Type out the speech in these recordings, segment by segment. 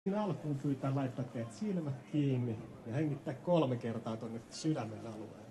alkuun pyytää laittaa teidät silmät kiinni ja hengittää 3 kertaa tuonne sydämen alueen.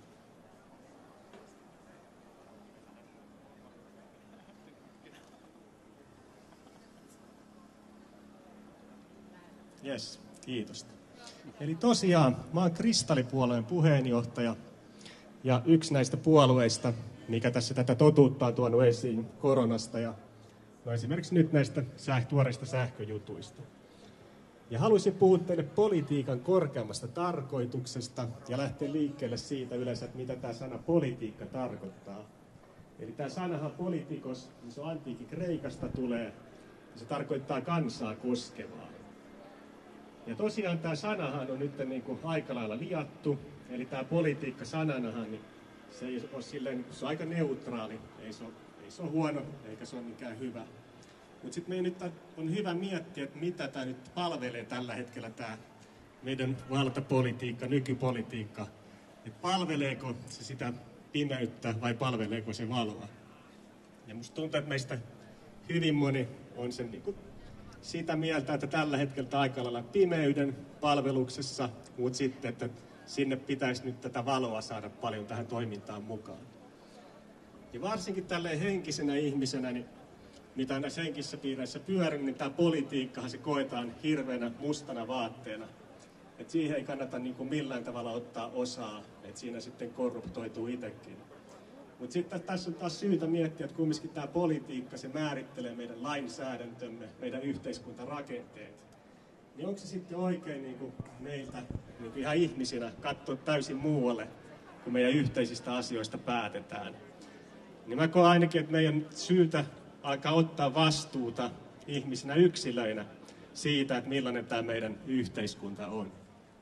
Jes, kiitos. Eli tosiaan, mä oon Kristallipuolueen puheenjohtaja ja yksi näistä puolueista, mikä tässä tätä totuutta on tuonut esiin koronasta ja esimerkiksi nyt näistä tuoreista sähköjutuista. Ja haluaisin puhua teille politiikan korkeammasta tarkoituksesta ja lähteä liikkeelle siitä yleensä, että mitä tämä sana politiikka tarkoittaa. Eli tämä sanahan politikos, niin se on antiikin Kreikasta tulee, ja se tarkoittaa kansaa koskevaa. Ja tosiaan tämä sanahan on nyt niin kuin aika lailla liattu, eli tämä politiikka sananahan, niin se ei ole silleen, se on aika neutraali, ei se ole huono eikä se ole mikään hyvä. Mutta sitten meidän nyt on hyvä miettiä, että mitä tämä nyt palvelee tällä hetkellä tämä meidän valtapolitiikka, nykypolitiikka. Että palveleeko se sitä pimeyttä vai palveleeko se valoa. Ja musta tuntuu, että meistä hyvin moni on sen niin kuin sitä mieltä, että tällä hetkellä aika lailla pimeyden palveluksessa, mutta sitten, että sinne pitäisi nyt tätä valoa saada paljon tähän toimintaan mukaan. Ja varsinkin tälleen henkisenä ihmisenä, niin mitä näissä henkisissä piireissä pyörin, niin tämä politiikkahan se koetaan hirveänä mustana vaatteena. Että siihen ei kannata niin kuin millään tavalla ottaa osaa, että siinä sitten korruptoituu itsekin. Mutta sitten tässä on taas syytä miettiä, että kumminkin tämä politiikka, se määrittelee meidän lainsäädäntömme, meidän yhteiskuntarakenteet. Niin onko se sitten oikein niin kuin meiltä niin kuin ihan ihmisinä katsoa täysin muualle, kun meidän yhteisistä asioista päätetään? Niin mä koen ainakin, että meidän syytä alkaa ottaa vastuuta ihmisinä yksilöinä siitä, että millainen tämä meidän yhteiskunta on.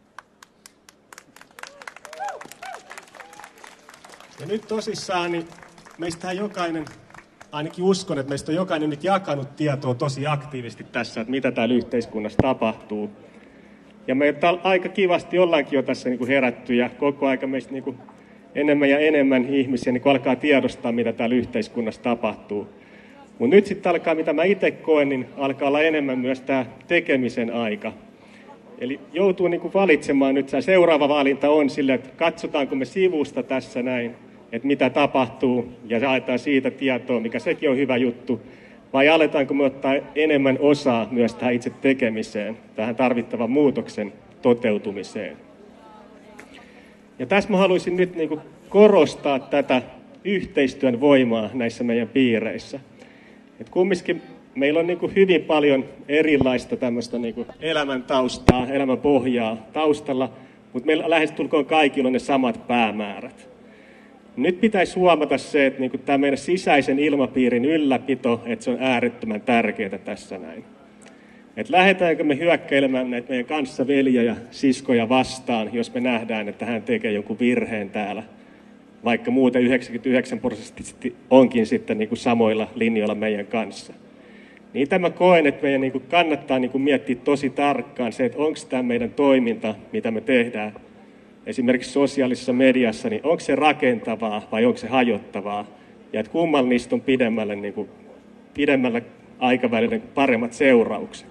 Ja nyt tosissaan, niin meistähän jokainen, ainakin uskon, että meistä on jokainen nyt jakanut tietoa tosi aktiivisesti tässä, että mitä täällä yhteiskunnassa tapahtuu. Ja me aika kivasti ollaankin jo tässä niin kuin herätty ja koko aika meistä niin kuin enemmän ja enemmän ihmisiä niin kuin alkaa tiedostaa, mitä täällä yhteiskunnassa tapahtuu. Mutta nyt sitten alkaa, mitä mä itse koen, niin alkaa olla enemmän myös tämä tekemisen aika. Eli joutuu niin kuin valitsemaan nyt, se seuraava valinta on sille, että katsotaanko me sivusta tässä näin, että mitä tapahtuu, ja jaetaan siitä tietoa, mikä sekin on hyvä juttu, vai aletaanko me ottaa enemmän osaa myös tähän itse tekemiseen, tähän tarvittavan muutoksen toteutumiseen. Ja tässä mä haluaisin nyt niin kuin korostaa tätä yhteistyön voimaa näissä meidän piireissä. Et kumminkin meillä on niin kuin hyvin paljon erilaista tämmöistä niin kuin elämän taustaa, elämän pohjaa taustalla, mutta meillä lähestulkoon kaikilla on ne samat päämäärät. Nyt pitäisi huomata se, että niin kuin tämä meidän sisäisen ilmapiirin ylläpito, että se on äärettömän tärkeää tässä näin. Että lähdetäänkö me hyökkäilemään näitä meidän kanssaveljiä ja siskoja vastaan, jos me nähdään, että hän tekee jonkun virheen täällä. Vaikka muuten 99% onkin sitten niin kuin samoilla linjoilla meidän kanssa. Niin tämä koen, että meidän niin kuin kannattaa niin kuin miettiä tosi tarkkaan se, että onko tämä meidän toiminta, mitä me tehdään, esimerkiksi sosiaalisessa mediassa, niin onko se rakentavaa vai onko se hajottavaa, ja että kummalla niistä on pidemmällä aikavälillä paremmat seuraukset.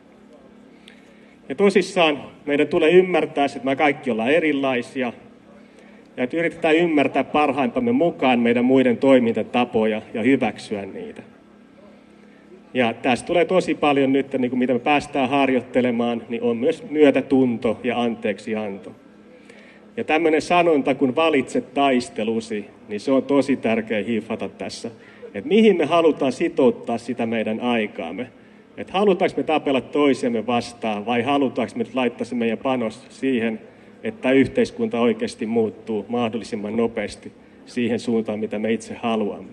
Ja tosissaan meidän tulee ymmärtää, että me kaikki ollaan erilaisia, ja että yritetään ymmärtää parhaimpamme mukaan meidän muiden toimintatapoja ja hyväksyä niitä. Ja tästä tulee tosi paljon nyt, niin kuin mitä me päästään harjoittelemaan, niin on myös myötätunto ja anteeksianto. Ja tämmöinen sanonta, kun valitset taistelusi, niin se on tosi tärkeä hiffata tässä. Että mihin me halutaan sitouttaa sitä meidän aikaamme. Että halutaanko me tapella toisiamme vastaan vai halutaanko me laittaa se meidän panos siihen, että yhteiskunta oikeasti muuttuu mahdollisimman nopeasti siihen suuntaan, mitä me itse haluamme.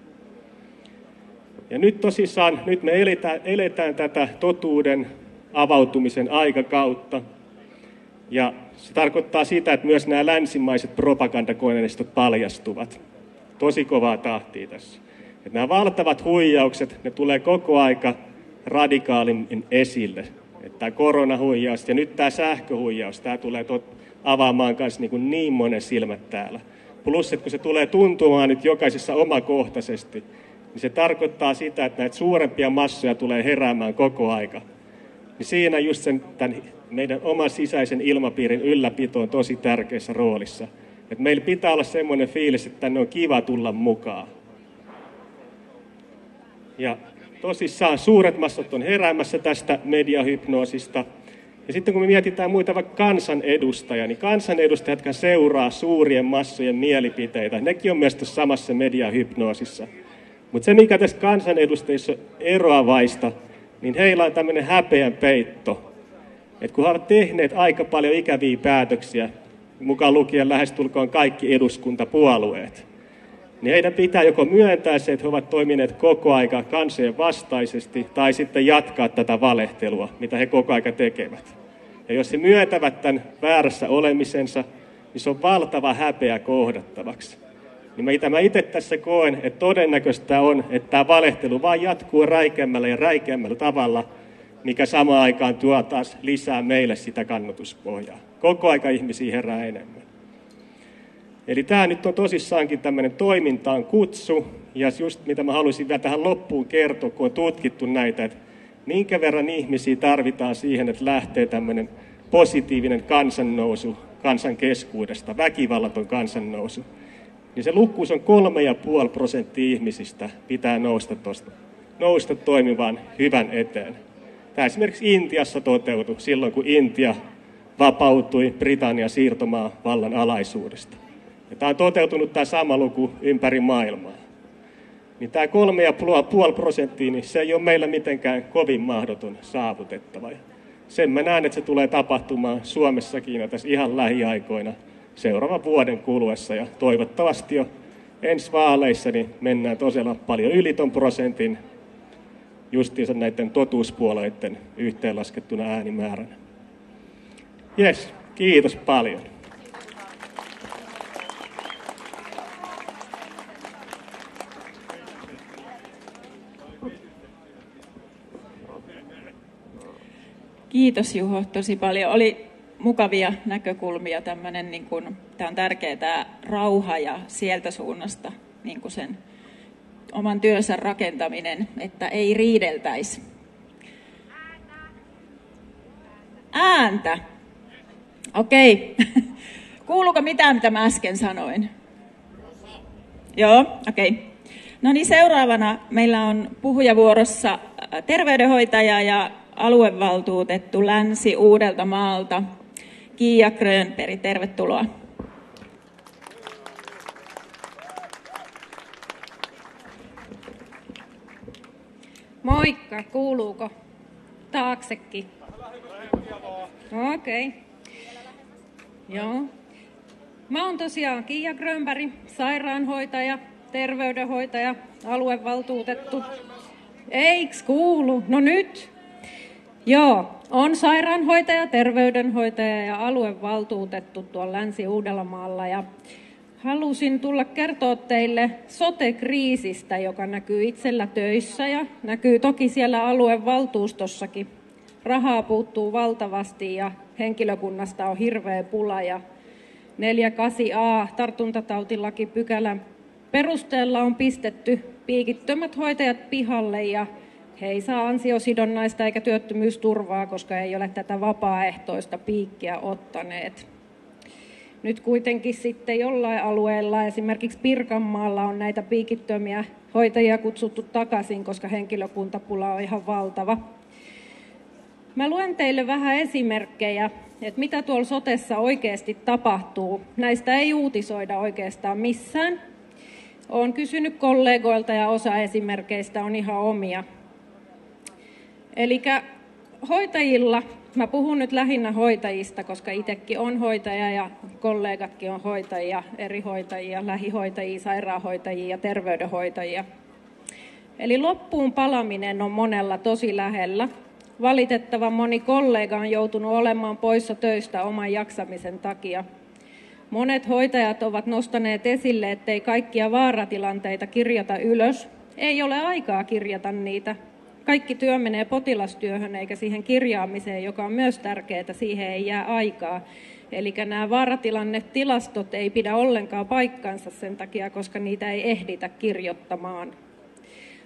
Ja nyt tosissaan, nyt me eletään tätä totuuden avautumisen aikakautta. Ja se tarkoittaa sitä, että myös nämä länsimaiset propagandakoneistot paljastuvat. Tosi kovaa tahtia tässä. Että nämä valtavat huijaukset, ne tulee koko aika radikaalimmin esille. Että tämä koronahuijaus ja nyt tämä sähköhuijaus, tämä tulee avaamaan myös niin monen silmät täällä. Plus, että kun se tulee tuntumaan nyt jokaisessa omakohtaisesti, niin se tarkoittaa sitä, että näitä suurempia massoja tulee heräämään koko aika. niin siinä just tämän meidän oman sisäisen ilmapiirin ylläpito on tosi tärkeässä roolissa. Et meillä pitää olla semmoinen fiilis, että tänne on kiva tulla mukaan. Ja tosissaan suuret massat on heräämässä tästä mediahypnoosista. Ja sitten kun me mietitään muita vaikka kansanedustajia, niin kansanedustajat, jotka seuraa suurien massojen mielipiteitä, nekin on myös tässä samassa mediahypnoosissa. Mutta se, mikä tässä kansanedustajissa on eroavaista, niin heillä on tämmöinen häpeän peitto. Että kun he ovat tehneet aika paljon ikäviä päätöksiä, mukaan lukien lähestulkoon kaikki eduskuntapuolueet, niin heidän pitää joko myöntää se, että he ovat toimineet koko aika kansojen vastaisesti, tai sitten jatkaa tätä valehtelua, mitä he koko aika tekevät. Ja jos he myöntävät tämän väärässä olemisensa, niin se on valtava häpeä kohdattavaksi. Niin mitä mä itse tässä koen, että todennäköistä on, että tämä valehtelu vaan jatkuu räikeämmällä ja räikeämmällä tavalla, mikä samaan aikaan tuo taas lisää meille sitä kannatuspohjaa. Koko aika ihmisiä herää enemmän. Eli tämä nyt on tosissaankin tämmöinen toimintaan kutsu, ja just mitä mä haluaisin vielä tähän loppuun kertoa, kun on tutkittu näitä, että minkä verran ihmisiä tarvitaan siihen, että lähtee tämmöinen positiivinen kansannousu kansan keskuudesta, väkivallaton kansannousu. Niin se lukkuus on 3,5% ihmisistä pitää nousta toimivan hyvän eteen. Tämä esimerkiksi Intiassa toteutui silloin, kun Intia vapautui Britannian siirtomaan vallan alaisuudesta. Ja tämä on toteutunut tämä sama luku ympäri maailmaa. Niin tämä 3,5%, niin se ei ole meillä mitenkään kovin mahdoton saavutettava. Ja sen mä näen, että se tulee tapahtumaan Suomessakin ja tässä ihan lähiaikoina seuraavan vuoden kuluessa. Ja toivottavasti jo ensi vaaleissa niin mennään tosiaan paljon yli ton prosentin justiinsa näiden totuuspuolueiden yhteenlaskettuna äänimääränä. Jes, kiitos paljon. Kiitos Juho tosi paljon. Oli mukavia näkökulmia. Tämä on tärkeää tämä rauha ja sieltä suunnasta niin kuin sen oman työnsä rakentaminen, että ei riideltäisi. Ääntä. Okei. Kuuluuko mitään, mitä mä äsken sanoin? Joo, okei. No niin, seuraavana meillä on puhujavuorossa terveydenhoitaja ja aluevaltuutettu Länsi-Uudeltamaalta, Kiia Grönberg. Tervetuloa. Moikka, kuuluuko? Taaksekin. Okei. Joo. Mä oon tosiaan Kiia Grönberg, sairaanhoitaja, terveydenhoitaja, aluevaltuutettu. Eiks kuulu? No nyt. Joo, on sairaanhoitaja, terveydenhoitaja ja aluevaltuutettu tuolla Länsi-Uudellamaalla ja halusin tulla kertoa teille sote-kriisistä, joka näkyy itsellä töissä ja näkyy toki siellä aluevaltuustossakin. Rahaa puuttuu valtavasti ja henkilökunnasta on hirveä pula ja 48a tartuntatautilaki pykälän perusteella on pistetty piikittömät hoitajat pihalle ja he ei saa ansiosidonnaista eikä työttömyysturvaa, koska ei ole tätä vapaaehtoista piikkiä ottaneet. Nyt kuitenkin sitten jollain alueella, esimerkiksi Pirkanmaalla, on näitä piikittömiä hoitajia kutsuttu takaisin, koska henkilökuntapula on ihan valtava. Mä luen teille vähän esimerkkejä, että mitä tuolla sotessa oikeasti tapahtuu. Näistä ei uutisoida oikeastaan missään. Olen kysynyt kollegoilta ja osa esimerkkeistä on ihan omia. Eli hoitajilla, mä puhun nyt lähinnä hoitajista, koska itsekin on hoitaja ja kollegatkin on hoitajia, eri hoitajia, lähihoitajia, sairaanhoitajia ja terveydenhoitajia. Eli loppuun palaminen on monella tosi lähellä. Valitettavan moni kollega on joutunut olemaan poissa töistä oman jaksamisen takia. Monet hoitajat ovat nostaneet esille, ettei kaikkia vaaratilanteita kirjata ylös. Ei ole aikaa kirjata niitä. Kaikki työ menee potilastyöhön eikä siihen kirjaamiseen, joka on myös tärkeää, siihen ei jää aikaa. Eli nämä vaaratilannetilastot ei pidä ollenkaan paikkansa sen takia, koska niitä ei ehditä kirjoittamaan.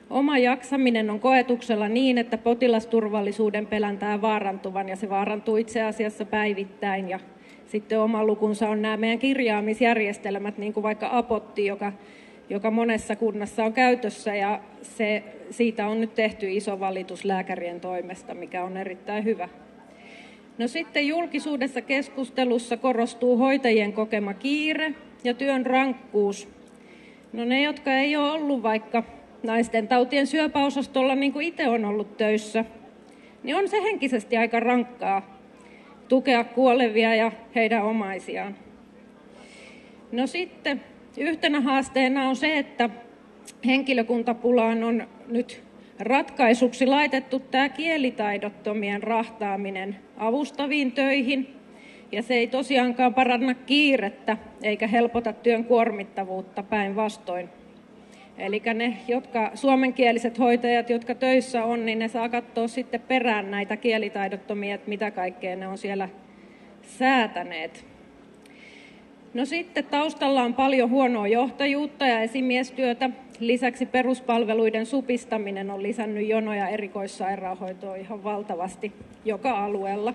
Oma jaksaminen on koetuksella niin, että potilasturvallisuuden pelätään vaarantuvan ja se vaarantuu itse asiassa päivittäin. Ja sitten oma lukunsa on nämä meidän kirjaamisjärjestelmät, niin kuin vaikka Apotti, joka monessa kunnassa on käytössä ja siitä on nyt tehty iso valitus lääkärien toimesta, mikä on erittäin hyvä. No sitten julkisuudessa keskustelussa korostuu hoitajien kokema kiire ja työn rankkuus. No ne, jotka ei ole ollut vaikka naisten tautien syöpäosastolla, niin kuin itse on ollut töissä, niin on se henkisesti aika rankkaa tukea kuolevia ja heidän omaisiaan. No sitten yhtenä haasteena on se, että henkilökuntapulaan on nyt ratkaisuksi laitettu tämä kielitaidottomien rahtaaminen avustaviin töihin, ja se ei tosiaankaan paranna kiirettä eikä helpota työn kuormittavuutta, päinvastoin. Eli ne suomenkieliset hoitajat, jotka töissä on, niin ne saa katsoa sitten perään näitä kielitaidottomia, että mitä kaikkea ne on siellä säätäneet. No sitten taustalla on paljon huonoa johtajuutta ja esimiestyötä. Lisäksi peruspalveluiden supistaminen on lisännyt jonoja erikoissairaanhoitoon ihan valtavasti joka alueella.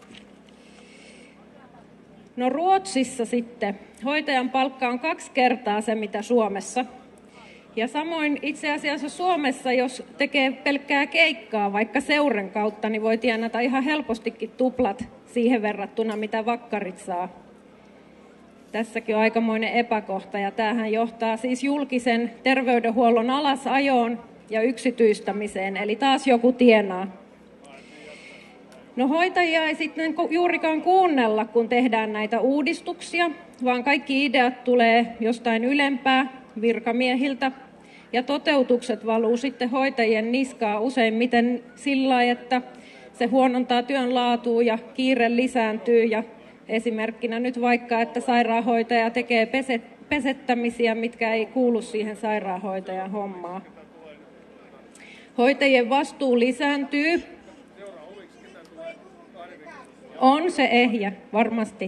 No Ruotsissa sitten hoitajan palkka on 2 kertaa se, mitä Suomessa. Ja samoin itse asiassa Suomessa, jos tekee pelkkää keikkaa vaikka seuran kautta, niin voi tienata ihan helpostikin tuplat siihen verrattuna, mitä vakkarit saa. Tässäkin on aikamoinen epäkohta, ja tämähän johtaa siis julkisen terveydenhuollon alasajoon ja yksityistämiseen, eli taas joku tienaa. No hoitajia ei sitten juurikaan kuunnella, kun tehdään näitä uudistuksia, vaan kaikki ideat tulee jostain ylempää virkamiehiltä, ja toteutukset valuu sitten hoitajien niskaa useimmiten sillä lailla, että se huonontaa työn laatua ja kiire lisääntyy, ja esimerkkinä nyt vaikka, että sairaanhoitaja tekee pesettämisiä, mitkä ei kuulu siihen sairaanhoitajan hommaan. Hoitajien vastuu lisääntyy. On se ehjä, varmasti.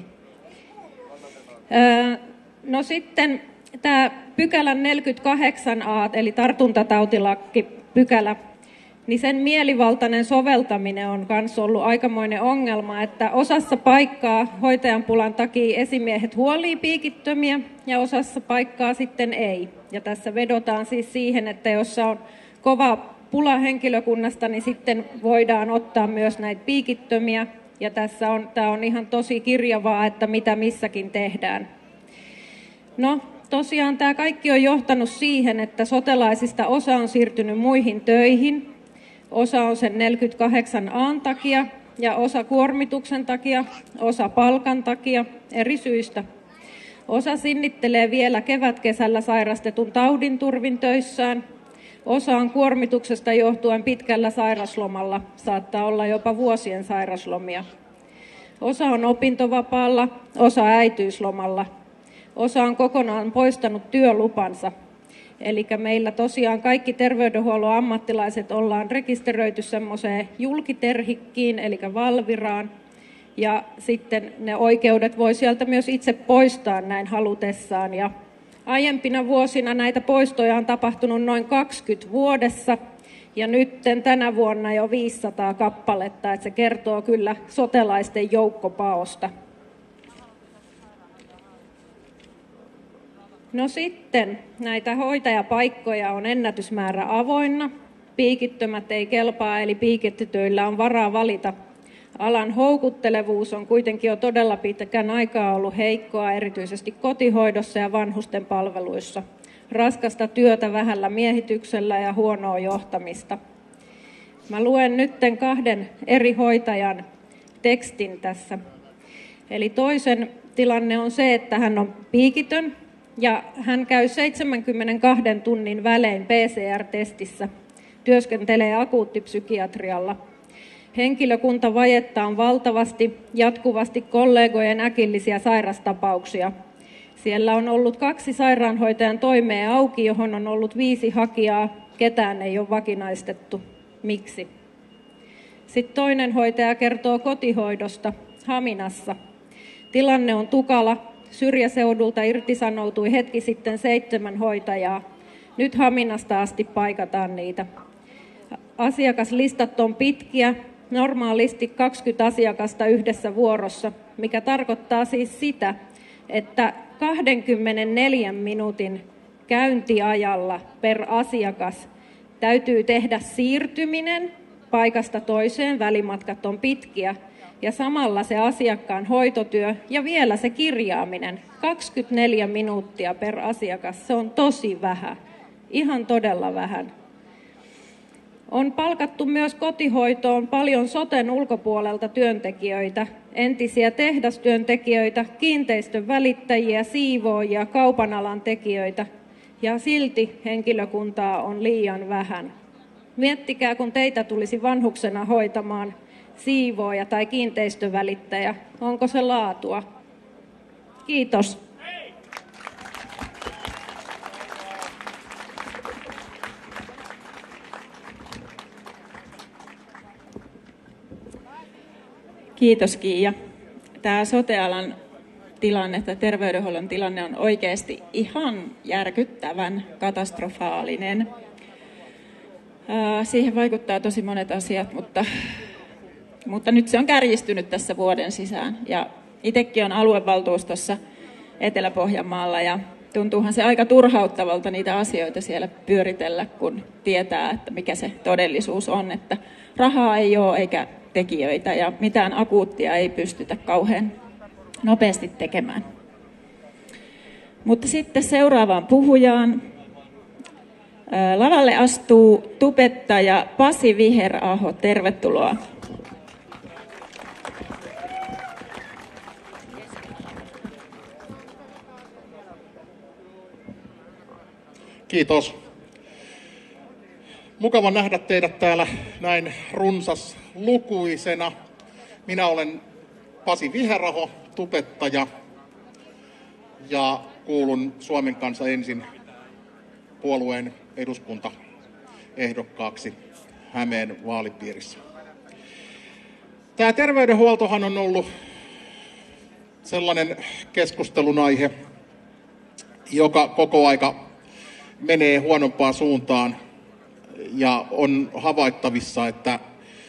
No sitten tämä pykälän 48a, eli tartuntatautilaki pykälä, niin sen mielivaltainen soveltaminen on myös ollut aikamoinen ongelma, että osassa paikkaa hoitajan pulan takia esimiehet huolii piikittömiä ja osassa paikkaa sitten ei. Ja tässä vedotaan siis siihen, että jos on kova pula henkilökunnasta, niin sitten voidaan ottaa myös näitä piikittömiä. Ja tämä on ihan tosi kirjavaa, että mitä missäkin tehdään. No tosiaan tämä kaikki on johtanut siihen, että sotelaisista osa on siirtynyt muihin töihin. Osa on sen 48a takia ja osa kuormituksen takia, osa palkan takia, eri syistä. Osa sinnittelee vielä kevätkesällä sairastetun taudin turvin töissään. Osa on kuormituksesta johtuen pitkällä sairaslomalla, saattaa olla jopa vuosien sairaslomia. Osa on opintovapaalla, osa äitiyslomalla. Osa on kokonaan poistanut työlupansa. Eli meillä tosiaan kaikki terveydenhuollon ammattilaiset ollaan rekisteröity semmoiseen julkiterhikkiin, eli Valviraan. Ja sitten ne oikeudet voi sieltä myös itse poistaa näin halutessaan. Ja aiempina vuosina näitä poistoja on tapahtunut noin 20 vuodessa. Ja nyt tänä vuonna jo 500 kappaletta, että se kertoo kyllä sotelaisten joukkopaosta. No sitten näitä hoitajapaikkoja on ennätysmäärä avoinna. Piikittömät ei kelpaa, eli piikitetyillä on varaa valita. Alan houkuttelevuus on kuitenkin jo todella pitkän aikaa ollut heikkoa, erityisesti kotihoidossa ja vanhusten palveluissa. Raskasta työtä vähällä miehityksellä ja huonoa johtamista. Mä luen nyt 2 eri hoitajan tekstin tässä. Eli toisen tilanne on se, että hän on piikitön ja hän käy 72 tunnin välein PCR-testissä. Työskentelee akuuttipsykiatrialla. Henkilökuntavajetta on valtavasti, jatkuvasti kollegojen äkillisiä sairastapauksia. Siellä on ollut 2 sairaanhoitajan toimea auki, johon on ollut 5 hakijaa. Ketään ei ole vakinaistettu. Miksi? Sitten toinen hoitaja kertoo kotihoidosta Haminassa. Tilanne on tukala. Syrjäseudulta irtisanoutui hetki sitten 7 hoitajaa. Nyt Haminasta asti paikataan niitä. Asiakaslistat on pitkiä, normaalisti 20 asiakasta yhdessä vuorossa, mikä tarkoittaa siis sitä, että 24 minuutin käyntiajalla per asiakas täytyy tehdä siirtyminen paikasta toiseen, välimatkat on pitkiä, ja samalla se asiakkaan hoitotyö ja vielä se kirjaaminen, 24 minuuttia per asiakas, se on tosi vähän, ihan todella vähän. On palkattu myös kotihoitoon paljon soten ulkopuolelta työntekijöitä, entisiä tehdastyöntekijöitä, kiinteistön välittäjiä, siivoojia, kaupan alan tekijöitä, ja silti henkilökuntaa on liian vähän. Miettikää, kun teitä tulisi vanhuksena hoitamaan siivooja tai kiinteistövälittäjä, onko se laatua? Kiitos. Kiitos Kiia. Tämä sote-alan tilanne tai terveydenhuollon tilanne on oikeasti ihan järkyttävän katastrofaalinen. Siihen vaikuttaa tosi monet asiat, mutta nyt se on kärjistynyt tässä vuoden sisään. Ja itsekin on aluevaltuustossa Etelä-Pohjanmaalla ja tuntuuhan se aika turhauttavalta niitä asioita siellä pyöritellä, kun tietää, että mikä se todellisuus on, että rahaa ei ole eikä tekijöitä ja mitään akuuttia ei pystytä kauhean nopeasti tekemään. Mutta sitten seuraavaan puhujaan. Lavalle astuu tubettaja Pasi Viheraho. Tervetuloa. Kiitos. Mukava nähdä teidät täällä näin runsaslukuisena. Minä olen Pasi Viheraho, tubettaja, ja kuulun Suomen Kansa Ensin puolueen eduskuntaehdokkaaksi Hämeen vaalipiirissä. Tämä terveydenhuoltohan on ollut sellainen keskustelun aihe, joka koko aika menee huonompaan suuntaan, ja on havaittavissa, että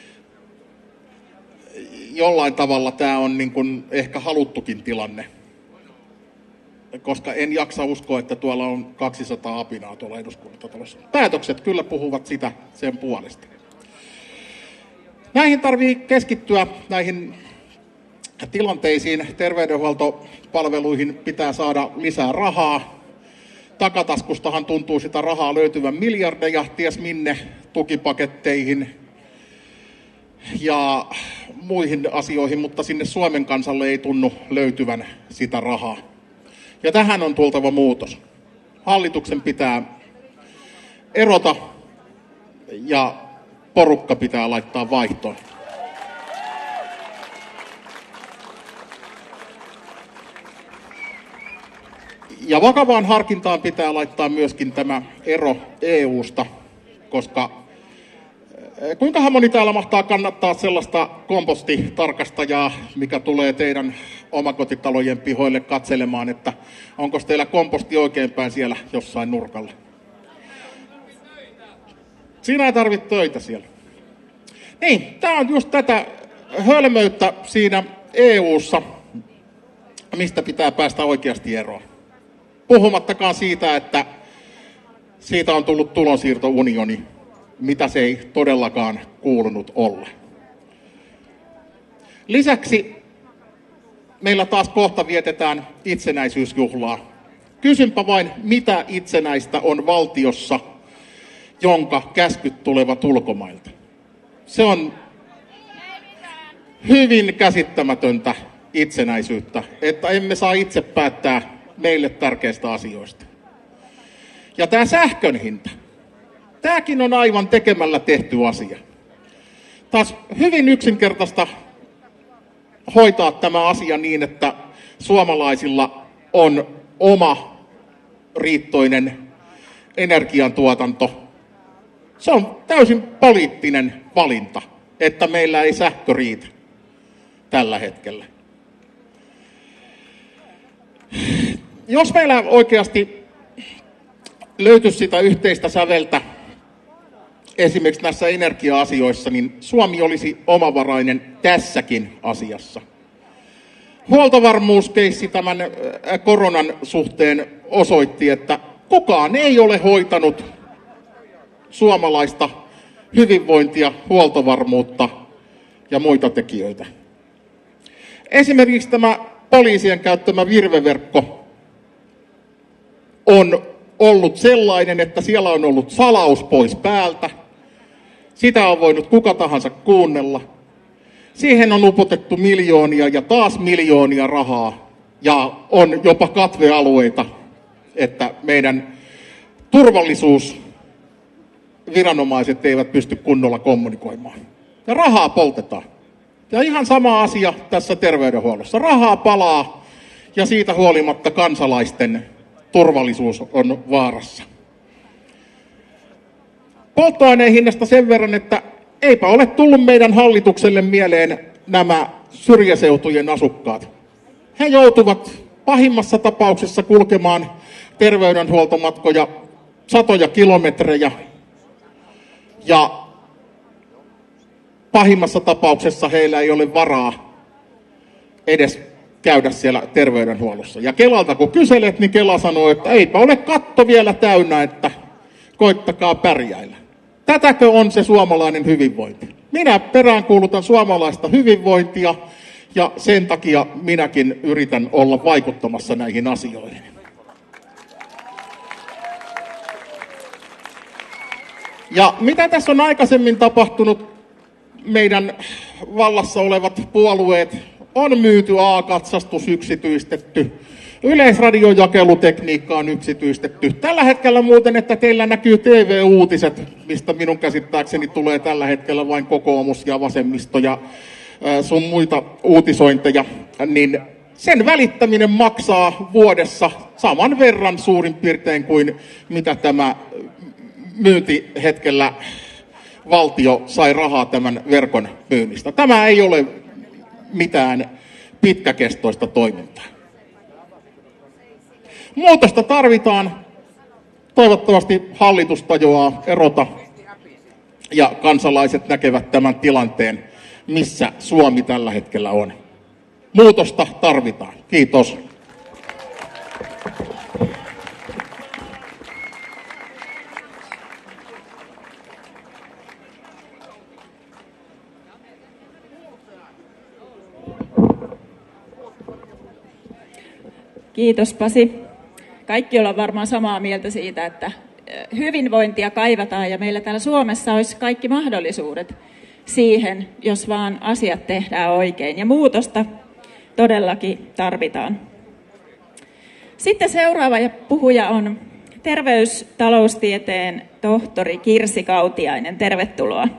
jollain tavalla tämä on niin kuin ehkä haluttukin tilanne, koska en jaksa uskoa, että tuolla on 200 apinaa tuolla eduskuntatalossa. Päätökset kyllä puhuvat sen puolesta. Näihin tarvii keskittyä, näihin tilanteisiin. Terveydenhuoltopalveluihin pitää saada lisää rahaa. Takataskustahan tuntuu sitä rahaa löytyvän miljardeja, ties minne, tukipaketteihin ja muihin asioihin, mutta sinne Suomen kansalle ei tunnu löytyvän sitä rahaa. Ja tähän on tultava muutos. Hallituksen pitää erota ja porukka pitää laittaa vaihtoon. Ja vakavaan harkintaan pitää laittaa myöskin tämä ero EUsta, koska kuinkahan moni täällä mahtaa kannattaa sellaista kompostitarkastajaa, mikä tulee teidän omakotitalojen pihoille katselemaan, että onko teillä komposti oikeinpäin siellä jossain nurkalla. Siinä ei tarvitse töitä siellä. Niin, tämä on just tätä hölmöyttä siinä EUssa, mistä pitää päästä oikeasti eroon. Puhumattakaan siitä, että siitä on tullut tulonsiirtounioni, mitä se ei todellakaan kuulunut olla. Lisäksi meillä taas kohta vietetään itsenäisyysjuhlaa. Kysynpä vain, mitä itsenäistä on valtiossa, jonka käskyt tulevat ulkomailta. Se on hyvin käsittämätöntä itsenäisyyttä, että emme saa itse päättää meille tärkeistä asioista. Ja tämä sähkön hinta, tämäkin on aivan tekemällä tehty asia. Taas hyvin yksinkertaista hoitaa tämä asia niin, että suomalaisilla on oma riittoinen energiantuotanto. Se on täysin poliittinen valinta, että meillä ei sähkö riitä tällä hetkellä. Jos meillä oikeasti löytyisi sitä yhteistä säveltä esimerkiksi näissä energia-asioissa, niin Suomi olisi omavarainen tässäkin asiassa. Huoltovarmuuskeissi tämän koronan suhteen osoitti, että kukaan ei ole hoitanut suomalaista hyvinvointia, huoltovarmuutta ja muita tekijöitä. Esimerkiksi tämä poliisien käyttämä virveverkko on ollut sellainen, että siellä on ollut salaus pois päältä. Sitä on voinut kuka tahansa kuunnella. Siihen on upotettu miljoonia ja taas miljoonia rahaa. Ja on jopa katvealueita, että meidän turvallisuusviranomaiset eivät pysty kunnolla kommunikoimaan. Ja rahaa poltetaan. Ja ihan sama asia tässä terveydenhuollossa. Rahaa palaa ja siitä huolimatta kansalaisten turvallisuus on vaarassa. Polttoaineen hinnasta sen verran, että eipä ole tullut meidän hallitukselle mieleen nämä syrjäseutujen asukkaat. He joutuvat pahimmassa tapauksessa kulkemaan terveydenhuoltomatkoja satoja kilometrejä ja pahimmassa tapauksessa heillä ei ole varaa edes käydä siellä terveydenhuollossa. Ja Kelalta kun kyselet, niin Kela sanoo, että eipä ole katto vielä täynnä, että koittakaa pärjäillä. Tätäkö on se suomalainen hyvinvointi? Minä peräänkuulutan suomalaista hyvinvointia ja sen takia minäkin yritän olla vaikuttamassa näihin asioihin. Ja mitä tässä on aikaisemmin tapahtunut? Meidän vallassa olevat puolueet on myyty A-katsastus yksityistetty. Yleisradiojakelutekniikka on yksityistetty. Tällä hetkellä muuten, että teillä näkyy TV-uutiset, mistä minun käsittääkseni tulee tällä hetkellä vain kokoomus ja vasemmisto ja sun muita uutisointeja, niin sen välittäminen maksaa vuodessa saman verran suurin piirtein kuin mitä tämä myyntihetkellä valtio sai rahaa tämän verkon myynnistä. Tämä ei ole mitään pitkäkestoista toimintaa. Muutosta tarvitaan. Toivottavasti hallitus tajuaa erota ja kansalaiset näkevät tämän tilanteen, missä Suomi tällä hetkellä on. Muutosta tarvitaan. Kiitos. Kiitos Pasi. Kaikki ollaan varmaan samaa mieltä siitä, että hyvinvointia kaivataan ja meillä täällä Suomessa olisi kaikki mahdollisuudet siihen, jos vaan asiat tehdään oikein. Ja muutosta todellakin tarvitaan. Sitten seuraava puhuja on terveystaloustieteen tohtori Kirsi Kautiainen. Tervetuloa.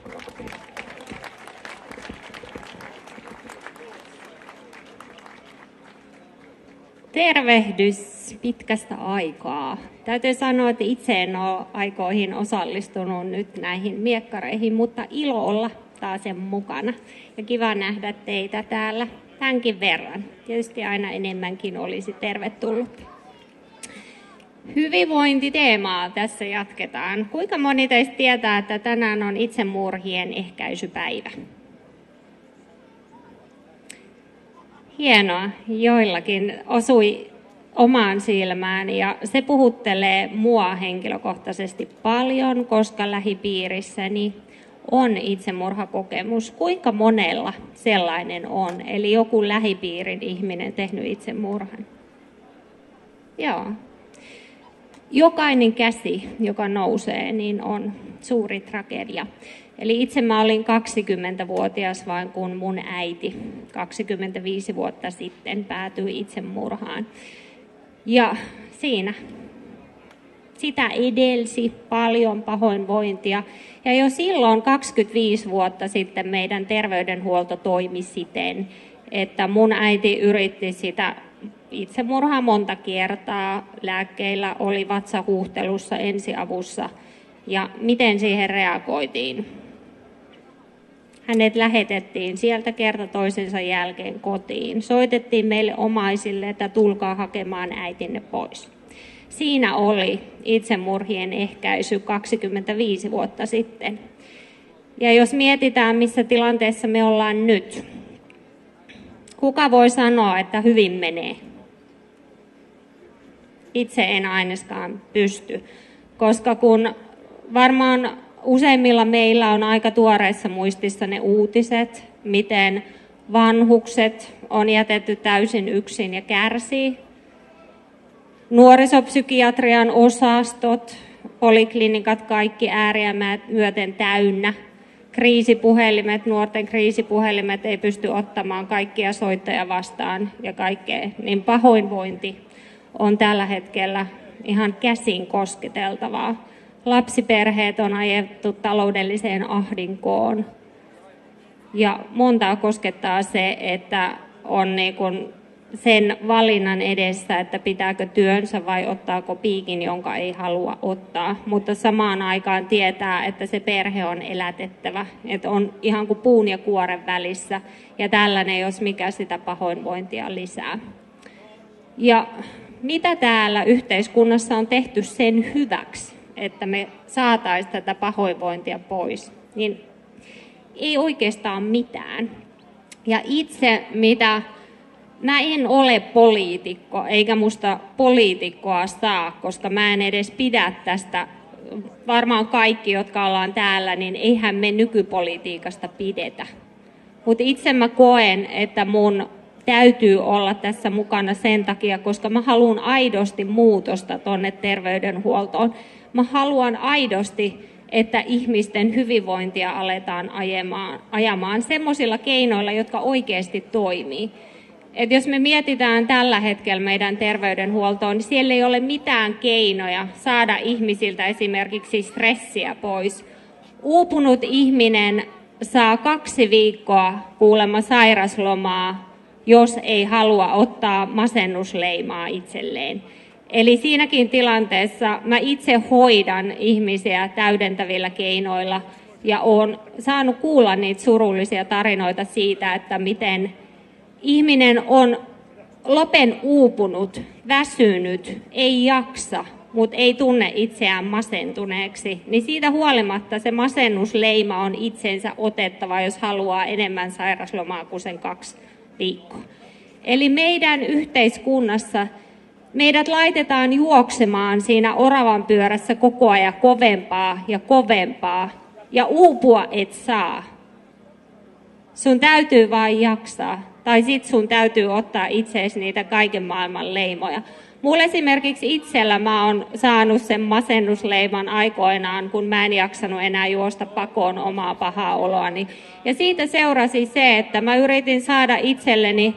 Tervehdys pitkästä aikaa. Täytyy sanoa, että itse en ole aikoihin osallistunut nyt näihin miekkareihin, mutta ilo olla taas sen mukana. Ja kiva nähdä teitä täällä tämänkin verran. Tietysti aina enemmänkin olisi tervetullut. Hyvinvointiteemaa tässä jatketaan. Kuinka moni teistä tietää, että tänään on itsemurhien ehkäisypäivä? Hienoa, joillakin osui omaan silmään ja se puhuttelee mua henkilökohtaisesti paljon, koska lähipiirissäni on itsemurhakokemus. Kuinka monella sellainen on? Eli joku lähipiirin ihminen tehnyt itsemurhan. Joo. Jokainen käsi, joka nousee, niin on suuri tragedia. Eli itse mä olin 20-vuotias vain kun mun äiti 25 vuotta sitten päätyi itsemurhaan. Ja siinä sitä edelsi paljon pahoinvointia. Ja jo silloin 25 vuotta sitten meidän terveydenhuolto toimi siten, että mun äiti yritti sitä itsemurhaa monta kertaa. Lääkkeillä oli vatsahuhtelussa, ensiavussa ja miten siihen reagoitiin. Hänet lähetettiin sieltä kerta toisensa jälkeen kotiin. Soitettiin meille omaisille, että tulkaa hakemaan äitinne pois. Siinä oli itsemurhien ehkäisy 25 vuotta sitten. Ja jos mietitään, missä tilanteessa me ollaan nyt, kuka voi sanoa, että hyvin menee? Itse en ainakaan pysty, koska kun varmaan useimmilla meillä on aika tuoreissa muistissa ne uutiset, miten vanhukset on jätetty täysin yksin ja kärsii. Nuorisopsykiatrian osastot, poliklinikat, kaikki ääriä myöten täynnä. Kriisipuhelimet, nuorten kriisipuhelimet ei pysty ottamaan kaikkia soittajia vastaan ja kaikkea. Niin pahoinvointi on tällä hetkellä ihan käsin kosketeltavaa. Lapsiperheet on ajettu taloudelliseen ahdinkoon. Ja montaa koskettaa se, että on niin kuin sen valinnan edessä, että pitääkö työnsä vai ottaako piikin, jonka ei halua ottaa. Mutta samaan aikaan tietää, että se perhe on elätettävä. Että on ihan kuin puun ja kuoren välissä. Ja tällainen, jos mikä sitä pahoinvointia lisää. Ja mitä täällä yhteiskunnassa on tehty sen hyväksi, että me saataisiin tätä pahoinvointia pois, niin ei oikeastaan mitään. Ja itse, mä en ole poliitikko, eikä musta poliitikkoa saa, koska mä en edes pidä tästä. Varmaan kaikki, jotka ollaan täällä, niin eihän me nykypolitiikasta pidetä. Mutta itse mä koen, että mun täytyy olla tässä mukana sen takia, koska mä haluan aidosti muutosta tonne terveydenhuoltoon. Mä haluan aidosti, että ihmisten hyvinvointia aletaan ajamaan semmoisilla keinoilla, jotka oikeasti toimii. Et jos me mietitään tällä hetkellä meidän terveydenhuoltoon, niin siellä ei ole mitään keinoja saada ihmisiltä esimerkiksi stressiä pois. Uupunut ihminen saa 2 viikkoa kuulemma sairaslomaa, jos ei halua ottaa masennusleimaa itselleen. Eli siinäkin tilanteessa mä itse hoidan ihmisiä täydentävillä keinoilla ja olen saanut kuulla niitä surullisia tarinoita siitä, että miten ihminen on lopen uupunut, väsynyt, ei jaksa, mutta ei tunne itseään masentuneeksi. Niin siitä huolimatta se masennusleima on itsensä otettava, jos haluaa enemmän sairaslomaa kuin sen 2 viikkoa. Eli meidän yhteiskunnassa meidät laitetaan juoksemaan siinä oravan pyörässä koko ajan kovempaa ja kovempaa. Ja uupua et saa. Sun täytyy vain jaksaa. Tai sit sun täytyy ottaa itseesi niitä kaiken maailman leimoja. Mulla esimerkiksi itsellä mä oon saanut sen masennusleiman aikoinaan, kun mä en jaksanut enää juosta pakoon omaa pahaa oloani. Ja siitä seurasi se, että mä yritin saada itselleni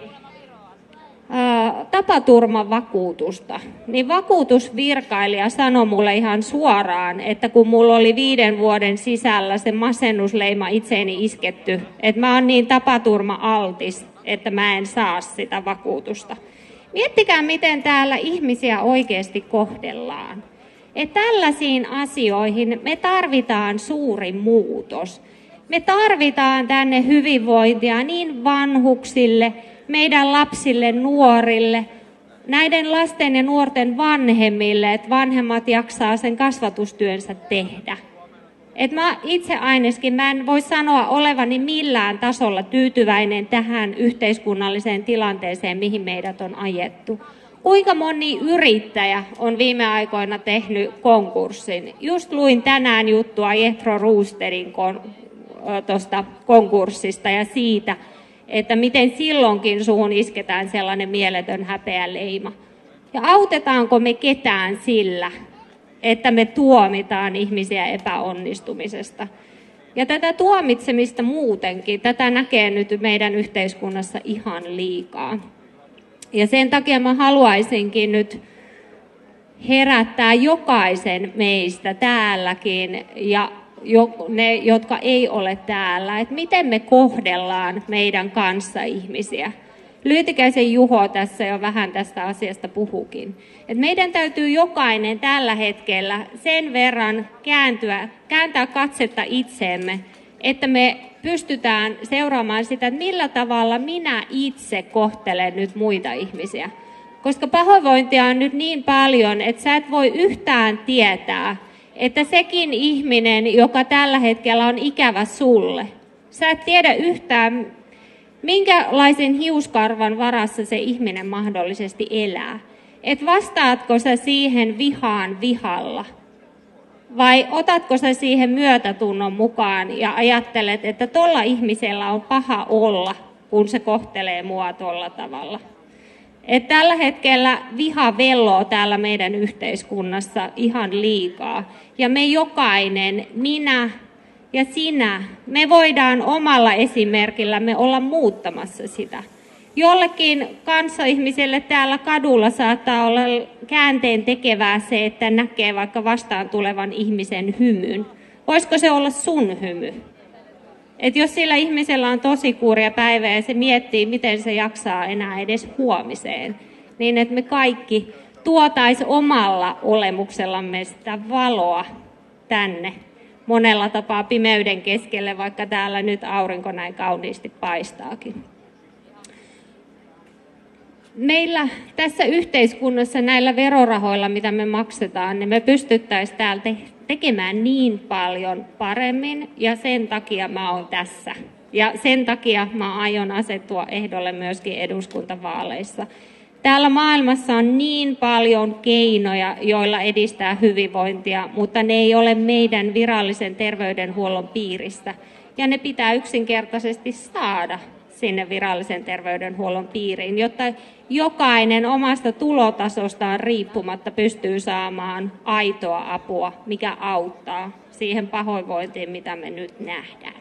tapaturmavakuutusta, niin vakuutusvirkailija sanoi mulle ihan suoraan, että kun mulla oli 5 vuoden sisällä se masennusleima itseeni isketty, että mä oon niin tapaturma-altis, että mä en saa sitä vakuutusta. Miettikää, miten täällä ihmisiä oikeasti kohdellaan. Että tällaisiin asioihin me tarvitaan suuri muutos. Me tarvitaan tänne hyvinvointia niin vanhuksille, meidän lapsille, nuorille, näiden lasten ja nuorten vanhemmille, että vanhemmat jaksaa sen kasvatustyönsä tehdä. Et mä itse ainakin, mä en voi sanoa olevani millään tasolla tyytyväinen tähän yhteiskunnalliseen tilanteeseen, mihin meidät on ajettu. Kuinka moni yrittäjä on viime aikoina tehnyt konkurssin? Just luin tänään juttua Jethro Roostedin tuosta konkurssista ja siitä, että miten silloinkin suhun isketään sellainen mieletön häpeäleima. Ja autetaanko me ketään sillä, että me tuomitaan ihmisiä epäonnistumisesta? Ja tätä tuomitsemista muutenkin, tätä näkee nyt meidän yhteiskunnassa ihan liikaa. Ja sen takia mä haluaisinkin nyt herättää jokaisen meistä täälläkin ja ne, jotka ei ole täällä, että miten me kohdellaan meidän kanssa ihmisiä. Lyytikäisen Juho tässä jo vähän tästä asiasta puhukin. Et meidän täytyy jokainen tällä hetkellä sen verran kääntää katsetta itseemme, että me pystytään seuraamaan sitä, että millä tavalla minä itse kohtelen nyt muita ihmisiä. Koska pahoinvointia on nyt niin paljon, että sä et voi yhtään tietää, että sekin ihminen, joka tällä hetkellä on ikävä sulle, sä et tiedä yhtään, minkälaisen hiuskarvan varassa se ihminen mahdollisesti elää. Et vastaatko sä siihen vihaan vihalla? Vai otatko sä siihen myötätunnon mukaan ja ajattelet, että tolla ihmisellä on paha olla, kun se kohtelee mua tolla tavalla? Et tällä hetkellä viha velloo täällä meidän yhteiskunnassa ihan liikaa. Ja me jokainen, minä ja sinä, me voidaan omalla esimerkillämme olla muuttamassa sitä. Jollekin kanssaihmiselle täällä kadulla saattaa olla käänteen tekevää se, että näkee vaikka vastaan tulevan ihmisen hymyn. Voisiko se olla sun hymy? Et jos sillä ihmisellä on tosi kurja päivä ja se miettii, miten se jaksaa enää edes huomiseen, niin että me kaikki tuotais omalla olemuksellamme sitä valoa tänne monella tapaa pimeyden keskelle, vaikka täällä nyt aurinko näin kauniisti paistaakin. Meillä tässä yhteiskunnassa näillä verorahoilla, mitä me maksetaan, niin me pystyttäisiin täältä tekemään niin paljon paremmin, ja sen takia mä oon tässä. Ja sen takia mä aion asettua ehdolle myöskin eduskuntavaaleissa. Täällä maailmassa on niin paljon keinoja, joilla edistää hyvinvointia, mutta ne ei ole meidän virallisen terveydenhuollon piirissä. Ja ne pitää yksinkertaisesti saada sinne virallisen terveydenhuollon piiriin, jotta jokainen omasta tulotasostaan riippumatta pystyy saamaan aitoa apua, mikä auttaa siihen pahoinvointiin, mitä me nyt nähdään.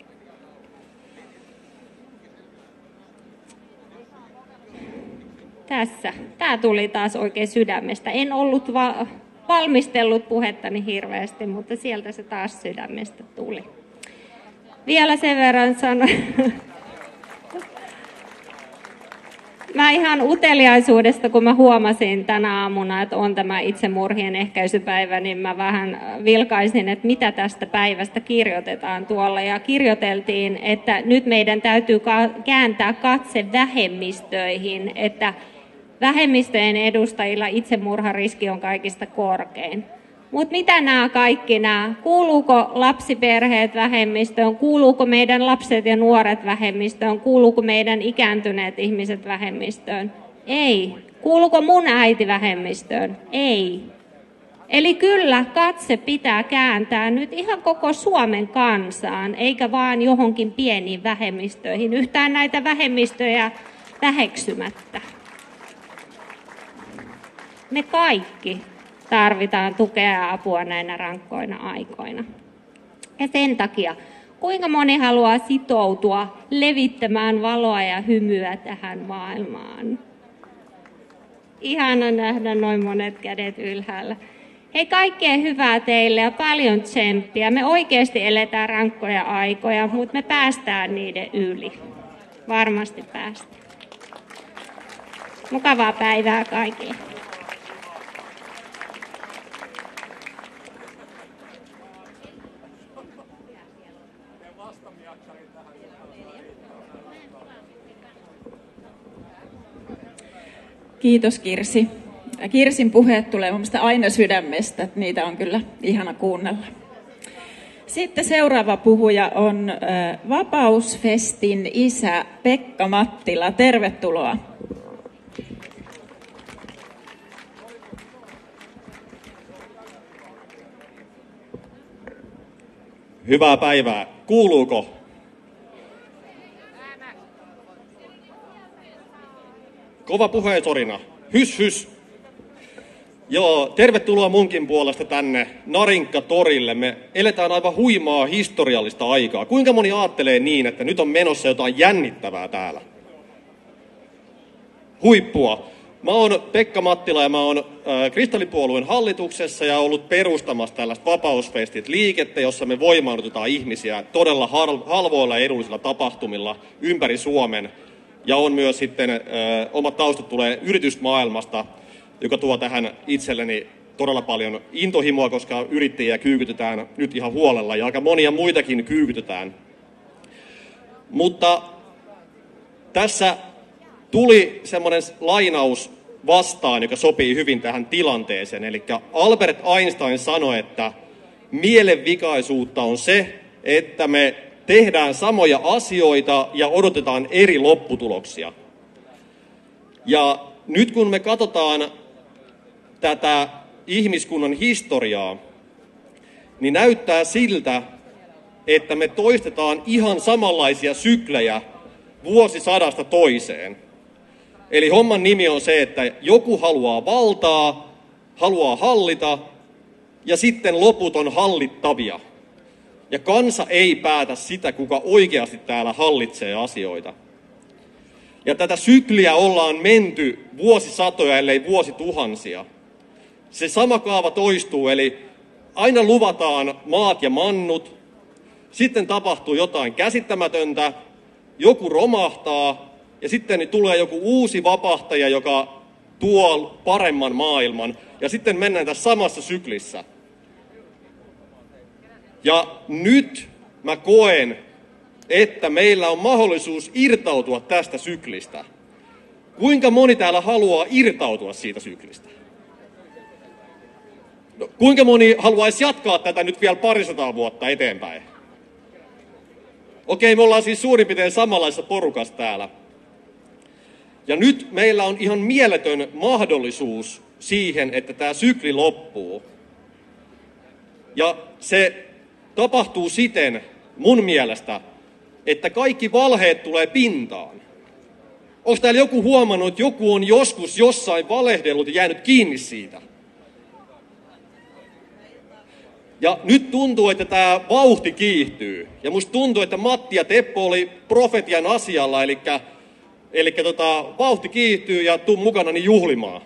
Tässä. Tämä tuli taas oikein sydämestä. En ollut valmistellut puhettani hirveästi, mutta sieltä se taas sydämestä tuli. Vielä sen verran sanon. Mä ihan uteliaisuudesta, kun mä huomasin tänä aamuna, että on tämä itsemurhien ehkäisypäivä, niin mä vähän vilkaisin, että mitä tästä päivästä kirjoitetaan tuolla. Ja kirjoiteltiin, että nyt meidän täytyy kääntää katse vähemmistöihin, että vähemmistöjen edustajilla itsemurhariski on kaikista korkein. Mutta mitä nämä kaikki nämä? Kuuluuko lapsiperheet vähemmistöön? Kuuluuko meidän lapset ja nuoret vähemmistöön? Kuuluuko meidän ikääntyneet ihmiset vähemmistöön? Ei. Kuuluuko mun äiti vähemmistöön? Ei. Eli kyllä katse pitää kääntää nyt ihan koko Suomen kansaan, eikä vaan johonkin pieniin vähemmistöihin. Yhtään näitä vähemmistöjä väheksymättä. Me kaikki tarvitaan tukea ja apua näinä rankkoina aikoina. Ja sen takia, kuinka moni haluaa sitoutua levittämään valoa ja hymyä tähän maailmaan? Ihana nähdä noin monet kädet ylhäällä. Hei, kaikkea hyvää teille ja paljon tsemppiä. Me oikeasti eletään rankkoja aikoja, mutta me päästään niiden yli. Varmasti päästään. Mukavaa päivää kaikille. Kiitos Kirsi. Kirsin puheet tulee mun mielestä aina sydämestä, että niitä on kyllä ihana kuunnella. Sitten seuraava puhuja on Vapausfestin isä Pekka Mattila. Tervetuloa. Hyvää päivää. Kuuluuko? Kova puheensorina. Hys hys. Joo, tervetuloa munkin puolesta tänne Narinkka-torille. Me eletään aivan huimaa historiallista aikaa. Kuinka moni ajattelee niin, että nyt on menossa jotain jännittävää täällä? Huippua. Mä oon Pekka Mattila ja mä oon Kristallipuolueen hallituksessa ja ollut perustamassa tällaista Vapausfestit-liikettä, jossa me voimaannutetaan ihmisiä todella halvoilla ja edullisilla tapahtumilla ympäri Suomen. Ja on myös sitten, omat taustat tulee yritysmaailmasta, joka tuo tähän itselleni todella paljon intohimoa, koska yrittäjiä kyykytetään nyt ihan huolella ja aika monia muitakin kyykytetään. Mutta tässä tuli semmoinen lainaus vastaan, joka sopii hyvin tähän tilanteeseen. Eli Albert Einstein sanoi, että mielenvikaisuutta on se, että me tehdään samoja asioita ja odotetaan eri lopputuloksia. Ja nyt kun me katsotaan tätä ihmiskunnan historiaa, niin näyttää siltä, että me toistetaan ihan samanlaisia syklejä vuosisadasta toiseen. Eli homman nimi on se, että joku haluaa valtaa, haluaa hallita, ja sitten loput on hallittavia. Ja kansa ei päätä sitä, kuka oikeasti täällä hallitsee asioita. Ja tätä sykliä ollaan menty vuosisatoja, ellei vuosituhansia. Se sama kaava toistuu, eli aina luvataan maat ja mannut, sitten tapahtuu jotain käsittämätöntä, joku romahtaa, ja sitten tulee joku uusi vapahtaja, joka tuo paremman maailman, ja sitten mennään tässä samassa syklissä. Ja nyt mä koen, että meillä on mahdollisuus irtautua tästä syklistä. Kuinka moni täällä haluaa irtautua siitä syklistä? No, kuinka moni haluaisi jatkaa tätä nyt vielä 200 vuotta eteenpäin? Okei, me ollaan siis suurin piirtein samanlaisessa porukassa täällä. Ja nyt meillä on ihan mieletön mahdollisuus siihen, että tämä sykli loppuu. Ja se tapahtuu siten, mun mielestä, että kaikki valheet tulee pintaan. Onko täällä joku huomannut, että joku on joskus jossain valehdellut ja jäänyt kiinni siitä? Ja nyt tuntuu, että tämä vauhti kiihtyy. Ja musta tuntuu, että Matti ja Teppo oli profetian asialla, eli vauhti kiihtyy ja tuu mukanani juhlimaan.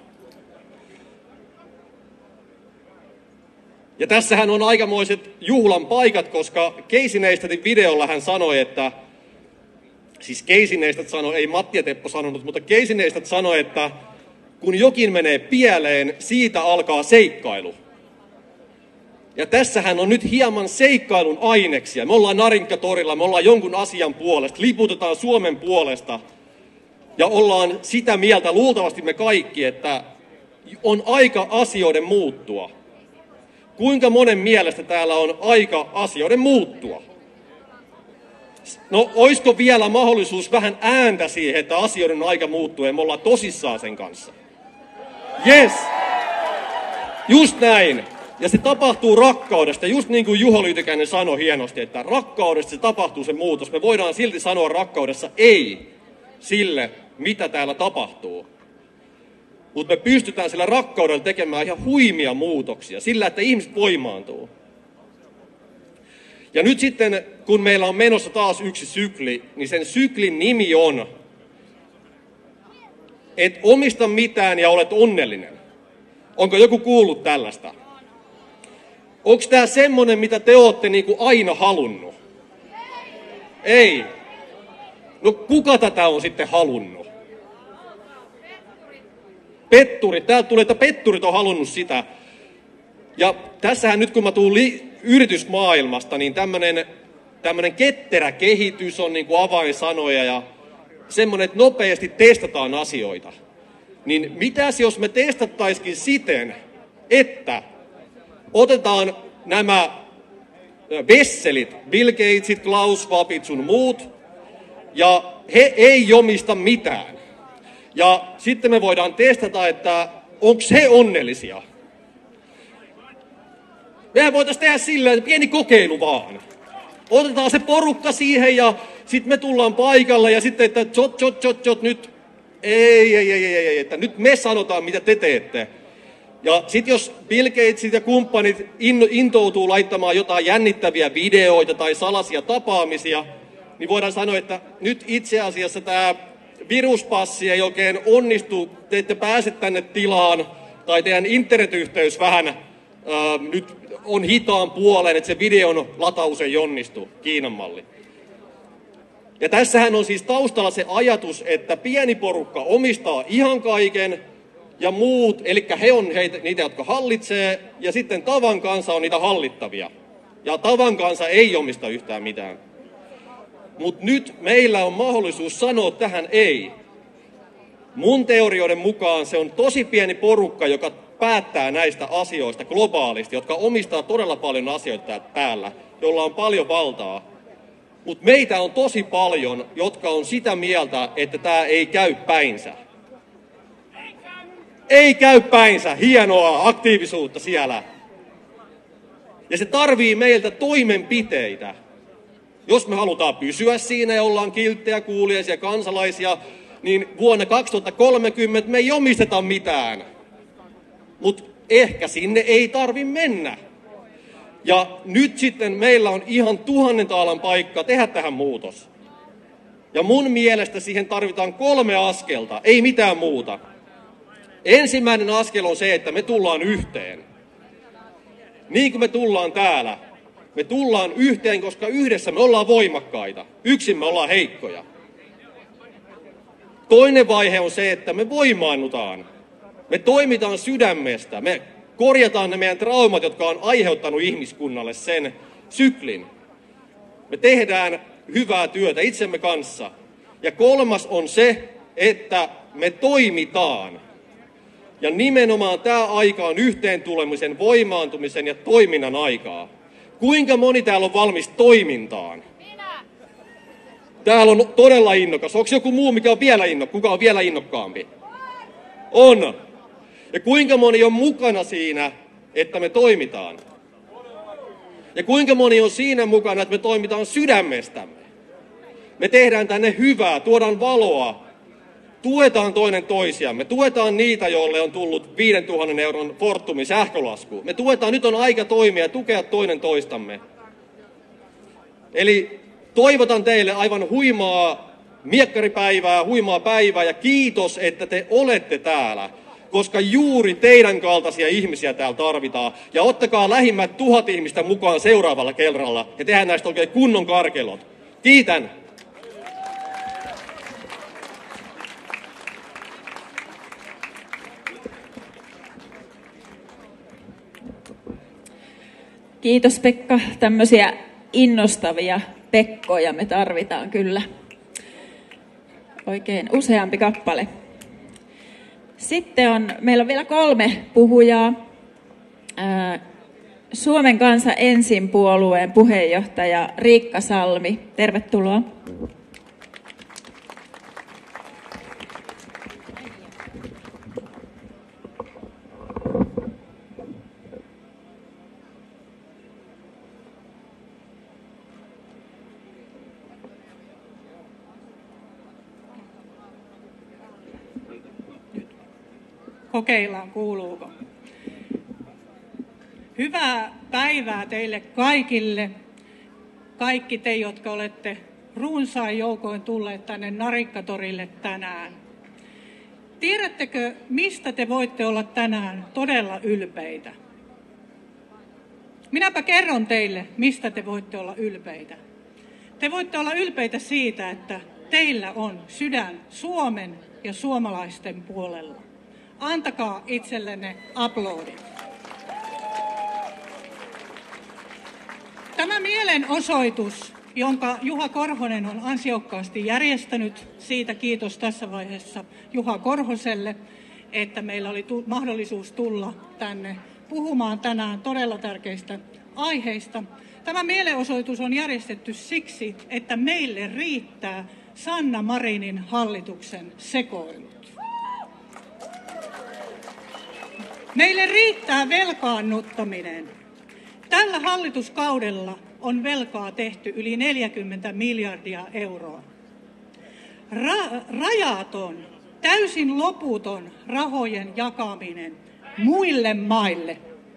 Ja tässähän on aikamoiset juhlan paikat, koska Casey Neistatin videolla hän sanoi, että, siis Casey Neistat sanoi, ei Matti ja Teppo sanonut, mutta Casey Neistat sanoi, että kun jokin menee pieleen, siitä alkaa seikkailu. Ja tässähän on nyt hieman seikkailun aineksia. Me ollaan Narinkkatorilla, me ollaan jonkun asian puolesta, liputetaan Suomen puolesta. Ja ollaan sitä mieltä, luultavasti me kaikki, että on aika asioiden muuttua. Kuinka monen mielestä täällä on aika asioiden muuttua? No, olisiko vielä mahdollisuus vähän ääntä siihen, että asioiden on aika muuttua ja me ollaan tosissaan sen kanssa? Yes! Just näin. Ja se tapahtuu rakkaudesta, just niin kuin Juho Lyytikäinen sanoi hienosti, että rakkaudesta se tapahtuu se muutos. Me voidaan silti sanoa rakkaudessa ei sille, mitä täällä tapahtuu. Mutta me pystytään sillä rakkaudella tekemään ihan huimia muutoksia, sillä että ihmiset voimaantuu. Ja nyt sitten, kun meillä on menossa taas yksi sykli, niin sen syklin nimi on, et omista mitään ja olet onnellinen. Onko joku kuullut tällaista? Onko tämä semmoinen, mitä te olette niinku aina halunnut? Ei. No kuka tätä on sitten halunnut? Petturit. Täältä tulee, että petturit on halunnut sitä. Ja tässähän nyt kun mä tuun yritysmaailmasta, niin tämmönen ketterä kehitys on niinku avainsanoja ja semmoinen, että nopeasti testataan asioita. Niin mitäs jos me testattaisikin siten, että otetaan nämä vesselit, Bill Gatesit, Klaus Schwabit sun muut, ja he ei omista mitään. Ja sitten me voidaan testata, että onko he onnellisia. Mehän voitaisiin tehdä sillä, että pieni kokeilu vaan. Otetaan se porukka siihen ja sitten me tullaan paikalle ja sitten, että jot, nyt. Ei, että nyt me sanotaan, mitä te teette. Ja sitten jos Bill Gatesit ja kumppanit intoutuu laittamaan jotain jännittäviä videoita tai salaisia tapaamisia, niin voidaan sanoa, että nyt itse asiassa tämä viruspassi ei oikein onnistu, te ette pääse tänne tilaan, tai teidän internetyhteys vähän nyt on hitaan puoleen, että se videon lataus ei onnistu, Kiinan malli. Ja tässähän on siis taustalla se ajatus, että pieni porukka omistaa ihan kaiken, ja muut, eli he on niitä, jotka hallitsee, ja sitten tavan kansa on niitä hallittavia. Ja tavan kansa ei omista yhtään mitään. Mutta nyt meillä on mahdollisuus sanoa tähän ei. Mun teorioiden mukaan se on tosi pieni porukka, joka päättää näistä asioista globaalisti, jotka omistaa todella paljon asioita täällä, jolla on paljon valtaa. Mutta meitä on tosi paljon, jotka on sitä mieltä, että tämä ei käy päinsä. Ei käy päinsä. Hienoa aktiivisuutta siellä. Ja se tarvii meiltä toimenpiteitä. Jos me halutaan pysyä siinä ja ollaan kilttejä, kuuliaisia kansalaisia, niin vuonna 2030 me ei omisteta mitään. Mutta ehkä sinne ei tarvi mennä. Ja nyt sitten meillä on ihan 1000 taalan paikka tehdä tähän muutos. Ja mun mielestä siihen tarvitaan 3 askelta, ei mitään muuta. Ensimmäinen askel on se, että me tullaan yhteen. Niin kuin me tullaan täällä. Me tullaan yhteen, koska yhdessä me ollaan voimakkaita. Yksin me ollaan heikkoja. Toinen vaihe on se, että me voimaannutaan. Me toimitaan sydämestä. Me korjataan ne meidän traumat, jotka on aiheuttanut ihmiskunnalle sen syklin. Me tehdään hyvää työtä itsemme kanssa. Ja 3 on se, että me toimitaan. Ja nimenomaan tämä aika on yhteen tulemisen, voimaantumisen ja toiminnan aikaa. Kuinka moni täällä on valmis toimintaan? Täällä on todella innokas. Onko joku muu, mikä on vielä kuka on vielä innokkaampi? On. Ja kuinka moni on mukana siinä, että me toimitaan? Ja kuinka moni on siinä mukana, että me toimitaan sydämestämme? Me tehdään tänne hyvää, tuodaan valoa, tuetaan toinen toisiamme, tuetaan niitä, joille on tullut 5 000 euron Fortumin sähkölasku. Me tuetaan, nyt on aika toimia ja tukea toinen toistamme. Eli toivotan teille aivan huimaa miekkaripäivää, huimaa päivää ja kiitos, että te olette täällä. Koska juuri teidän kaltaisia ihmisiä täällä tarvitaan. Ja ottakaa lähimmät 1000 ihmistä mukaan seuraavalla kerralla ja tehdään näistä oikein kunnon karkelot. Kiitän! Kiitos Pekka. Tämmöisiä innostavia Pekkoja me tarvitaan kyllä. Oikein useampi kappale. Sitten meillä on vielä 3 puhujaa. Suomen kansa ensin -puolueen puheenjohtaja Riikka Salmi. Tervetuloa. Kokeillaan, kuuluuko. Hyvää päivää teille kaikille. Kaikki te, jotka olette runsain joukoin tulleet tänne Narikkatorille tänään. Tiedättekö, mistä te voitte olla tänään todella ylpeitä? Minäpä kerron teille, mistä te voitte olla ylpeitä. Te voitte olla ylpeitä siitä, että teillä on sydän Suomen ja suomalaisten puolella. Antakaa itsellenne aplodit. Tämä mielenosoitus, jonka Juha Korhonen on ansiokkaasti järjestänyt, siitä kiitos tässä vaiheessa Juha Korhoselle, että meillä oli mahdollisuus tulla tänne puhumaan tänään todella tärkeistä aiheista. Tämä mielenosoitus on järjestetty siksi, että meille riittää Sanna Marinin hallituksen sekoilut. Meille riittää velkaannuttaminen. Tällä hallituskaudella on velkaa tehty yli 40 miljardia euroa. Rajaton, täysin loputon rahojen jakaminen muille maille.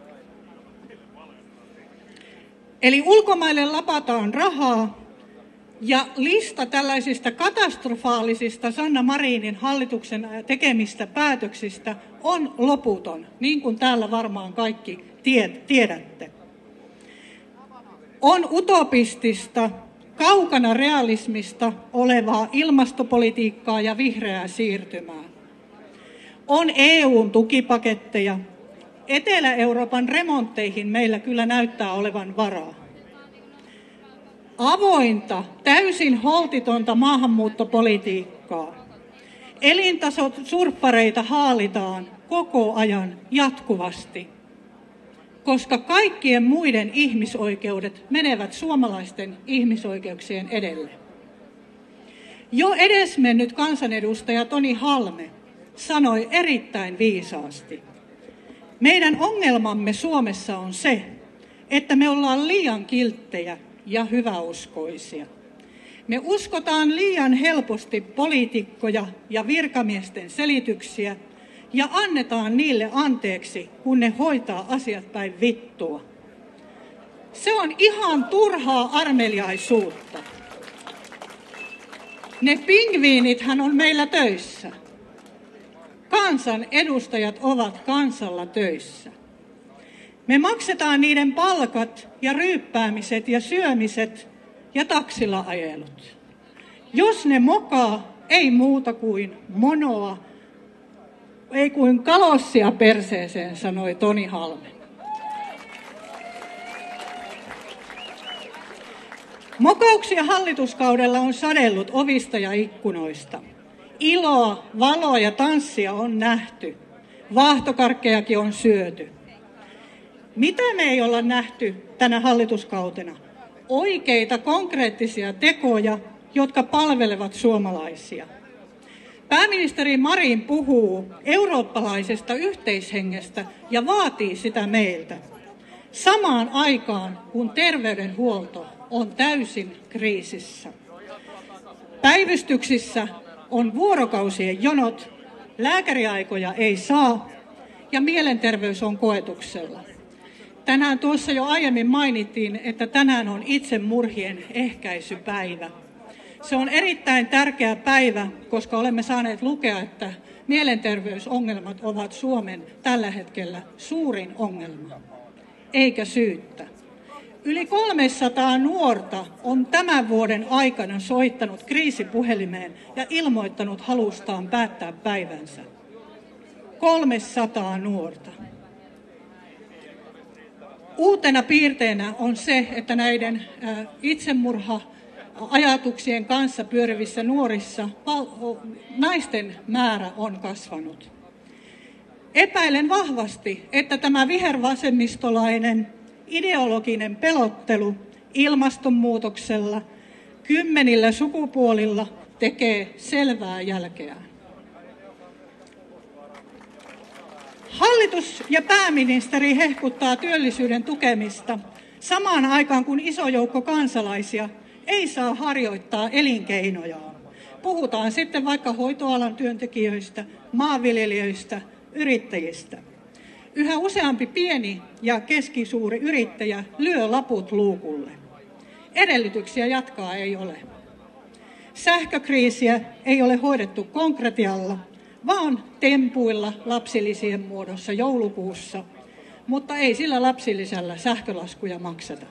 Eli ulkomaille lapataan rahaa ja lista tällaisista katastrofaalisista Sanna Marinin hallituksen tekemistä päätöksistä on loputon, niin kuin täällä varmaan kaikki tiedätte. On utopistista, kaukana realismista olevaa ilmastopolitiikkaa ja vihreää siirtymää. On EUn tukipaketteja. Etelä-Euroopan remontteihin meillä kyllä näyttää olevan varaa. Avointa, täysin holtitonta maahanmuuttopolitiikkaa. Elintasosurppareita haalitaan koko ajan jatkuvasti, koska kaikkien muiden ihmisoikeudet menevät suomalaisten ihmisoikeuksien edelle. Jo edesmennyt kansanedustaja Toni Halme sanoi erittäin viisaasti: meidän ongelmamme Suomessa on se, että me ollaan liian kilttejä ja hyväuskoisia. Me uskotaan liian helposti poliitikkoja ja virkamiesten selityksiä ja annetaan niille anteeksi, kun ne hoitaa asiat päin vittua. Se on ihan turhaa armeliaisuutta. Ne pingviinithän on meillä töissä. Kansan edustajat ovat kansalla töissä. Me maksetaan niiden palkat ja ryyppäämiset ja syömiset ja taksilla ajelut. Jos ne mokaa, ei muuta kuin monoa, ei kuin kalossia perseeseen, sanoi Toni Halme. Mokauksia hallituskaudella on sadellut ovista ja ikkunoista. Iloa, valoa ja tanssia on nähty. Vaahtokarkkejakin on syöty. Mitä me ei olla nähty tänä hallituskautena? Oikeita konkreettisia tekoja, jotka palvelevat suomalaisia. Pääministeri Marin puhuu eurooppalaisesta yhteishengestä ja vaatii sitä meiltä. Samaan aikaan, kun terveydenhuolto on täysin kriisissä. Päivystyksissä on vuorokausien jonot, lääkäriaikoja ei saa ja mielenterveys on koetuksella. Tänään tuossa jo aiemmin mainittiin, että tänään on itsemurhien ehkäisypäivä. Se on erittäin tärkeä päivä, koska olemme saaneet lukea, että mielenterveysongelmat ovat Suomen tällä hetkellä suurin ongelma, eikä syyttä. Yli 300 nuorta on tämän vuoden aikana soittanut kriisipuhelimeen ja ilmoittanut halustaan päättää päivänsä. 300 nuorta. Uutena piirteenä on se, että näiden itsemurha-ajatuksien kanssa pyörivissä nuorissa naisten määrä on kasvanut. Epäilen vahvasti, että tämä vihervasemmistolainen ideologinen pelottelu ilmastonmuutoksella 10 sukupuolilla tekee selvää jälkeä. Hallitus ja pääministeri hehkuttaa työllisyyden tukemista samaan aikaan, kun iso joukko kansalaisia ei saa harjoittaa elinkeinojaan. Puhutaan sitten vaikka hoitoalan työntekijöistä, maanviljelijöistä, yrittäjistä. Yhä useampi pieni ja keskisuuri yrittäjä lyö laput luukulle. Edellytyksiä jatkaa ei ole. Sähkökriisiä ei ole hoidettu konkretialla, vaan tempuilla lapsilisien muodossa joulukuussa, mutta ei sillä lapsilisällä sähkölaskuja makseta.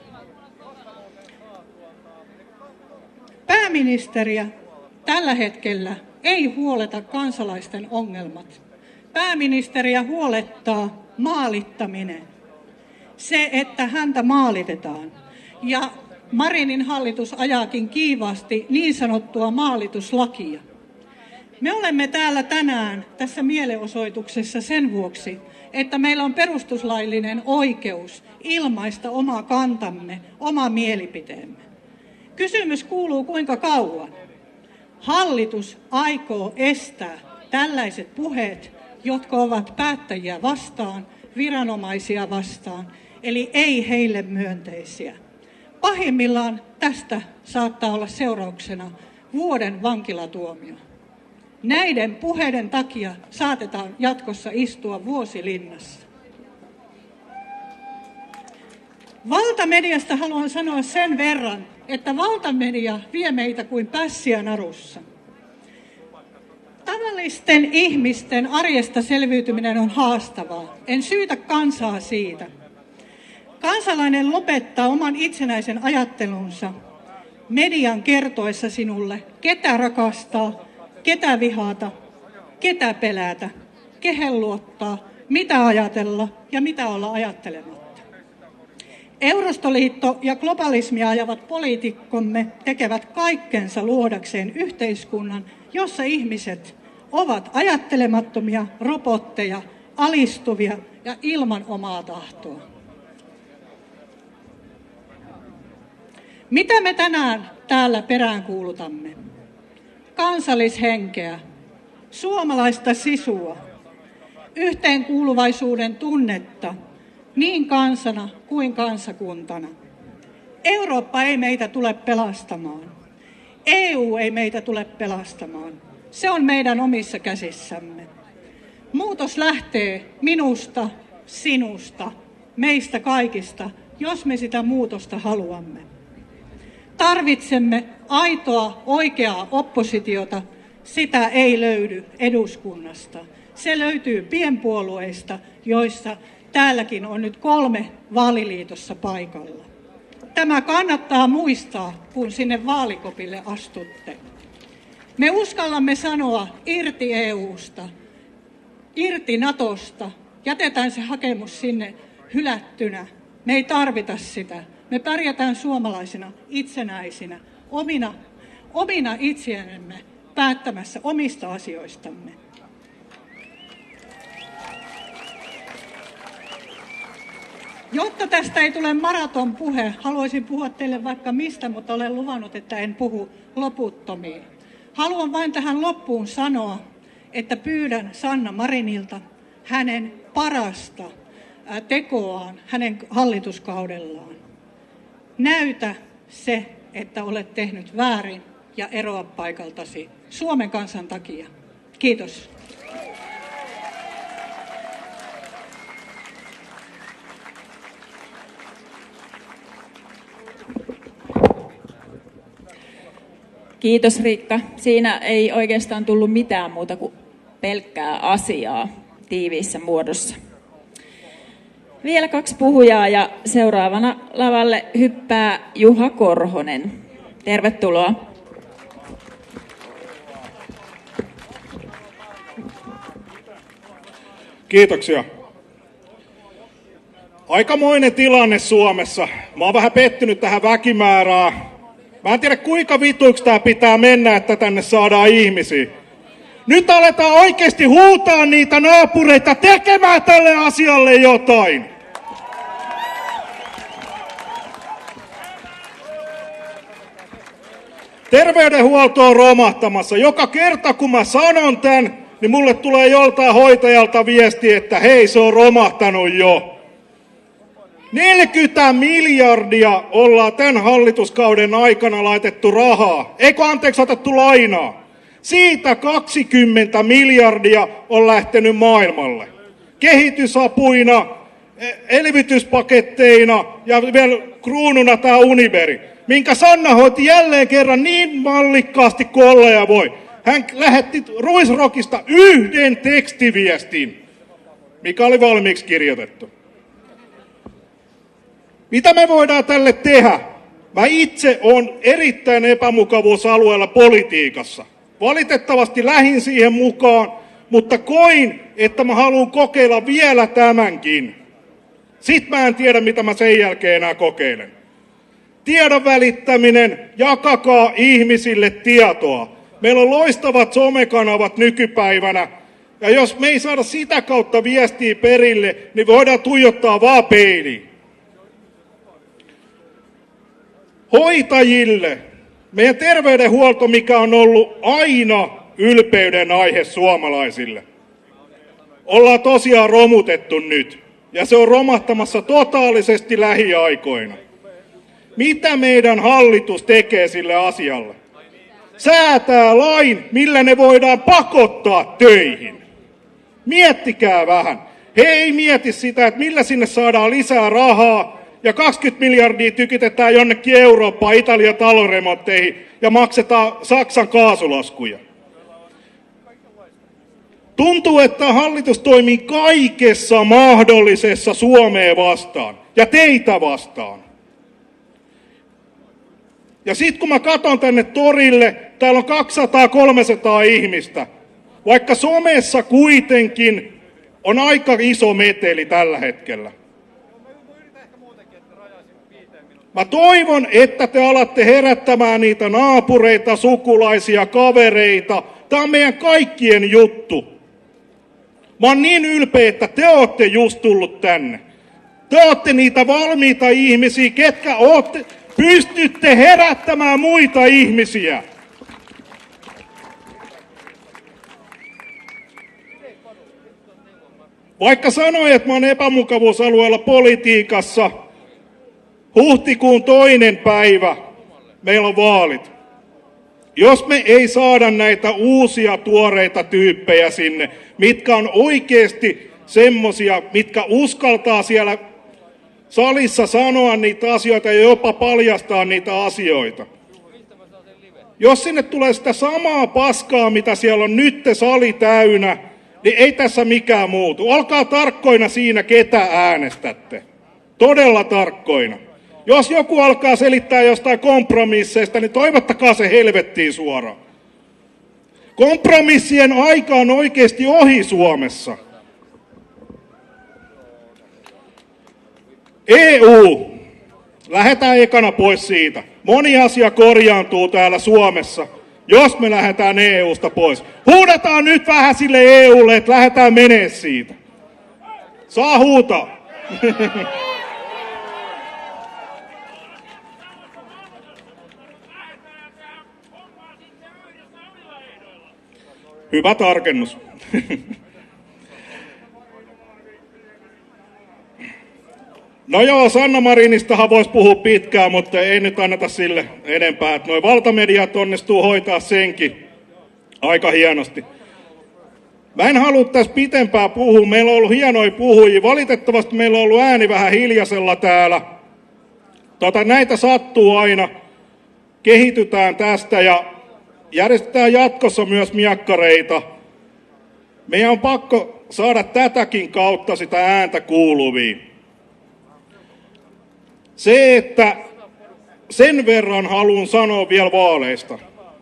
Pääministeriä tällä hetkellä ei huoleta kansalaisten ongelmat. Pääministeriä huolettaa maalittaminen. Se, että häntä maalitetaan. Ja Marinin hallitus ajaakin kiivaasti niin sanottua maalituslakia. Me olemme täällä tänään tässä mielenosoituksessa sen vuoksi, että meillä on perustuslaillinen oikeus ilmaista oma kantamme, oma mielipiteemme. Kysymys kuuluu, kuinka kauan hallitus aikoo estää tällaiset puheet, jotka ovat päättäjiä vastaan, viranomaisia vastaan, eli ei heille myönteisiä. Pahimmillaan tästä saattaa olla seurauksena vuoden vankilatuomio. Näiden puheiden takia saatetaan jatkossa istua vuosilinnassa. Valtamediasta haluan sanoa sen verran, että valtamedia vie meitä kuin pässiä narussa. Tavallisten ihmisten arjesta selviytyminen on haastavaa. En syytä kansaa siitä. Kansalainen lopettaa oman itsenäisen ajattelunsa median kertoessa sinulle, ketä rakastaa, ketä vihata, ketä pelätä, kehen luottaa, mitä ajatella ja mitä olla ajattelematta. Eurostoliitto ja globalismia ajavat poliitikkomme tekevät kaikkensa luodakseen yhteiskunnan, jossa ihmiset ovat ajattelemattomia robotteja, alistuvia ja ilman omaa tahtoa. Mitä me tänään täällä peräänkuulutamme? Kansallishenkeä, suomalaista sisua, yhteenkuuluvaisuuden tunnetta niin kansana kuin kansakuntana. Eurooppa ei meitä tule pelastamaan. EU ei meitä tule pelastamaan. Se on meidän omissa käsissämme. Muutos lähtee minusta, sinusta, meistä kaikista, jos me sitä muutosta haluamme. Tarvitsemme aitoa, oikeaa oppositiota. Sitä ei löydy eduskunnasta. Se löytyy pienpuolueista, joissa täälläkin on nyt 3 vaaliliitossa paikalla. Tämä kannattaa muistaa, kun sinne vaalikopille astutte. Me uskallamme sanoa irti EUsta, irti Natosta. Jätetään se hakemus sinne hylättynä. Me ei tarvita sitä. Me pärjätään suomalaisina itsenäisinä, omina itseämme päättämässä omista asioistamme. Jotta tästä ei tule maraton puhe, haluaisin puhua teille vaikka mistä, mutta olen luvannut, että en puhu loputtomiin. Haluan vain tähän loppuun sanoa, että pyydän Sanna Marinilta hänen parasta tekoaan hänen hallituskaudellaan. Näytä se, että olet tehnyt väärin ja eroa paikaltasi Suomen kansan takia. Kiitos. Kiitos Riikka. Siinä ei oikeastaan tullut mitään muuta kuin pelkkää asiaa tiiviissä muodossa. Vielä 2 puhujaa ja seuraavana lavalle hyppää Juha Korhonen. Tervetuloa. Kiitoksia. Aikamoinen tilanne Suomessa. Mä oon vähän pettynyt tähän väkimäärään. Mä en tiedä kuinka vituiksi tää pitää mennä, että tänne saadaan ihmisiä. Nyt aletaan oikeasti huutaa niitä naapureita tekemään tälle asialle jotain. Terveydenhuolto on romahtamassa. Joka kerta kun mä sanon tän, niin mulle tulee joltain hoitajalta viesti, että hei, se on romahtanut jo. 40 miljardia ollaan tämän hallituskauden aikana laitettu rahaa. Otettu lainaa. Siitä 20 miljardia on lähtenyt maailmalle. Kehitysapuina, elvytyspaketteina ja vielä kruununa tämä Uniberi, minkä Sanna hoiti jälleen kerran niin mallikkaasti kuin olla ja voi. Hän lähetti Ruisrockista 1 tekstiviestin, mikä oli valmiiksi kirjoitettu. Mitä me voidaan tälle tehdä? Mä itse olen erittäin epämukavuusalueella politiikassa. Valitettavasti lähdin siihen mukaan, mutta koin, että mä haluan kokeilla vielä tämänkin. Sitten mä en tiedä, mitä mä sen jälkeen enää kokeilen. Tiedon välittäminen, jakakaa ihmisille tietoa. Meillä on loistavat somekanavat nykypäivänä. Ja jos me ei saada sitä kautta viestiä perille, niin voidaan tuijottaa vaan peiliin. Hoitajille. Meidän terveydenhuolto, mikä on ollut aina ylpeyden aihe suomalaisille. Ollaan tosiaan romutettu nyt. Ja se on romahtamassa totaalisesti lähiaikoina. Mitä meidän hallitus tekee sille asialle? Säätää lain, millä ne voidaan pakottaa töihin. Miettikää vähän. He ei mieti sitä, että millä sinne saadaan lisää rahaa. Ja 20 miljardia tykitetään jonnekin Eurooppaan, Italian taloremontteihin ja maksetaan Saksan kaasulaskuja. Tuntuu, että hallitus toimii kaikessa mahdollisessa Suomea vastaan ja teitä vastaan. Ja sitten kun mä katson tänne torille, täällä on 200-300 ihmistä. Vaikka somessa kuitenkin on aika iso meteli tällä hetkellä. Mä toivon, että te alatte herättämään niitä naapureita, sukulaisia, kavereita, Tää on meidän kaikkien juttu. Mä oon niin ylpeä, että te ootte just tullut tänne. Te ootte niitä valmiita ihmisiä, ketkä pystytte herättämään muita ihmisiä. Vaikka sanoin, että mä oon epämukavuusalueella politiikassa, huhtikuun 2. päivä meillä on vaalit. Jos me ei saada näitä uusia tuoreita tyyppejä sinne, mitkä on oikeasti semmosia, mitkä uskaltaa siellä salissa sanoa niitä asioita ja jopa paljastaa niitä asioita. Jos sinne tulee sitä samaa paskaa, mitä siellä on nyt sali täynnä, niin ei tässä mikään muutu. Olkaa tarkkoina siinä, ketä äänestätte. Todella tarkkoina. Jos joku alkaa selittää jostain kompromisseista, niin toivottakaa se helvettiin suoraan. Kompromissien aika on oikeasti ohi Suomessa. EU. Lähdetään ekana pois siitä. Moni asia korjaantuu täällä Suomessa, jos me lähdetään EUsta pois. Huudetaan nyt vähän sille EUlle, että lähdetään menee siitä. Saa huutaa. Hyvä tarkennus. No joo, Sanna Marinistahan voisi puhua pitkään, mutta ei nyt anneta sille enempää. Noi valtamediat onnistuu hoitaa senkin aika hienosti. Mä en halua tässä pitempään puhua. Meillä on ollut hienoja puhujia. Valitettavasti meillä on ollut ääni vähän hiljaisella täällä. Näitä sattuu aina. Kehitytään tästä ja järjestetään jatkossa myös miakkareita. Meidän on pakko saada tätäkin kautta sitä ääntä kuuluviin. Se, että sen verran haluan sanoa vielä vaaleista.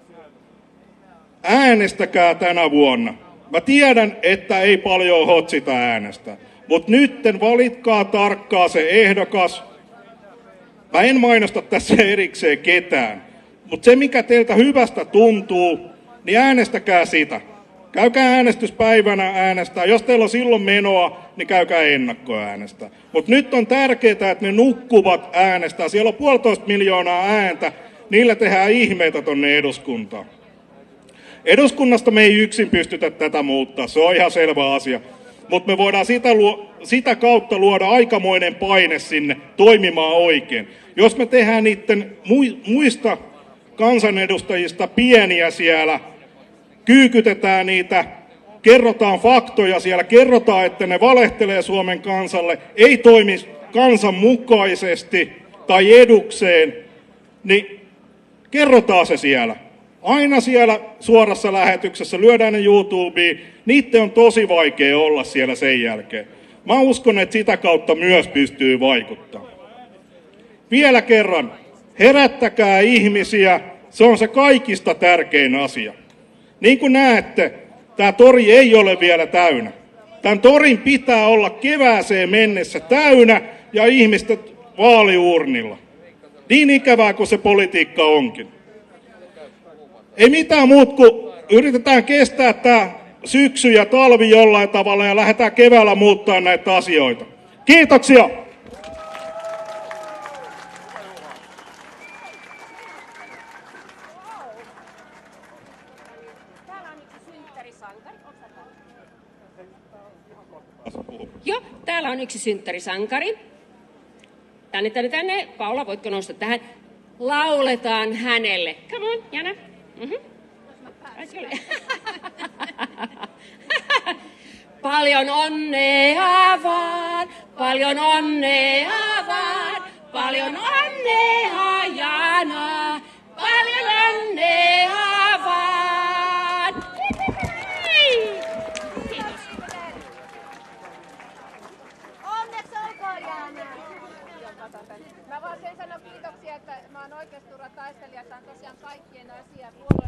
Äänestäkää tänä vuonna. Mä tiedän, että ei paljon hotsita äänestää. Mutta nytten valitkaa tarkkaa se ehdokas. Mä en mainosta tässä erikseen ketään. Mutta se, mikä teiltä hyvästä tuntuu, niin äänestäkää sitä. Käykää äänestyspäivänä äänestää. Jos teillä on silloin menoa, niin käykää ennakkoäänestää. Mutta nyt on tärkeää, että ne nukkuvat äänestää. Siellä on 1,5 miljoonaa ääntä. Niillä tehdään ihmeitä tonne eduskuntaan. Eduskunnasta me ei yksin pystytä tätä muuttaa. Se on ihan selvä asia. Mutta me voidaan sitä kautta luoda aikamoinen paine sinne toimimaan oikein. Jos me tehdään niiden muista kansanedustajista pieniä siellä, kyykytetään niitä, kerrotaan faktoja siellä, kerrotaan, että ne valehtelee Suomen kansalle, ei toimi kansan mukaisesti tai edukseen, niin kerrotaan se siellä. Aina siellä suorassa lähetyksessä, lyödään ne YouTubeen, niiden on tosi vaikea olla siellä sen jälkeen. Mä uskon, että sitä kautta myös pystyy vaikuttamaan. Vielä kerran, herättäkää ihmisiä, se on se kaikista tärkein asia. Niin kuin näette, tämä tori ei ole vielä täynnä. Tämän torin pitää olla kevääseen mennessä täynnä ja ihmisten vaaliurnilla. Niin ikävää kuin se politiikka onkin. Ei mitään muuta kuin yritetään kestää tämä syksy ja talvi jollain tavalla ja lähdetään keväällä muuttaa näitä asioita. Kiitoksia! Joo, täällä on yksi synttärisankari. Tänne. Paula, voitko nousta tähän? Lauletaan hänelle. Come on, Jana. Paljon onnea vaan, paljon onnea vaan, paljon onnea Jana, paljon onnea vaan. Kiitos. Onneksi olkoon, Jana. Mä vaan sen sanon kiitoksia, että mä oon oikeusturvan taistelija. Tää on tosiaan kaikkien asia.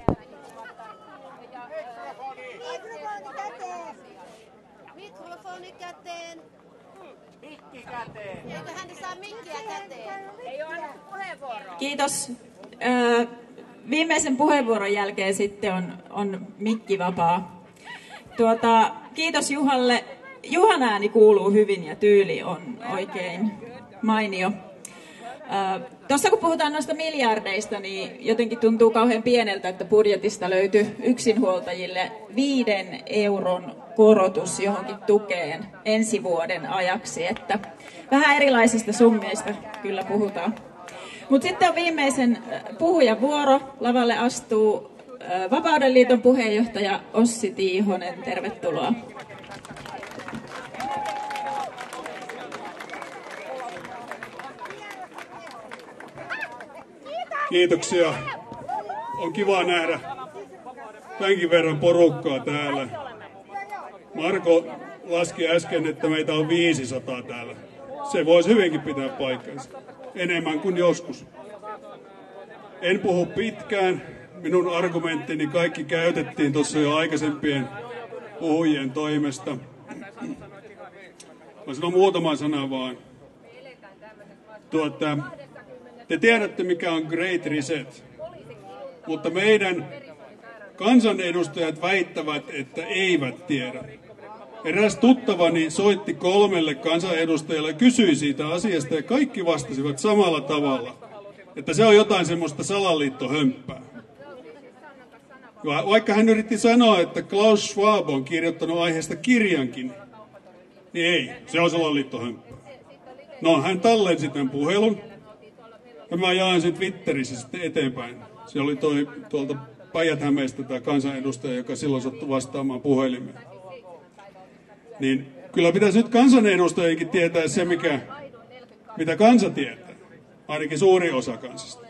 Mikrofoni käteen. Mikrofoni käteen. Mikki käteen. Eiköhän ne saa mikkiä käteen. Ei ole annettu puheenvuoroa. Kiitos. viimeisen puheenvuoron jälkeen sitten on mikki vapaa. Kiitos Juhalle. Juhan ääni kuuluu hyvin ja tyyli on oikein mainio. Tuossa kun puhutaan noista miljardeista, niin jotenkin tuntuu kauhean pieneltä, että budjetista löytyy yksinhuoltajille 5 euron korotus johonkin tukeen ensi vuoden ajaksi. Että vähän erilaisista summista kyllä puhutaan. Mutta sitten on viimeisen puhujan vuoro. Lavalle astuu Vapauden liiton puheenjohtaja Ossi Tiihonen. Tervetuloa. Kiitoksia. On kiva nähdä tämänkin verran porukkaa täällä. Marko laski äsken, että meitä on 500 täällä. Se voisi hyvinkin pitää paikkansa. Enemmän kuin joskus. En puhu pitkään. Minun argumenttini kaikki käytettiin tuossa jo aikaisempien puhujien toimesta. Mä sanon muutaman sanan vaan. Te tiedätte, mikä on Great Reset, mutta meidän kansanedustajat väittävät, että eivät tiedä. Eräs tuttavani soitti 3 kansanedustajalle ja kysyi siitä asiasta ja kaikki vastasivat samalla tavalla, että se on jotain semmoista salaliittohömppää. Vaikka hän yritti sanoa, että Klaus Schwab on kirjoittanut aiheesta kirjankin, niin ei, se on salaliittohömppää. No, hän tallensi tämän puhelun. Ja mä jaen sen Twitterissä sitten eteenpäin. Se oli tuolta Päijät-Hämeestä tämä kansanedustaja, joka silloin sattui vastaamaan puhelimeen. Niin kyllä pitäisi nyt kansanedustajienkin tietää se, mitä kansa tietää. Ainakin suuri osa kansasta.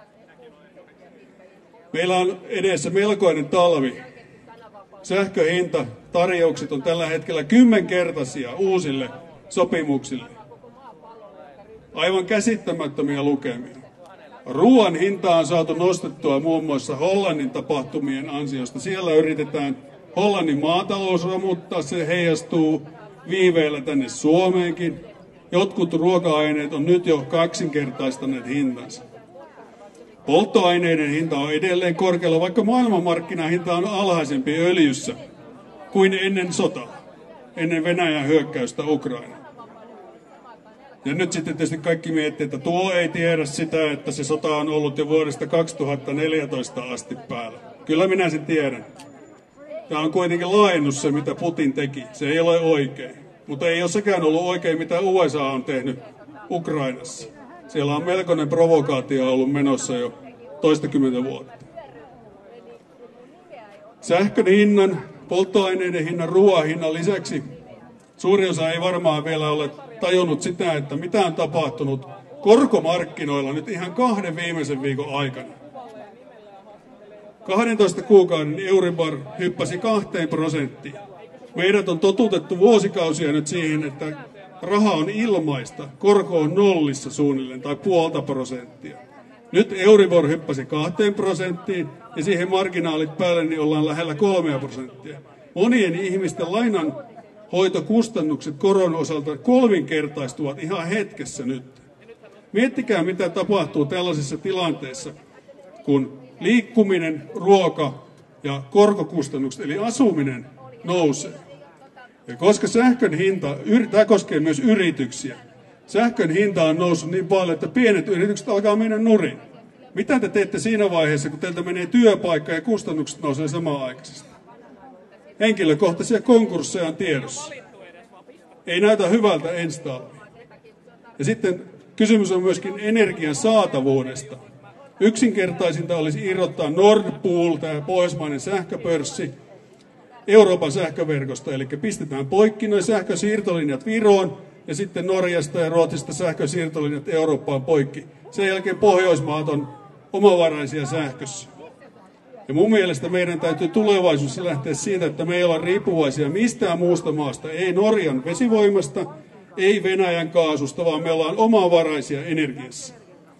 Meillä on edessä melkoinen talvi. Sähköhinta, tarjoukset on tällä hetkellä 10-kertaisia uusille sopimuksille. Aivan käsittämättömiä lukemia. Ruoan hintaa on saatu nostettua muun muassa Hollannin tapahtumien ansiosta. Siellä yritetään Hollannin maatalous romuttaa, se heijastuu viiveellä tänne Suomeenkin. Jotkut ruoka-aineet on nyt jo 2-kertaistaneet hintansa. Polttoaineiden hinta on edelleen korkealla, vaikka maailmanmarkkinahinta on alhaisempi öljyssä kuin ennen sotaa, ennen Venäjän hyökkäystä Ukrainaan. Ja nyt sitten tietysti kaikki miettii, että tuo ei tiedä sitä, että se sota on ollut jo vuodesta 2014 asti päällä. Kyllä minä sen tiedän. Tämä on kuitenkin laajennus se, mitä Putin teki. Se ei ole oikein. Mutta ei ole sekään ollut oikein, mitä USA on tehnyt Ukrainassa. Siellä on melkoinen provokaatio ollut menossa jo toistakymmentä vuotta. Sähkön hinnan, polttoaineiden hinnan, ruoan hinnan lisäksi suuri osa ei varmaan vielä ole tajunnut sitä, että mitä on tapahtunut korkomarkkinoilla nyt ihan 2 viimeisen viikon aikana. 12 kuukauden Euribor hyppäsi 2%. Meidät on totutettu vuosikausia nyt siihen, että raha on ilmaista, korko on nollissa suunnilleen tai 0,5%. Nyt Euribor hyppäsi 2% ja siihen marginaalit päälle niin ollaan lähellä 3%. Monien ihmisten lainanhoitokustannukset koron osalta 3-kertaistuvat ihan hetkessä nyt. Miettikää, mitä tapahtuu tällaisessa tilanteessa, kun liikkuminen, ruoka ja korkokustannukset, eli asuminen, nousee. Ja koska sähkön hinta, tämä koskee myös yrityksiä, sähkön hinta on noussut niin paljon, että pienet yritykset alkaa mennä nurin. Mitä te teette siinä vaiheessa, kun teiltä menee työpaikka ja kustannukset nousee samaan aikaisesti? Henkilökohtaisia konkursseja on tiedossa. Ei näytä hyvältä ensi talvi. Ja sitten kysymys on myöskin energian saatavuudesta. Yksinkertaisinta olisi irrottaa Nord Pool, tämä pohjoismainen sähköpörssi, Euroopan sähköverkosta, eli pistetään poikki noin sähkösiirtolinjat Viroon ja sitten Norjasta ja Ruotsista sähkösiirtolinjat Eurooppaan poikki. Sen jälkeen Pohjoismaat on omavaraisia sähkössä. Ja mun mielestä meidän täytyy tulevaisuudessa lähteä siitä, että me ei olla riippuvaisia mistään muusta maasta, ei Norjan vesivoimasta, ei Venäjän kaasusta, vaan me ollaan omavaraisia energiassa.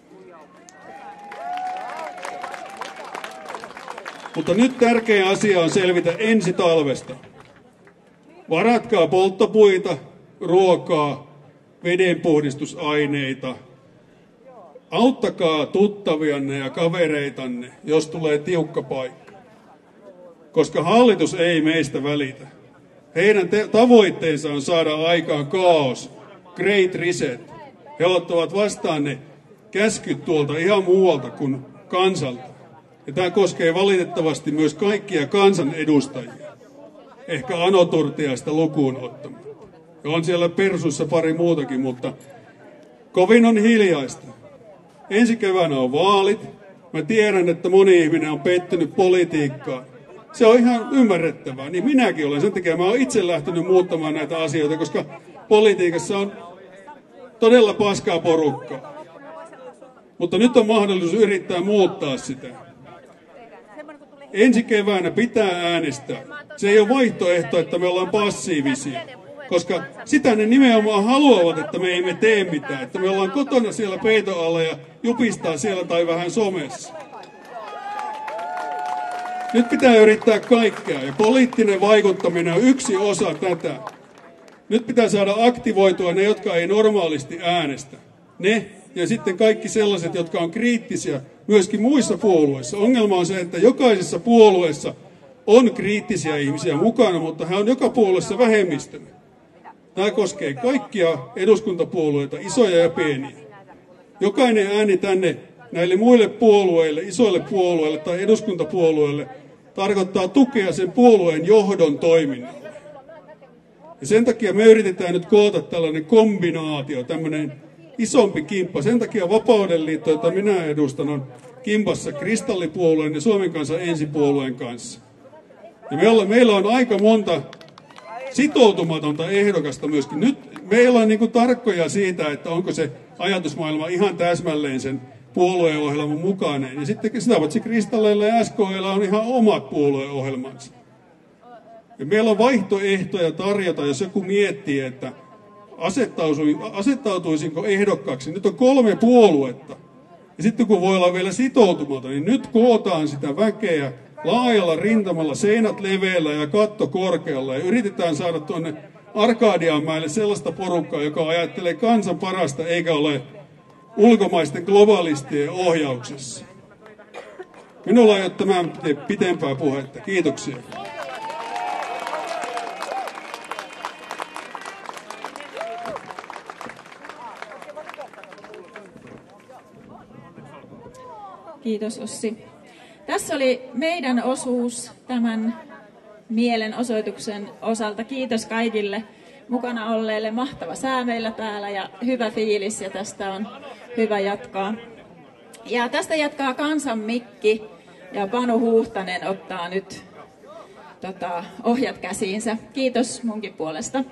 Mutta nyt tärkeä asia on selvitä ensi talvesta. Varatkaa polttopuita, ruokaa, vedenpuhdistusaineita, auttakaa tuttavianne ja kavereitanne, jos tulee tiukka paikka. Koska hallitus ei meistä välitä. Heidän tavoitteensa on saada aikaan kaos, great reset. He ottavat vastaan ne käskyt tuolta ihan muualta kuin kansalta. Ja tämä koskee valitettavasti myös kaikkia kansanedustajia. Ehkä Anoturtiaista lukuun ottamatta. Ja on siellä Persussa pari muutakin, mutta kovin on hiljaista. Ensi keväänä on vaalit. Mä tiedän, että moni ihminen on pettynyt politiikkaan. Se on ihan ymmärrettävää. Niin minäkin olen. Sen takia mä oon itse lähtenyt muuttamaan näitä asioita, koska politiikassa on todella paskaa porukkaa. Mutta nyt on mahdollisuus yrittää muuttaa sitä. Ensi keväänä pitää äänestää. Se ei ole vaihtoehto, että me ollaan passiivisia. Koska sitä ne nimenomaan haluavat, että me emme tee mitään. Että me ollaan kotona siellä peiton alla ja jupistaa siellä tai vähän somessa. Nyt pitää yrittää kaikkea ja poliittinen vaikuttaminen on yksi osa tätä. Nyt pitää saada aktivoitua ne, jotka ei normaalisti äänestä. Ne ja sitten kaikki sellaiset, jotka on kriittisiä myöskin muissa puolueissa. Ongelma on se, että jokaisessa puolueessa on kriittisiä ihmisiä mukana, mutta he on joka puolueessa vähemmistönä. Tämä koskee kaikkia eduskuntapuolueita, isoja ja pieniä. Jokainen ääni tänne näille muille puolueille, isoille puolueille tai eduskuntapuolueille tarkoittaa tukea sen puolueen johdon toiminnalle. Ja sen takia me yritetään nyt koota tällainen kombinaatio, tämmöinen isompi kimppa. Sen takia Vapauden liitto, jota minä edustan, on kimpassa Kristallipuolueen ja Suomen Kansan ensipuolueen kanssa. Ja meillä on aika monta sitoutumatonta ehdokasta myöskin. Nyt meillä on niin kuin tarkkoja siitä, että onko se ajatusmaailma ihan täsmälleen sen puolueohjelman mukainen. Ja sitten sitä paitsi Kristalleilla ja SK:lla on ihan omat puolueohjelmansa. Ja meillä on vaihtoehtoja tarjota, jos joku miettii, että asettautuisinko ehdokkaaksi. Nyt on 3 puoluetta. Ja sitten kun voi olla vielä sitoutumaton, niin nyt kootaan sitä väkeä laajalla rintamalla, seinät leveällä ja katto korkealla. Ja yritetään saada tuonne Arkadianmäelle sellaista porukkaa, joka ajattelee kansan parasta eikä ole ulkomaisten globalistien ohjauksessa. Minulla ei ole tämän pitempää puhetta. Kiitoksia. Kiitos Ossi. Tässä oli meidän osuus tämän mielenosoituksen osalta. Kiitos kaikille mukana olleille. Mahtava sää meillä täällä ja hyvä fiilis ja tästä on hyvä jatkaa. Ja tästä jatkaa Kansan Mikki ja Panu Huuhtanen ottaa nyt ohjat käsiinsä. Kiitos munkin puolesta.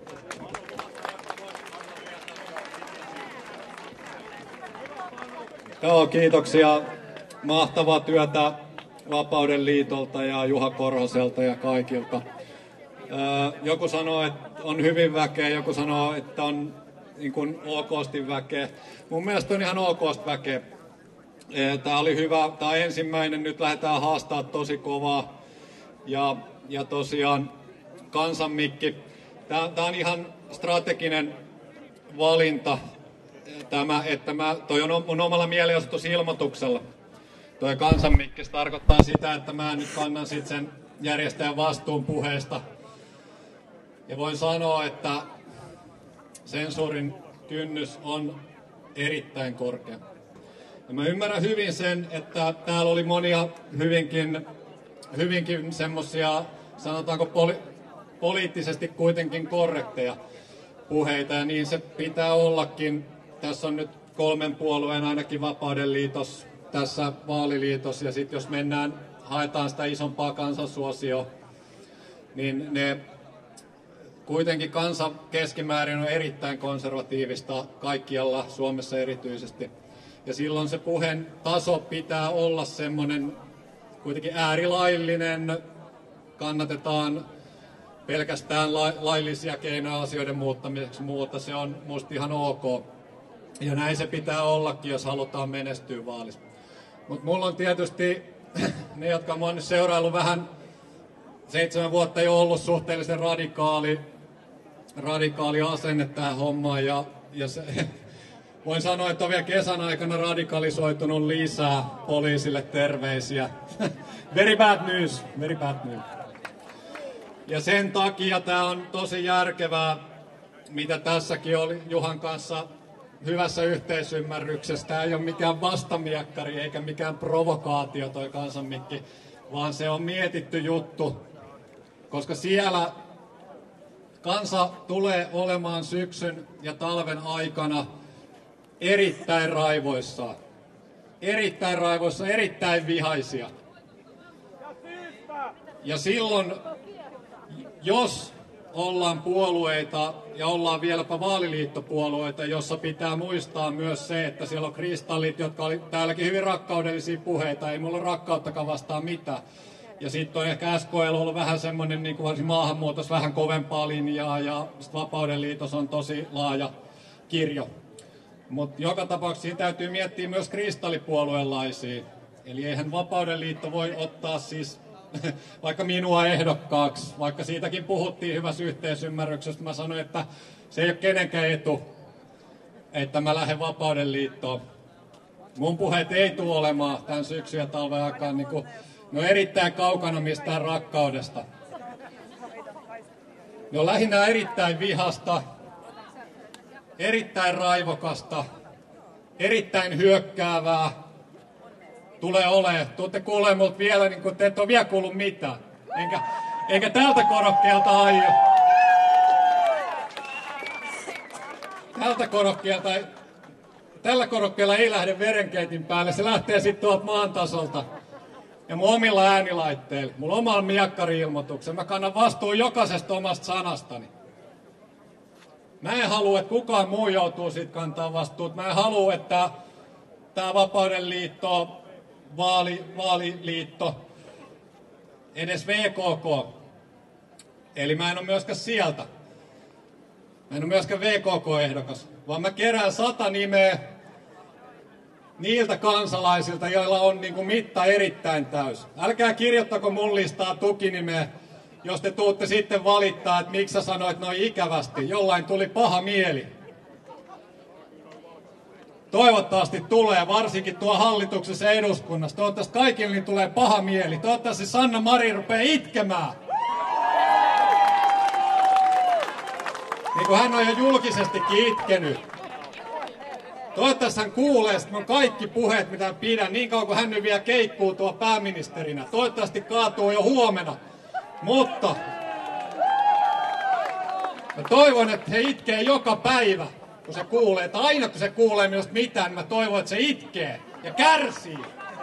Joo, kiitoksia. Mahtavaa työtä Vapauden liitolta ja Juha Korhoselta ja kaikilta. Joku sanoo, että on hyvin väkeä, joku sanoo, että on niin kuin okosti väkeä. Mun mielestä on ihan okosti väkeä. Tämä oli hyvä, tämä on ensimmäinen, nyt lähdetään haastaa tosi kovaa. Ja tosiaan Kansanmikki. Tämä on ihan strateginen valinta, tämä, että toi on mun omalla mielenosoitusilmoituksella. Toi Kansanmikki tarkoittaa sitä, että mä nyt kannan sit sen järjestäjän vastuun puheesta. Ja voin sanoa, että sensuurin kynnys on erittäin korkea. Ja mä ymmärrän hyvin sen, että täällä oli monia hyvinkin semmosia, sanotaanko poliittisesti kuitenkin korrekteja puheita, ja niin se pitää ollakin. Tässä on nyt 3 puolueen ainakin Vapauden liitos, tässä vaaliliitos, ja sitten jos haetaan sitä isompaa kansansuosioa, niin ne kuitenkin kansa keskimäärin on erittäin konservatiivista kaikkialla, Suomessa erityisesti. Ja silloin se puheen taso pitää olla semmoinen kuitenkin äärilaillinen, kannatetaan pelkästään laillisia keinoja asioiden muuttamiseksi, mutta se on musta ihan ok. Ja näin se pitää ollakin, jos halutaan menestyä vaalissa. Mutta mulla on tietysti ne, jotka mä oon nyt seuraillut vähän 7 vuotta jo ollut suhteellisen radikaali asenne tähän hommaan. Ja se, Voin sanoa, että on vielä kesän aikana radikalisoitunut lisää. Poliisille terveisiä. Very bad news, very bad news. Ja sen takia tämä on tosi järkevää, mitä tässäkin oli Juhan kanssa hyvässä yhteisymmärryksessä. Tämä ei ole mikään vastamiekkari eikä mikään provokaatio toi kansanmikki, vaan se on mietitty juttu, koska siellä kansa tulee olemaan syksyn ja talven aikana erittäin raivoissaan. Erittäin raivoissa, erittäin vihaisia. Ja silloin, jos ollaan puolueita ja ollaan vieläpä vaaliliittopuolueita, jossa pitää muistaa myös se, että siellä on kristallit, jotka oli täälläkin hyvin rakkaudellisia puheita, ei mulla rakkauttakaan vastaan mitään. Ja sitten on ehkä SKL ollut vähän semmoinen niin kuin maahanmuutos vähän kovempaa linjaa ja Vapauden liitos on tosi laaja kirjo. Mutta joka tapauksessa siinä täytyy miettiä myös kristallipuolueenlaisia. Eli eihän Vapauden liitto voi ottaa siis vaikka minua ehdokkaaksi, vaikka siitäkin puhuttiin hyvässä yhteisymmärryksessä. Mä sanoin, että se ei ole kenenkään etu, että mä lähden Vapauden liittoon. Mun puheet ei tule olemaan tämän syksyn ja talven aikaan niin kuin, ne on erittäin kaukana mistään rakkaudesta. Ne on lähinnä erittäin vihasta, erittäin raivokasta, erittäin hyökkäävää. Tulee olemaan. Tuutte kuulemaan multa vielä, niin kuin te et ole vielä kuullut mitään. Enkä tältä korokkeelta aio. Tältä korokkeelta, tällä korokkeella ei lähde verenkeitin päälle. Se lähtee sitten tuolta maan tasolta. Ja mun omilla äänilaitteilla, mun omalla miakkari-ilmoituksella. Mä kannan vastuun jokaisesta omasta sanastani. Mä en halua, että kukaan muu joutuu siitä kantaa vastuut. Mä en halua, että tämä Vapauden liitto, vaaliliitto, edes VKK. Eli mä en ole myöskään sieltä. Mä en ole myöskään VKK-ehdokas, vaan mä kerään 100 nimeä niiltä kansalaisilta, joilla on niin kuin mitta erittäin täys. Älkää kirjoittako mun listaa tukinimeä, jos te tuutte sitten valittaa, että miksi sä sanoit noin ikävästi. Jollain tuli paha mieli. Toivottavasti tulee, varsinkin tuo hallituksessa eduskunnassa. Toivottavasti kaikille niin tulee paha mieli. Toivottavasti Sanna Marin rupeaa itkemään. Niin kuin hän on jo julkisestikin itkenyt. Toivottavasti hän kuulee mun kaikki puheet, mitä hän pidän, niin kauan kuin hän nyt vielä keikkuu tuo pääministerinä. Toivottavasti kaatuu jo huomenna. Mutta mä toivon, että he itkee joka päivä, kun se kuulee. Tai aina kun se kuulee minusta mitään, niin mä toivon, että se itkee ja kärsii.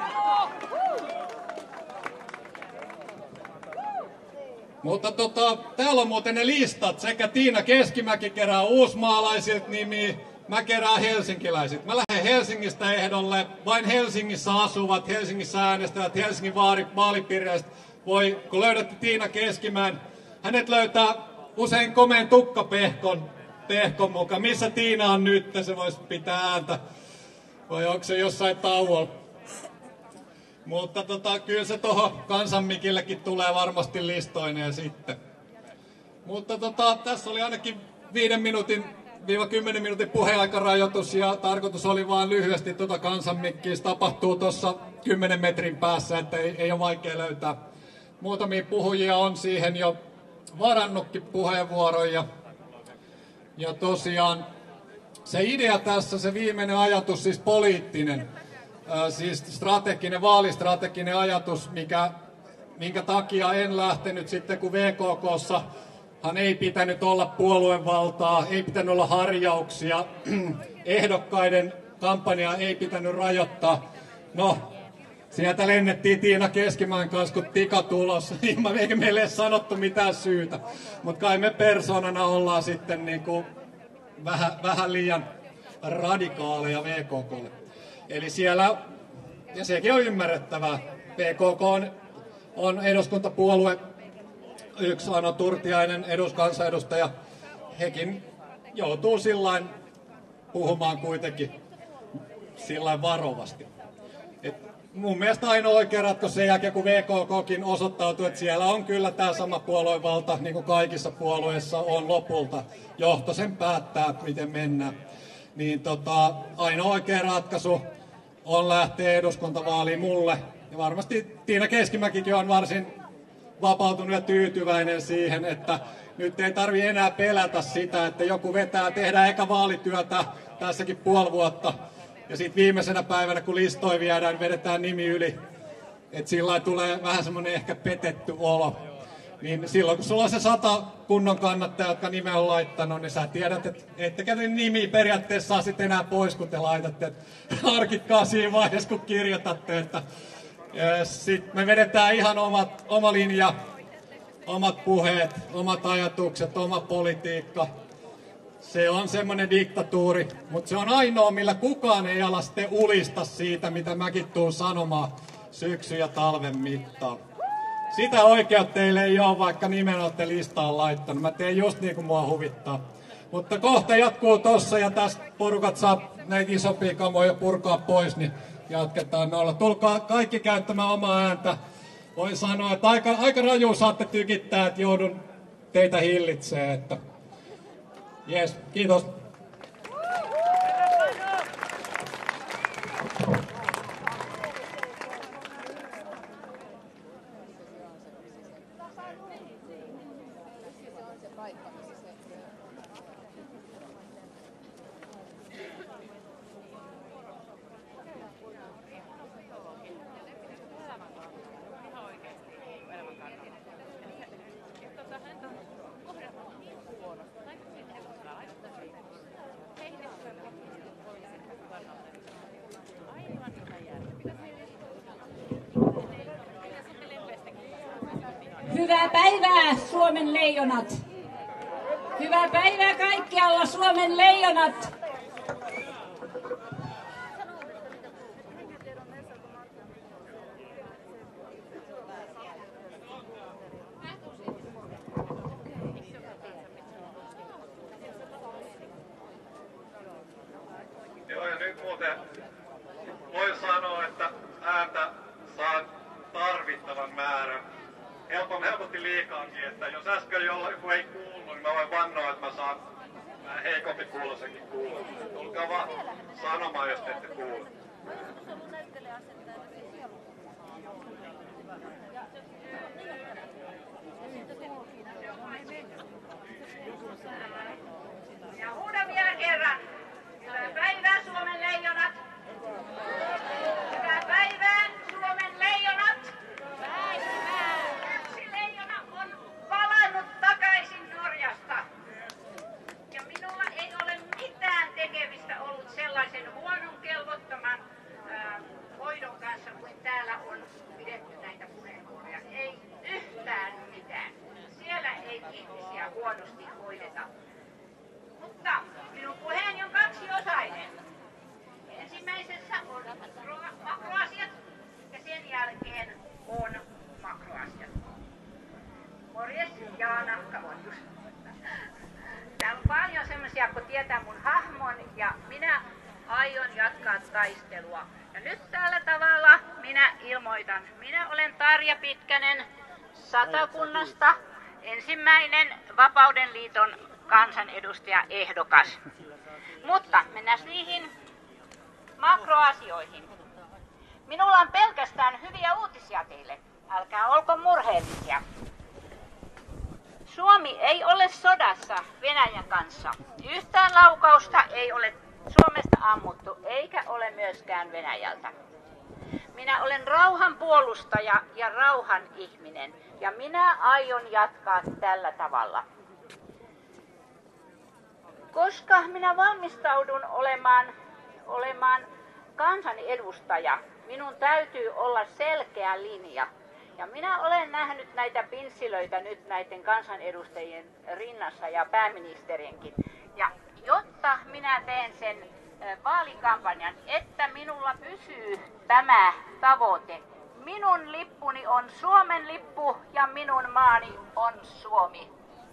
Mutta täällä on muuten ne listat. Sekä Tiina Keskimäki kerää uusmaalaisilta nimiä, mä kerään helsinkiläisiltä. Mä lähden Helsingistä ehdolle. Vain Helsingissä asuvat, Helsingissä äänestävät, Helsingin vaalipiireistä voi, kun löydätte Tiina Keskimäen, hänet löytää usein komeen tukkapehkon mukaan. Missä Tiina on nyt? Se voisi pitää ääntä. Vai onko se jossain tauolla? Mutta kyllä se tuohon kansanmikillekin tulee varmasti listoineen sitten. Mutta tässä oli ainakin 5–10 minuutin puheaikarajoitus ja tarkoitus oli vaan lyhyesti kansanmikkiä. Se tapahtuu tuossa 10 metrin päässä, että ei ole vaikea löytää. Muutamia puhujia on siihen jo varannutkin puheenvuoroja. Ja tosiaan se idea tässä, se viimeinen ajatus, siis poliittinen, siis vaalistrateginen ajatus, minkä takia en lähtenyt sitten, kun VKK:ssa hän ei pitänyt olla puoluevaltaa, ei pitänyt olla harjauksia, ehdokkaiden kampanjaa ei pitänyt rajoittaa. No, sieltä lennettiin Tiina Keskimäen kanssa, kun tika tulos, eikä meille ei sanottu mitään syytä. Mutta kai me persoonana ollaan sitten niinku vähän liian radikaaleja VKK:lle. Eli siellä, ja sekin on ymmärrettävää, VKK on eduskuntapuolue, yksi Ano Turtiainen kansanedustaja, hekin joutuu sillain puhumaan kuitenkin sillain varovasti. Mun mielestä ainoa oikea ratkaisu sen jälkeen, kun VKKkin osoittautui, että siellä on kyllä tämä sama puoluevalta, niin kuin kaikissa puolueissa on lopulta. Johto sen päättää, miten mennään. niin ainoa oikea ratkaisu on lähteä eduskuntavaaliin mulle. Ja varmasti Tiina Keskimäkikin on varsin vapautunut ja tyytyväinen siihen, että nyt ei tarvitse enää pelätä sitä, että joku tehdään eka vaalityötä tässäkin puoli vuotta. Ja sitten viimeisenä päivänä, kun listoja viedään, vedetään nimi yli. Että sillä tulee vähän semmoinen ehkä petetty olo. Niin silloin, kun sulla on se 100 kunnon kannattajaa, jotka nimen on laittanut, niin sä tiedät, että ettekä ne nimi periaatteessa saa sitten enää pois, kun te laitatte. Et harkitkaa siinä vaiheessa, kun kirjoitatte. Että sitten me vedetään ihan oma linja, omat puheet, omat ajatukset, oma politiikka. Se on semmoinen diktatuuri, mutta se on ainoa, millä kukaan ei ala sitten ulista siitä, mitä mäkin tuun sanomaan syksyn ja talven mittaan. Sitä oikeutta teille ei ole, vaikka nimen olette listaan laittanut. Mä teen just niin kuin mua huvittaa. Mutta kohta jatkuu tossa ja tästä porukat saa näitä isompia kamoja purkaa pois, niin jatketaan noilla. Tulkaa kaikki käyttämään omaa ääntä. Voin sanoa, että aika raju saatte tykittää, että joudun teitä hillitsee. Että jes, kiitos. Hyvää päivää, Suomen leijonat! Hyvää päivää kaikkialla, Suomen leijonat! Joo, ja nyt muuten voi sanoa, että ääntä saa tarvittavan määrän. Helposti liikaakin, että jos äsken joku ei kuullut, niin mä voin vannoa, että mä saan heikompi kuulosenkin kuulla. Tulkaa vaan sanomaan, jos te ette kuule. Ja huudan vielä kerran. Hyvää päivää, Suomen leijonat! Hyvää päivää, Suomen leijonat! Yksi leijona on palannut takaisin Norjasta. Ja minulla ei ole mitään tekemistä ollut sellaisen huonon kelvottoman hoidon kanssa kuin täällä on pidetty näitä puheenvuoroja. Ei yhtään mitään. Siellä ei ihmisiä huonosti hoideta. Mutta minun puheeni on kaksiosainen. Ensimmäisessä on makroasiat ja sen jälkeen on makroasiat. Morjes, Jaana, Kavonius. Täällä on paljon semmoisia, kun tietää mun hahmon ja minä aion jatkaa taistelua. Ja nyt tällä tavalla minä ilmoitan. Minä olen Tarja Pitkänen Satakunnasta, ensimmäinen Vapauden liiton kansanedustaja ehdokas. Mutta mennään niihin makroasioihin. Minulla on pelkästään hyviä uutisia teille. Älkää olko murheellisia. Suomi ei ole sodassa Venäjän kanssa. Yhtään laukausta ei ole Suomesta ammuttu, eikä ole myöskään Venäjältä. Minä olen rauhan puolustaja ja rauhan ihminen, ja minä aion jatkaa tällä tavalla. Koska minä valmistaudun olemaan kansanedustaja, minun täytyy olla selkeä linja. Ja minä olen nähnyt näitä pinssilöitä nyt näiden kansanedustajien rinnassa ja pääministerinkin. Ja jotta minä teen sen vaalikampanjan, että minulla pysyy tämä tavoite. Minun lippuni on Suomen lippu ja minun maani on Suomi.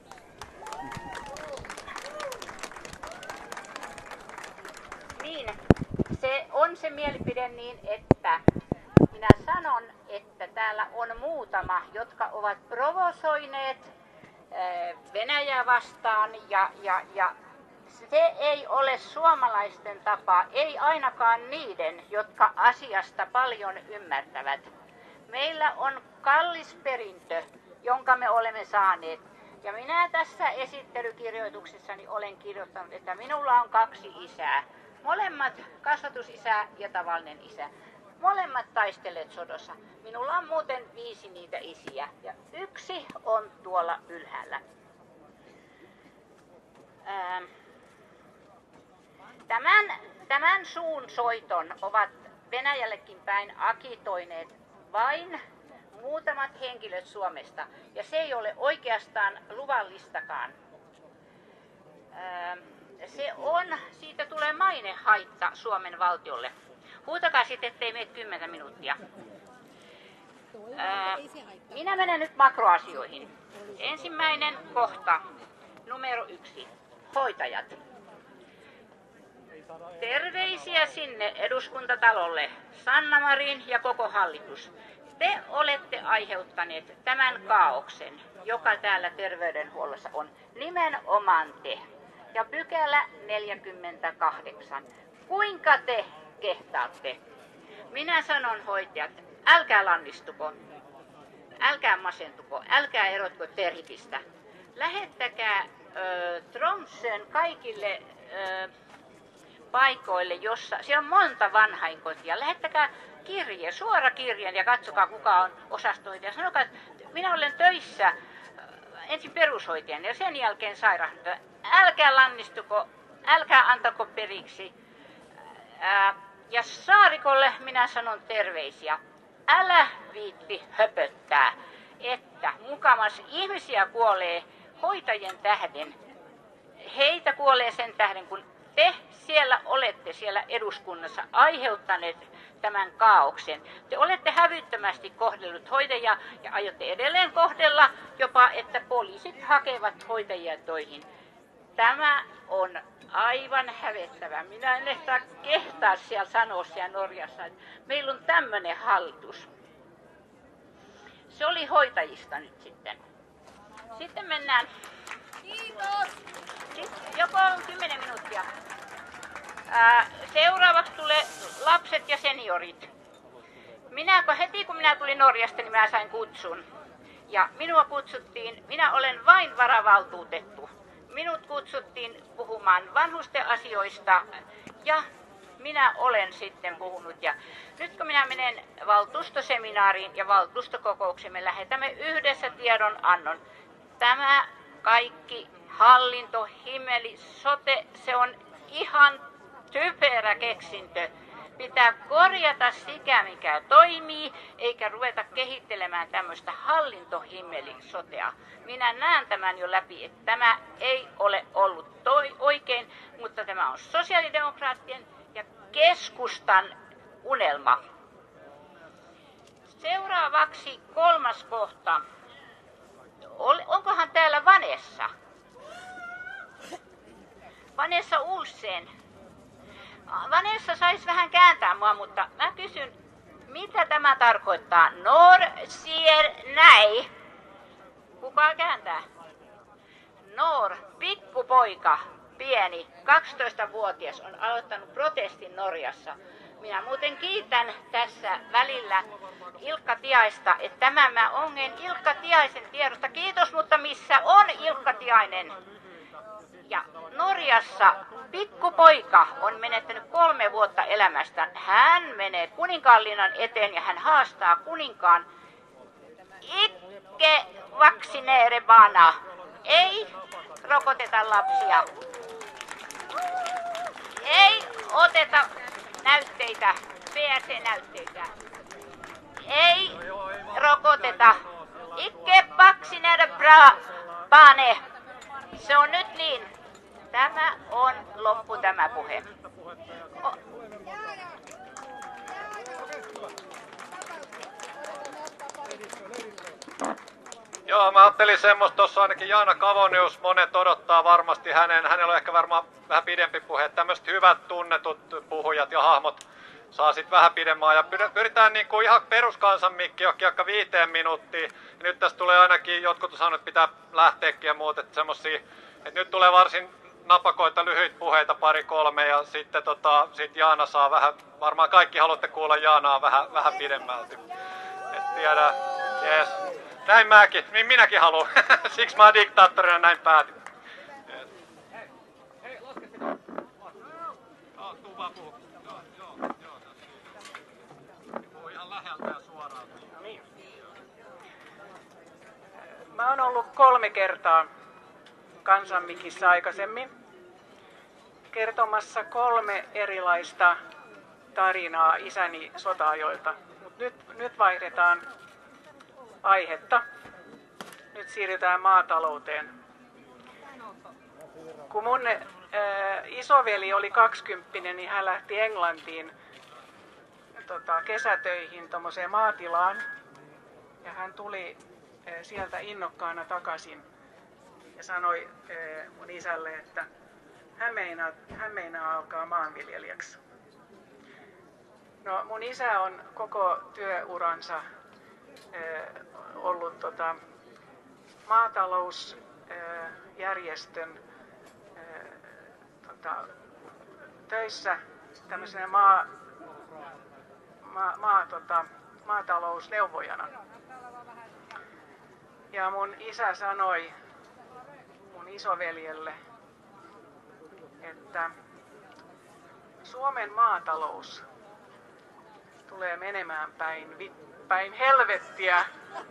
Niin, se on se mielipide niin, että minä sanon, että täällä on muutama, jotka ovat provosoineet Venäjää vastaan ja Se ei ole suomalaisten tapa, ei ainakaan niiden, jotka asiasta paljon ymmärtävät. Meillä on kallis perintö, jonka me olemme saaneet. Ja minä tässä esittelykirjoituksessani olen kirjoittanut, että minulla on 2 isää. Molemmat kasvatusisä ja tavallinen isä. Molemmat taistelleet sodassa. Minulla on muuten 5 niitä isiä ja 1 on tuolla ylhäällä. Tämän suun soiton ovat Venäjällekin päin agitoineet vain muutamat henkilöt Suomesta, ja se ei ole oikeastaan luvallistakaan. Siitä tulee mainehaitta Suomen valtiolle. Huutakaa sitten, ettei mene 10 minuuttia. Minä menen nyt makroasioihin. Ensimmäinen kohta, numero 1, hoitajat. Terveisiä sinne eduskuntatalolle, Sanna Marin ja koko hallitus. Te olette aiheuttaneet tämän kaaoksen, joka täällä terveydenhuollossa on. Nimenomaan te. Ja pykälä 48. Kuinka te kehtaatte? Minä sanon hoitajat, älkää lannistuko, älkää masentuko, älkää erotko Terhikistä. Lähettäkää Tromsön kaikille paikoille, jossa siellä on monta vanhainkotia. Lähettäkää kirje, suora kirjeen ja katsokaa kuka on osastohoitaja. Sanokaa, että minä olen töissä ensin perushoitajan ja sen jälkeen sairaanhoitaja. Älkää lannistuko, älkää antako periksi. Ja Saarikolle minä sanon terveisiä. Älä viitti höpöttää, että mukamas ihmisiä kuolee hoitajien tähden. Heitä kuolee sen tähden, kun te siellä olette siellä eduskunnassa aiheuttaneet tämän kaaoksen. Te olette hävyttömästi kohdellut hoitajia ja aiotte edelleen kohdella jopa, että poliisit hakevat hoitajia töihin. Tämä on aivan hävettävä. Minä en ehkä kehtaa siellä sanoa siellä Norjassa, että meillä on tämmöinen hallitus. Se oli hoitajista nyt sitten. Sitten mennään. Kiitos. Joko on 10 minuuttia. Seuraavaksi tulee lapset ja seniorit. Heti kun minä tulin Norjasta, niin minä sain kutsun. Ja minua kutsuttiin, minä olen vain varavaltuutettu. Minut kutsuttiin puhumaan vanhusten asioista ja minä olen sitten puhunut. Ja nyt kun minä menen valtuustoseminaariin ja valtuustokokoukseen, me lähetämme yhdessä tiedonannon. Tämä kaikki hallinto, himmeli, sote, se on ihan typerä keksintö. Pitää korjata sitä, mikä toimii, eikä ruveta kehittelemään tämmöistä hallintohimmelin sotea. Minä näen tämän jo läpi, että tämä ei ole ollut oikein, mutta tämä on sosiaalidemokraattien ja keskustan unelma. Seuraavaksi 3. kohta. Onkohan täällä Vanessa? Vanessa Ulsen. Vanessa saisi vähän kääntää mua, mutta mä kysyn, mitä tämä tarkoittaa? Nor sier näi. Kuka kääntää? Nor, pikkupoika, pieni, 12-vuotias, on aloittanut protestin Norjassa. Minä muuten kiitän tässä välillä Ilkka Tiaista, että tämä mä ongen Ilkka Tiaisen tiedosta. Kiitos, mutta missä on Ilkka Tiainen? Ja Norjassa pikkupoika on menettänyt 3 vuotta elämästään. Hän menee kuninkaanlinnan eteen ja hän haastaa kuninkaan. Ikke vaccinere barna. Ei rokoteta lapsia. Ei oteta näytteitä, PRC-näytteitä. Ei rokoteta. Ikke vaccinere barne. Se on nyt niin. Tämä on loppu tämä puhe. Joo, mä ajattelin semmoista, tuossa ainakin Jaana Kavonius, monet odottaa varmasti hänellä on ehkä varmaan vähän pidempi puhe. Tämmöiset hyvät tunnetut puhujat ja hahmot saa sitten vähän pidemmän ja pyritään niinku ihan peruskansan mikki johonkin 5 minuuttiin. Ja nyt tässä tulee ainakin, jotkut on sanonut, että pitää lähteäkin ja muut, että semmosia, että nyt tulee varsin napakoita lyhyitä puheita 2-3 ja sitten sit Jaana saa vähän, varmaan kaikki haluatte kuulla Jaanaa vähän pidemmälti. Et tiedä, yes. Näin minäkin haluan. Siksi mä oon diktaattorina näin päätin. Yes. Hei, laske sitä. Tuu vaan puhu. Joo. Puhu ihan läheltä ja suoraan. No niin. Mä oon ollut 3 kertaa Kansanmikissä aikaisemmin kertomassa 3 erilaista tarinaa isäni sota-ajoilta. Mut nyt vaihdetaan aihetta. Nyt siirrytään maatalouteen. Kun mun isoveli oli 20, niin hän lähti Englantiin kesätöihin tommoseen maatilaan. Ja hän tuli sieltä innokkaana takaisin ja sanoi mun isälle, että hän meinaa alkaa maanviljelijäksi. No, mun isä on koko työuransa ollut maatalousjärjestön töissä tämmöisenä maatalousneuvojana. Ja mun isä sanoi mun isoveljelle, että Suomen maatalous tulee menemään päin helvettiä.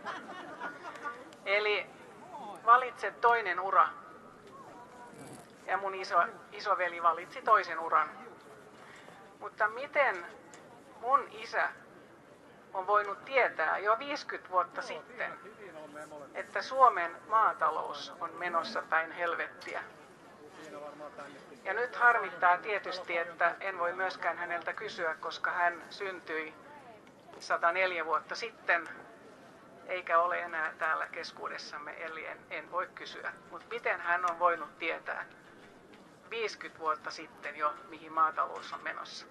Eli valitse toinen ura. Ja mun isoveli valitsi toisen uran. Mutta miten mun isä on voinut tietää jo 50 vuotta sitten, että Suomen maatalous on menossa päin helvettiä? Ja nyt harmittaa tietysti, että en voi myöskään häneltä kysyä, koska hän syntyi 104 vuotta sitten, eikä ole enää täällä keskuudessamme, eli en voi kysyä. Mutta miten hän on voinut tietää 50 vuotta sitten jo, mihin maatalous on menossa?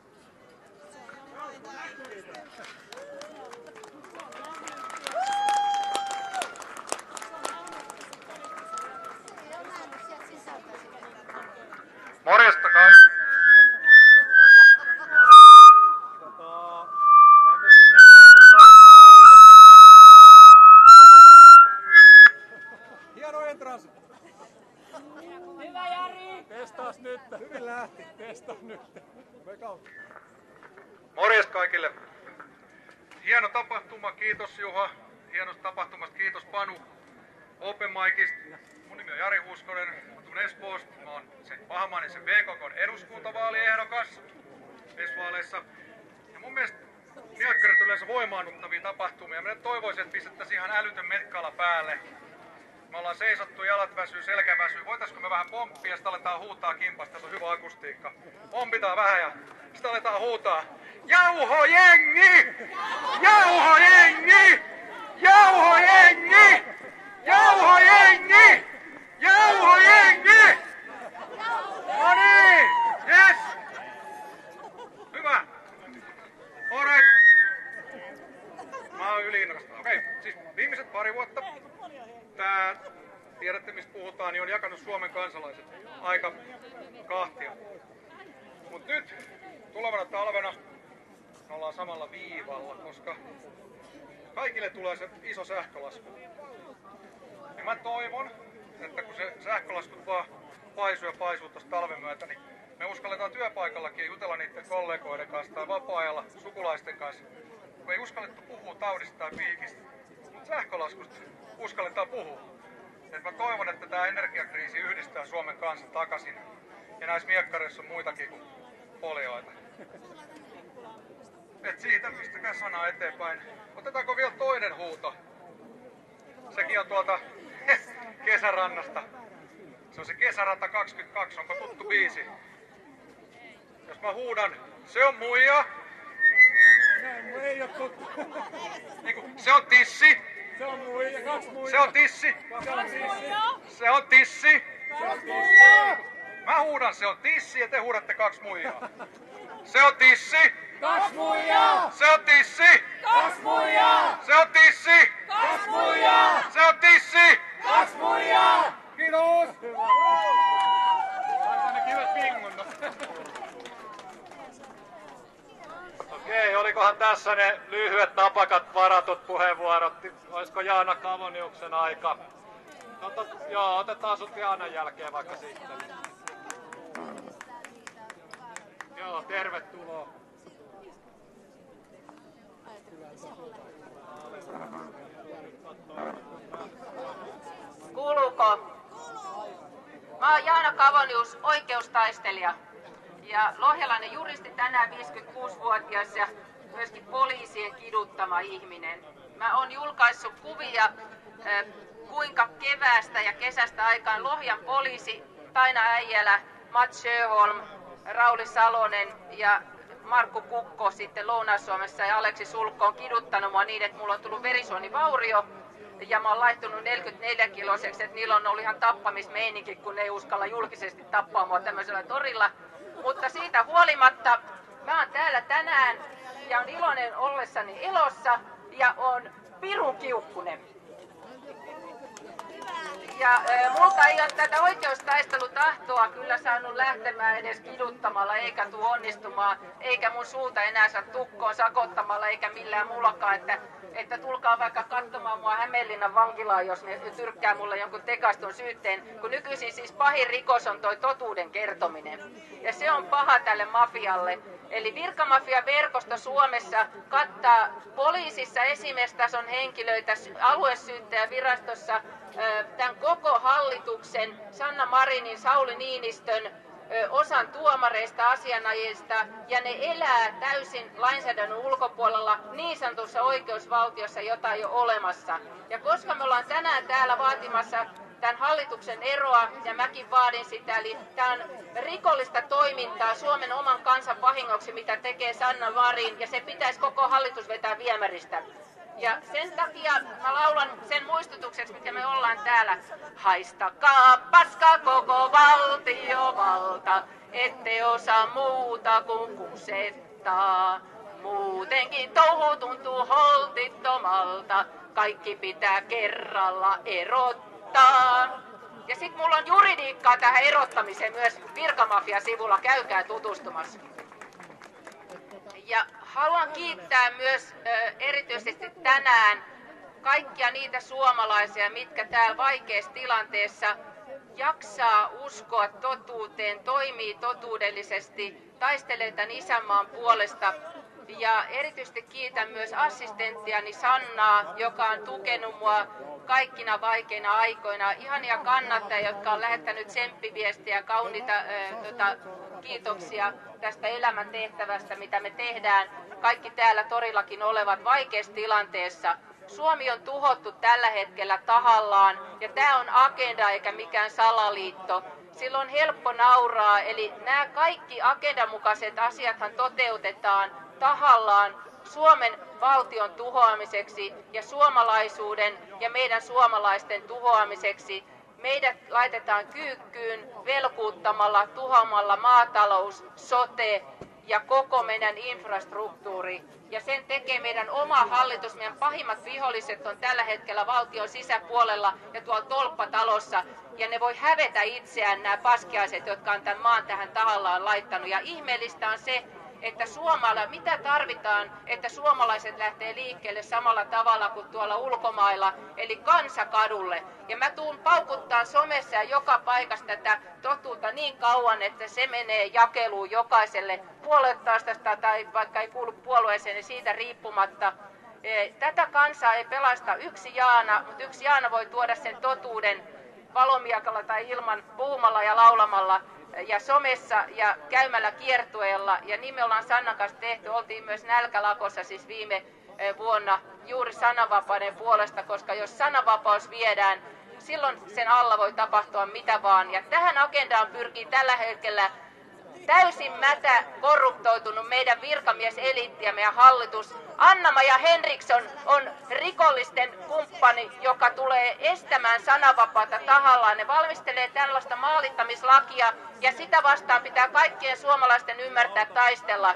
Morjesta kaikki. Hieno entrance. Hyvä Jari. Testaas nyt. Hyvin lähti. Testaa nyt. Morjesta kaikille. Hieno tapahtuma, kiitos Juha. Hienosta tapahtumasta, kiitos Panu. Open Micista. Mun nimi on Jari Huskonen, mä tulen Espoosta. Mä oon sen Pahamaanisen VKK:n eduskuntavaaliehdokas Esvaaleissa. Ja mun mielestä miekkarit yleensä voimaannuttavia tapahtumia. Mä toivoisin, että pistettäisiin ihan älytön metkala päälle. Me ollaan seisottu, jalat väsyy, selkä väsyy. Voitaisko me vähän pomppia ja sitten aletaan huutaa kimpasta, tässä on hyvä akustiikka. Pompitaan vähän ja sitten aletaan huutaa. Jauhojengi! Jauhojengi! Jauhojengi! Jauhojengi! Jauhojengi! No niin! Yes! Hyvä! Alright! Mä oon yli-innokasta. Okei, siis viimeiset 2 vuotta tää, tiedätte mistä puhutaan, niin on jakanut Suomen kansalaiset aika kahtia. Mut nyt, tulevana talvena, me ollaan samalla viivalla, koska kaikille tulee se iso sähkölasku. Ja mä toivon, että kun se sähkölaskut vaan paisuu tosta talven myötä, niin me uskalletaan työpaikallakin jutella niiden kollegoiden kanssa tai vapaa-ajalla sukulaisten kanssa. Me ei uskallettu puhua taudista tai piikistä, mutta sähkölaskusta uskalletaan puhua. Et mä toivon, että tää energiakriisi yhdistää Suomen kansan takaisin. Ja näissä miekkareissa on muitakin kuin folioita. Et siitä pistäkää sanaa eteenpäin. Otetaanko vielä toinen huuto? Sekin on tuolta Kesärannasta. Se on se Kesäranta 22, onko tuttu biisi? Jos mä huudan, se on muija. Ei oo tuttu. Se on tissi. Se on muija, 2 muija. Se on tissi. Se on tissi. Se on tissi. Se on tissi. Mä huudan, se on tissi ja te huudatte 2 muijaa. Se on tissi. 2 muijaa. Se on tissi. 2 muijaa. Se on tissi. 2 muijaa. Se on tissi. 2 muijaa. Kiitos. olikohan tässä ne lyhyet napakat varatut puheenvuorot? Olisiko Jaana Kavoniuksen aika? Joo, otetaan sut Jaanan jälkeen vaikka sitten. Joo, tervetuloa. Kuuluuko? Mä oon Jaana Kavonius, oikeustaistelija ja lohjalainen juristi, tänään 56-vuotias ja myöskin poliisien kiduttama ihminen. Mä oon julkaissut kuvia, kuinka keväästä ja kesästä aikaan Lohjan poliisi, Taina Äijälä, Mats Sjöholm, Rauli Salonen ja Markku Kukko sitten Lounais-Suomessa ja Aleksi Sulkko on kiduttanut mua niin, että mulla on tullut verisuonivaurio ja mä oon laihtunut 44-kiloiseksi, että niillä on ollut ihan tappamismeininki, kun ne ei uskalla julkisesti tappaa mua tämmöisellä torilla. Mutta siitä huolimatta mä oon täällä tänään ja on iloinen ollessani elossa ja on pirun kiukkunen. Ja multa ei ole tätä oikeustaistelutahtoa kyllä saanut lähtemään edes kiduttamalla eikä tuu onnistumaan, eikä mun suuta enää saa tukkoon sakottamalla eikä millään mullakaan, että tulkaa vaikka katsomaan mua Hämeenlinnan vankilaan, jos ne tyrkkää mulle jonkun tekastun syytteen, kun nykyisin siis pahin rikos on toi totuuden kertominen. Ja se on paha tälle mafialle. Eli virkamafiaverkosto Suomessa kattaa poliisissa esimiestason henkilöitä, aluesyyttäjävirastossa tämän koko hallituksen, Sanna Marinin, Sauli Niinistön, osan tuomareista, asianajista, ja ne elää täysin lainsäädännön ulkopuolella niin sanotussa oikeusvaltiossa, jota ei ole olemassa. Ja koska me ollaan tänään täällä vaatimassa tämän hallituksen eroa, ja mäkin vaadin sitä, eli tämä on rikollista toimintaa Suomen oman kansan vahingoksi, mitä tekee Sanna Marin, ja se pitäisi koko hallitus vetää viemäristä. Ja sen takia mä laulan sen muistutukseksi, mitä me ollaan täällä. Haistakaa paska koko valtiovalta, ette osaa muuta kuin kusettaa. Muutenkin touhu tuntuu holtittomalta, kaikki pitää kerralla erottaa. Ja sit mulla on juridiikkaa tähän erottamiseen myös Virkamafia-sivulla, käykää tutustumassa. Ja haluan kiittää myös erityisesti tänään kaikkia niitä suomalaisia, mitkä täällä vaikeassa tilanteessa jaksaa uskoa totuuteen, toimii totuudellisesti, taistelee tämän isänmaan puolesta. Ja erityisesti kiitän myös assistenttiani Sannaa, joka on tukenut mua kaikkina vaikeina aikoina. Ihania kannattajia, jotka on lähettänyt tsemppiviestiä ja kauniita kiitoksia tästä elämäntehtävästä, mitä me tehdään. Kaikki täällä torillakin olevat vaikeassa tilanteessa. Suomi on tuhottu tällä hetkellä tahallaan ja tämä on agenda eikä mikään salaliitto. Silloin on helppo nauraa, eli nämä kaikki agendan mukaiset asiathan toteutetaan tahallaan Suomen valtion tuhoamiseksi ja suomalaisuuden ja meidän suomalaisten tuhoamiseksi. Meidät laitetaan kyykkyyn velkuuttamalla, tuhoamalla maatalous, sote ja koko meidän infrastruktuuri. Ja sen tekee meidän oma hallitus. Meidän pahimmat viholliset on tällä hetkellä valtion sisäpuolella ja tuolla tolppatalossa. Ja ne voi hävetä itseään, nämä paskiaiset, jotka on tämän maan tähän tahallaan laittanut. Ja ihmeellistä on se, että mitä tarvitaan, että suomalaiset lähtee liikkeelle samalla tavalla kuin tuolla ulkomailla, eli kansakadulle. Ja mä tuun paukuttaa somessa ja joka paikassa tätä totuutta niin kauan, että se menee jakeluun jokaiselle puoluetaustasta tai vaikka ei kuulu puolueeseen, niin siitä riippumatta. Tätä kansaa ei pelasta yksi Jaana, mutta yksi Jaana voi tuoda sen totuuden valomiakalla tai ilman, puhumalla ja laulamalla ja somessa ja käymällä kiertueella. Ja niin me ollaan Sannan kanssa tehty. Oltiin myös nälkälakossa siis viime vuonna juuri sananvapauden puolesta, koska jos sananvapaus viedään, silloin sen alla voi tapahtua mitä vaan. Ja tähän agendaan pyrkii tällä hetkellä täysin mätä, korruptoitunut meidän virkamieseliitti ja meidän hallitus. Anna-Maja Henriksson on rikollisten kumppani, joka tulee estämään sananvapautta tahallaan. Ne valmistelee tällaista maalittamislakia ja sitä vastaan pitää kaikkien suomalaisten ymmärtää taistella.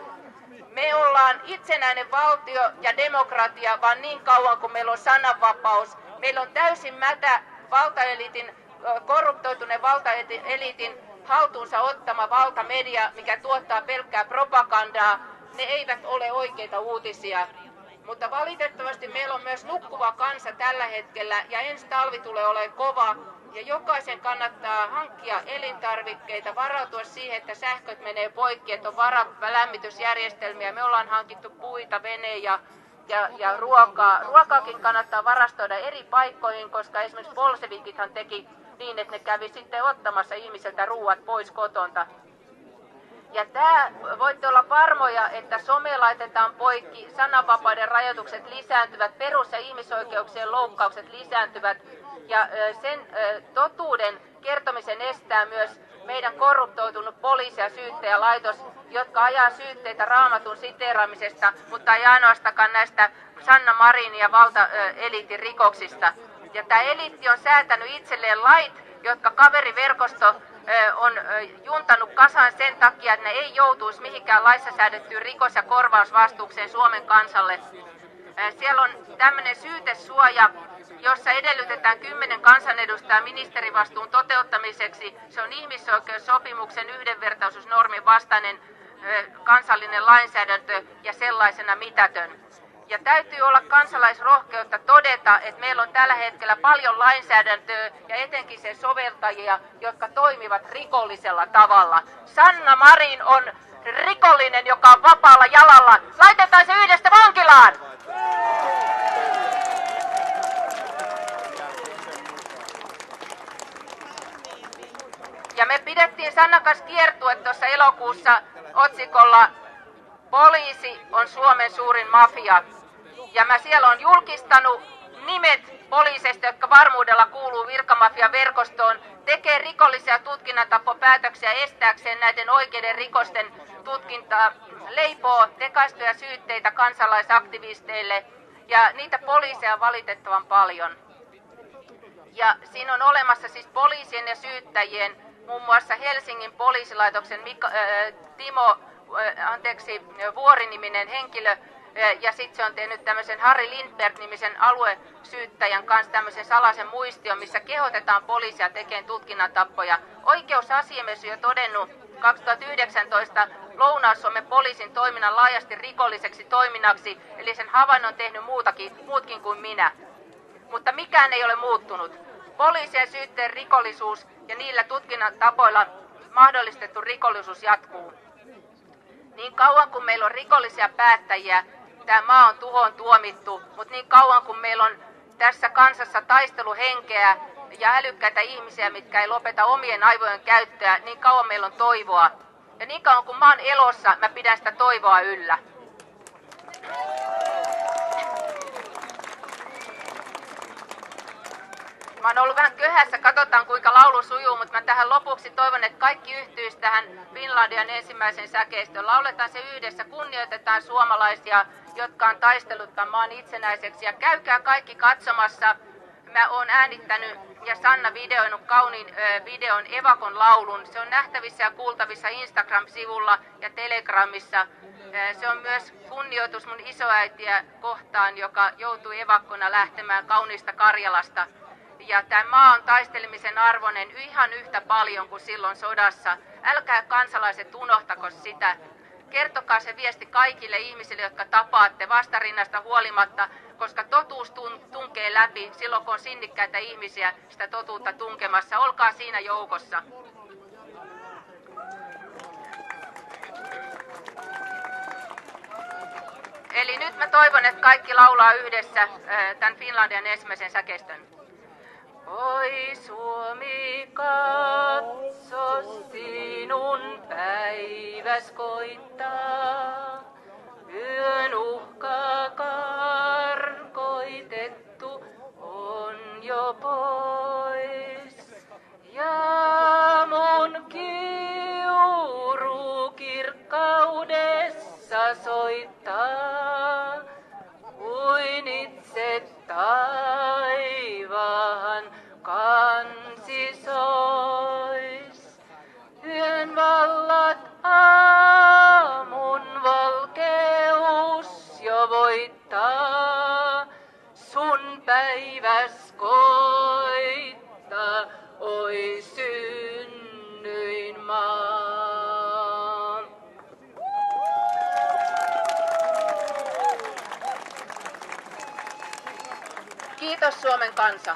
Me ollaan itsenäinen valtio ja demokratia, vaan niin kauan kuin meillä on sananvapaus. Meillä on täysin mätä valtaeliitin, korruptoituneen valtaeliitin haltuunsa ottama valtamedia, mikä tuottaa pelkkää propagandaa. ne eivät ole oikeita uutisia. Mutta valitettavasti meillä on myös nukkuva kansa tällä hetkellä ja ensi talvi tulee olemaan kova. Ja jokaisen kannattaa hankkia elintarvikkeita, varautua siihen, että sähköt menee poikki, että on lämmitysjärjestelmiä. Me ollaan hankittu puita, venejä ja ruokaa. Ruokaakin kannattaa varastoida eri paikkoihin, koska esimerkiksi bolsevikithan teki niin, että ne kävi sitten ottamassa ihmiseltä ruuat pois kotonta. Ja voitte olla varmoja, että some laitetaan poikki, sananvapauden rajoitukset lisääntyvät, perus- ja ihmisoikeuksien loukkaukset lisääntyvät. Ja sen totuuden kertomisen estää myös meidän korruptoitunut poliisi- ja syyttäjälaitos, jotka ajaa syytteitä Raamatun siteeraamisesta, mutta ei ainoastaan näistä Sanna Marinin ja valtaeliitin rikoksista. Ja tämä eliitti on säätänyt itselleen lait, jotka kaveriverkosto on juntannut kasaan sen takia, että ne ei joutuisi mihinkään laissa säädettyyn rikos- ja korvausvastuukseen Suomen kansalle. Siellä on tämmöinen syytesuoja, jossa edellytetään 10 kansanedustajaa ministerivastuun toteuttamiseksi. Se on ihmisoikeussopimuksen yhdenvertaisuusnormin vastainen kansallinen lainsäädäntö ja sellaisena mitätön. Ja täytyy olla kansalaisrohkeutta todeta, että meillä on tällä hetkellä paljon lainsäädäntöä ja etenkin sen soveltajia, jotka toimivat rikollisella tavalla. Sanna Marin on rikollinen, joka on vapaalla jalalla. Laitetaan se yhdessä vankilaan! Ja me pidettiin Sannan kanssa kiertue tuossa elokuussa otsikolla Poliisi on Suomen suurin mafia. Ja mä siellä on julkistanut nimet poliiseista, jotka varmuudella kuuluu virkamafiaverkostoon, tekee rikollisia tutkinnantappopäätöksiä estääkseen näiden oikeiden rikosten tutkintaa, leipoo tekaistuja syytteitä kansalaisaktivisteille ja niitä poliiseja on valitettavan paljon. Ja siinä on olemassa siis poliisien ja syyttäjien, muun muassa Helsingin poliisilaitoksen Timo Vuori-niminen henkilö, ja sitten se on tehnyt tämmöisen Harri Lindberg-nimisen aluesyyttäjän kanssa tämmöisen salaisen muistion, missä kehotetaan poliisia tekemään tutkinnantappoja. Oikeusasiamies on jo todennut 2019 Lounais-Suomen poliisin toiminnan laajasti rikolliseksi toiminnaksi, eli sen havainnon on tehnyt muutkin kuin minä. Mutta mikään ei ole muuttunut. Poliisien syytteen rikollisuus ja niillä tutkinnantapoilla mahdollistettu rikollisuus jatkuu. Niin kauan kuin meillä on rikollisia päättäjiä, tämä maa on tuhoon tuomittu, mutta niin kauan kuin meillä on tässä kansassa taisteluhenkeä ja älykkäitä ihmisiä, mitkä ei lopeta omien aivojen käyttöä, niin kauan meillä on toivoa. Ja niin kauan kuin mä oon elossa, mä pidän sitä toivoa yllä. Mä oon ollut vähän köhässä, katsotaan kuinka laulu sujuu, mutta mä tähän lopuksi toivon, että kaikki yhtyisi tähän Finlandian ensimmäisen säkeistön. Lauletaan se yhdessä, kunnioitetaan suomalaisia, jotka on taistellut tämän maan itsenäiseksi. Ja käykää kaikki katsomassa. Mä oon äänittänyt ja Sanna videoinut kauniin videon Evakon laulun. Se on nähtävissä ja kuultavissa Instagram-sivulla ja Telegramissa. Se on myös kunnioitus mun isoäitiä kohtaan, joka joutui evakkona lähtemään kauniista Karjalasta. Ja tämä maa on taistelemisen arvoinen ihan yhtä paljon kuin silloin sodassa. Älkää kansalaiset unohtako sitä. Kertokaa se viesti kaikille ihmisille, jotka tapaatte vastarinnasta huolimatta, koska totuus tunkee läpi silloin, kun on sinnikkäitä ihmisiä sitä totuutta tunkemassa. Olkaa siinä joukossa. Eli nyt mä toivon, että kaikki laulaa yhdessä tämän Finlandian ensimmäisen säkeistön. Oi Suomi, katso sinun päiväs koittaa. Yön uhka karkoitettu on jo pois. Ja mun kiuru kirkkaudessa soittaa, kuin itse taivaan kansi sois. Yön vallat aamun valkeus jo voittaa, sun päiväs koittaa, oi synnyin maa. Kiitos Suomen kansa.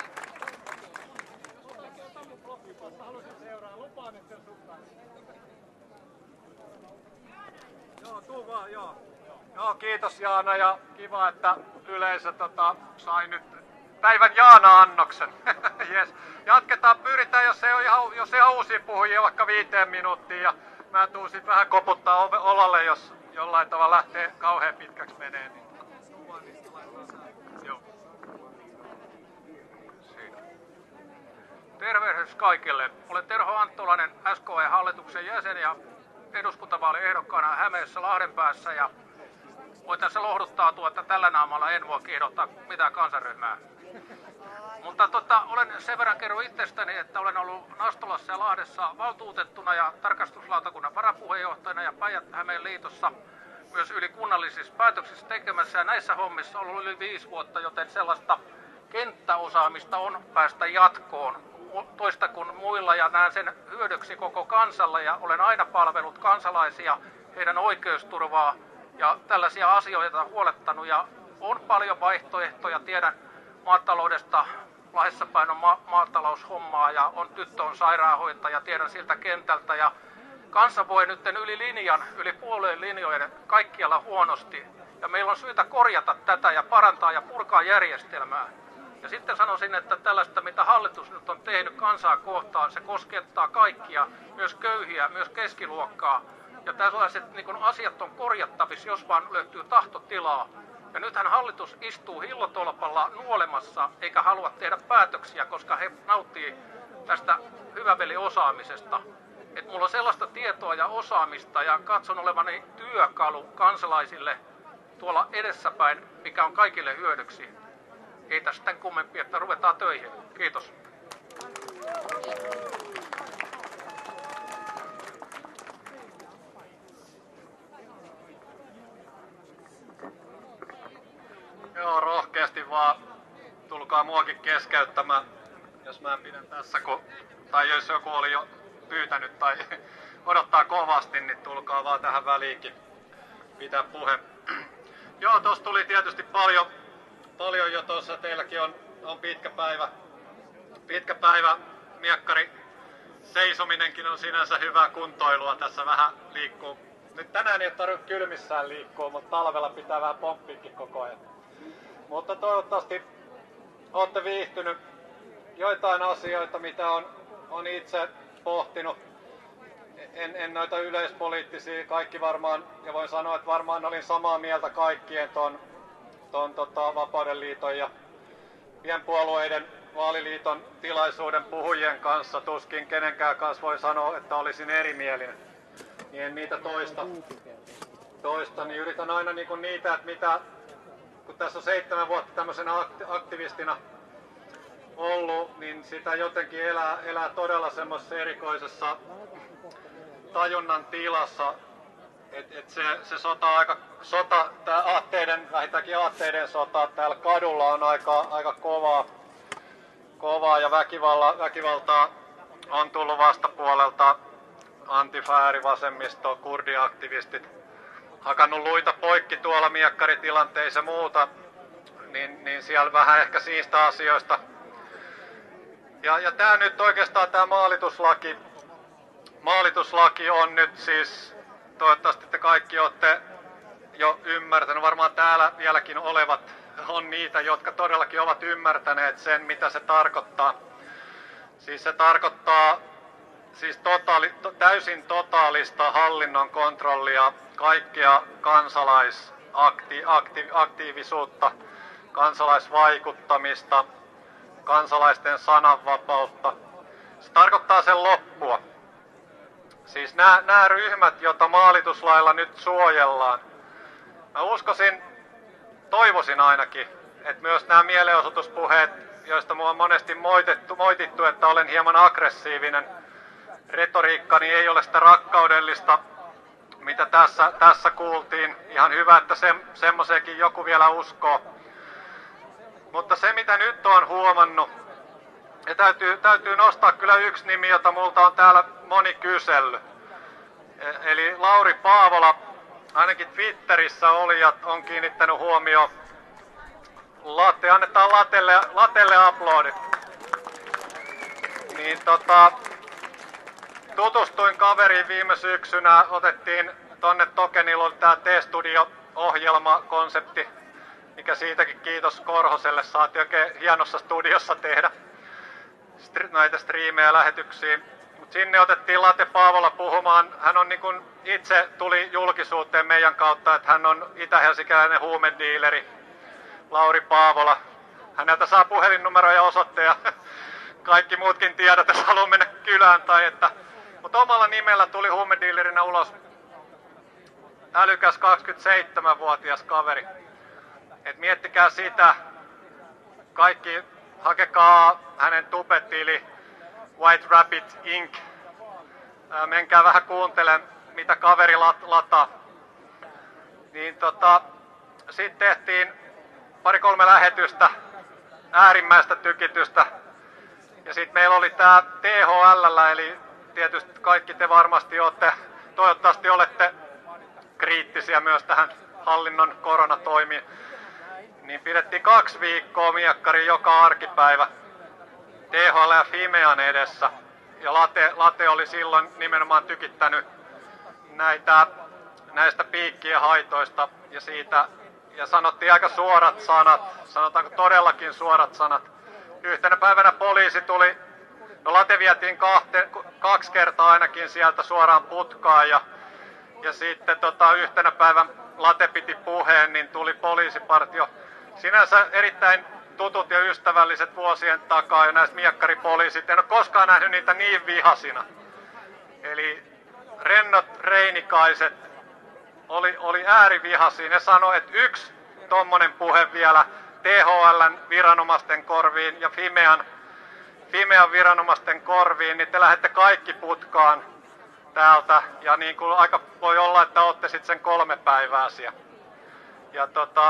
Joo, kiitos Jaana ja kiva, että yleisö sai nyt päivän Jaana-annoksen. Yes. Jatketaan, pyritään, jos ei ole uusia puhujia, vaikka 5 minuuttia ja mä tuun sit vähän koputtaa olalle, jos jollain tavalla lähtee kauhean pitkäksi menee. Niin. Joo. Siinä. Tervehdys kaikille. Olen Terho Anttolainen, SKE-hallituksen jäsen ja eduskuntavaaliehdokkaana Hämeessä Lahdenpäässä ja voin tässä lohduttautua, että tällä naamalla en voi ehdottaa mitään kansanryhmää. Mutta olen sen verran kerron itsestäni, että olen ollut Nastolassa ja Lahdessa valtuutettuna ja tarkastuslautakunnan varapuheenjohtajana ja Päijät-Hämeen liitossa myös yli kunnallisissa päätöksissä tekemässä. Ja näissä hommissa on ollut yli 5 vuotta, joten sellaista kenttäosaamista on päästä jatkoon toista kuin muilla ja näen sen hyödyksi koko kansalle ja olen aina palvellut kansalaisia, heidän oikeusturvaa ja tällaisia asioita huolettanut ja on paljon vaihtoehtoja, tiedän maataloudesta, Lahdessa päin on maataloushommaa ja tyttö on sairaanhoitaja, tiedän siltä kentältä ja kansa voi nyt yli puolueen linjojen kaikkialla huonosti ja meillä on syytä korjata tätä ja parantaa ja purkaa järjestelmää. Ja sitten sanoisin, että tällaista mitä hallitus nyt on tehnyt kansaa kohtaan, se koskettaa kaikkia, myös köyhiä, myös keskiluokkaa. Ja tällaiset asiat on korjattavissa, jos vaan löytyy tahtotilaa. Ja nythän hallitus istuu hillotolpalla nuolemassa, eikä halua tehdä päätöksiä, koska he nauttii tästä hyväveliosaamisesta. Että mulla on sellaista tietoa ja osaamista ja katson olevani työkalu kansalaisille tuolla edessäpäin, mikä on kaikille hyödyksi. Ei tästä sitten kummempi, että ruvetaan töihin. Kiitos. Joo, rohkeasti vaan tulkaa muakin keskeyttämään, jos mä pidän tässä, tai jos joku oli jo pyytänyt tai odottaa kovasti, niin tulkaa vaan tähän väliinkin pitää puhe. Joo, tossa tuli tietysti paljon jo tuossa, teilläkin on pitkä päivä, miekkari seisominenkin on sinänsä hyvää kuntoilua, tässä vähän liikkuu. Nyt tänään ei tarvitse kylmissään liikkua, mutta talvella pitää vähän pomppiikin koko ajan. Mutta toivottavasti olette viihtynyt joitain asioita, mitä on itse pohtinut. En noita yleispoliittisia kaikki varmaan, ja voin sanoa, että varmaan olin samaa mieltä kaikkien ton Vapauden liiton ja pienpuolueiden vaaliliiton tilaisuuden puhujien kanssa. Tuskin kenenkään kanssa voi sanoa, että olisin erimielinen. Niin en niitä toista niin yritän aina niitä, että mitä, kun tässä on 7 vuotta tämmöisenä aktivistina ollut, niin sitä jotenkin elää todella semmoisessa erikoisessa tajunnan tilassa, että se tää vähintäänkin aatteiden sota täällä kadulla on aika kovaa ja väkivaltaa on tullut vastapuolelta, antifääri, vasemmisto, kurdiaktivistit, hakannut luita poikki tuolla miekkaritilanteissa ja muuta, niin siellä vähän ehkä siistä asioista. Ja tää nyt oikeastaan tää maalituslaki on nyt siis, toivottavasti te kaikki olette jo ymmärtäneet, varmaan täällä vieläkin olevat on niitä, jotka todellakin ovat ymmärtäneet sen, mitä se tarkoittaa. Siis se tarkoittaa täysin totaalista hallinnon kontrollia, kaikkea kansalaisaktiivisuutta, kansalaisvaikuttamista, kansalaisten sananvapautta. Se tarkoittaa sen loppua. Siis nämä ryhmät, joita maalituslailla nyt suojellaan. Mä toivoisin ainakin, että myös nämä mielenosoituspuheet, joista mua on monesti moitittu, että olen hieman aggressiivinen, retoriikkani ei ole sitä rakkaudellista, mitä tässä kuultiin. Ihan hyvä, että semmoiseenkin joku vielä uskoo. Mutta se, mitä nyt on huomannut, ja täytyy nostaa kyllä yksi nimi, jota multa on täällä moni kysellyt. Eli Lauri Paavola, ainakin Twitterissä olijat on kiinnittänyt huomioon Latte, annetaan latelle aplodit. Niin tutustuin kaveriin viime syksynä, otettiin tonne Tokenilla oli tää T-Studio-ohjelma-konsepti, mikä siitäkin kiitos Korhoselle, saatiin oikein hienossa studiossa tehdä näitä striimejä lähetyksiä. Mut sinne otettiin Latte Paavola puhumaan, hän on niin kun itse tuli julkisuuteen meidän kautta, että hän on itä-helsinkiläinen huumediileri, Lauri Paavola. Häneltä saa puhelinnumero ja osoite ja kaikki muutkin tiedot, jos haluaa mennä kylään tai että. Mutta omalla nimellä tuli huumediilerinä ulos älykäs 27-vuotias kaveri. Et miettikää sitä. Kaikki hakekaa hänen tubetili White Rabbit Inc. Menkää vähän kuuntelemaan, mitä kaveri lataa. Niin sitten tehtiin 2-3 lähetystä, äärimmäistä tykitystä. Ja sitten meillä oli tää THL, eli tietysti kaikki te varmasti toivottavasti olette kriittisiä myös tähän hallinnon koronatoimiin. Niin pidettiin 2 viikkoa miekkari joka arkipäivä THL ja Fimean edessä. Ja Latte oli silloin nimenomaan tykittänyt näistä piikkien haitoista ja siitä. Ja sanottiin aika suorat sanat, sanotaanko todellakin suorat sanat. Yhtenä päivänä poliisi tuli, no Latte vietiin 2 kertaa ainakin sieltä suoraan putkaan ja sitten yhtenä päivän Latte piti puheen, niin tuli poliisipartio. Sinänsä erittäin tutut ja ystävälliset vuosien takaa ja näistä miekkaripoliisit. En ole koskaan nähnyt niitä niin vihasina. Eli rennot reinikaiset oli äärivihasiin. Ne sanoi, että yksi tommonen puhe vielä THL:n viranomaisten korviin ja Fimean viranomaisten korviin, niin te lähdette kaikki putkaan täältä. Ja niin kuin aika voi olla, että olette sitten sen 3 päivää siellä. Ja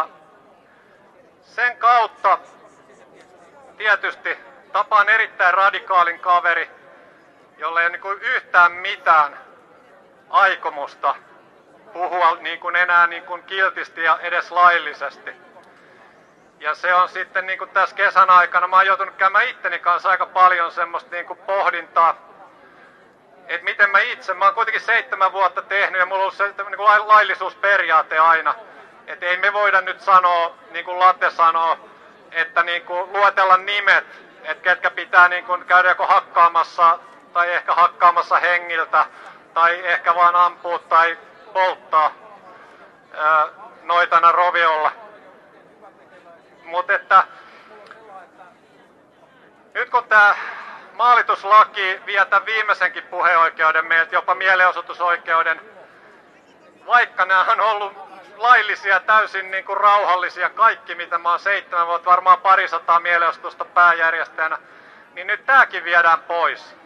sen kautta tietysti tapaan erittäin radikaalin kaveri, jolla ei ole niin kuin yhtään mitään aikomusta puhua niin kuin enää niin kuin kiltisti ja edes laillisesti. Ja se on sitten niin kuin tässä kesän aikana, mä oon joutunut käymään itteni kanssa aika paljon semmoista niin kuin pohdintaa, että miten mä oon kuitenkin 7 vuotta tehnyt ja mulla on ollut se niin kuin laillisuusperiaate aina. Että ei me voida nyt sanoa, niin kuin Latte sanoo, että niin kuin luetella nimet, että ketkä pitää niin kuin käydä joko hakkaamassa tai ehkä hakkaamassa hengiltä tai ehkä vaan ampua tai polttaa noitana roviolla. Mutta että nyt kun tämä maalituslaki vie tämän viimeisenkin puheoikeuden meiltä, jopa mielenosoitusoikeuden, vaikka nämä on ollut laillisia, täysin niin kuin rauhallisia, kaikki mitä mä oon 7 vuotta, varmaan 200 mielenosoitusta pääjärjestäjänä, niin nyt tääkin viedään pois.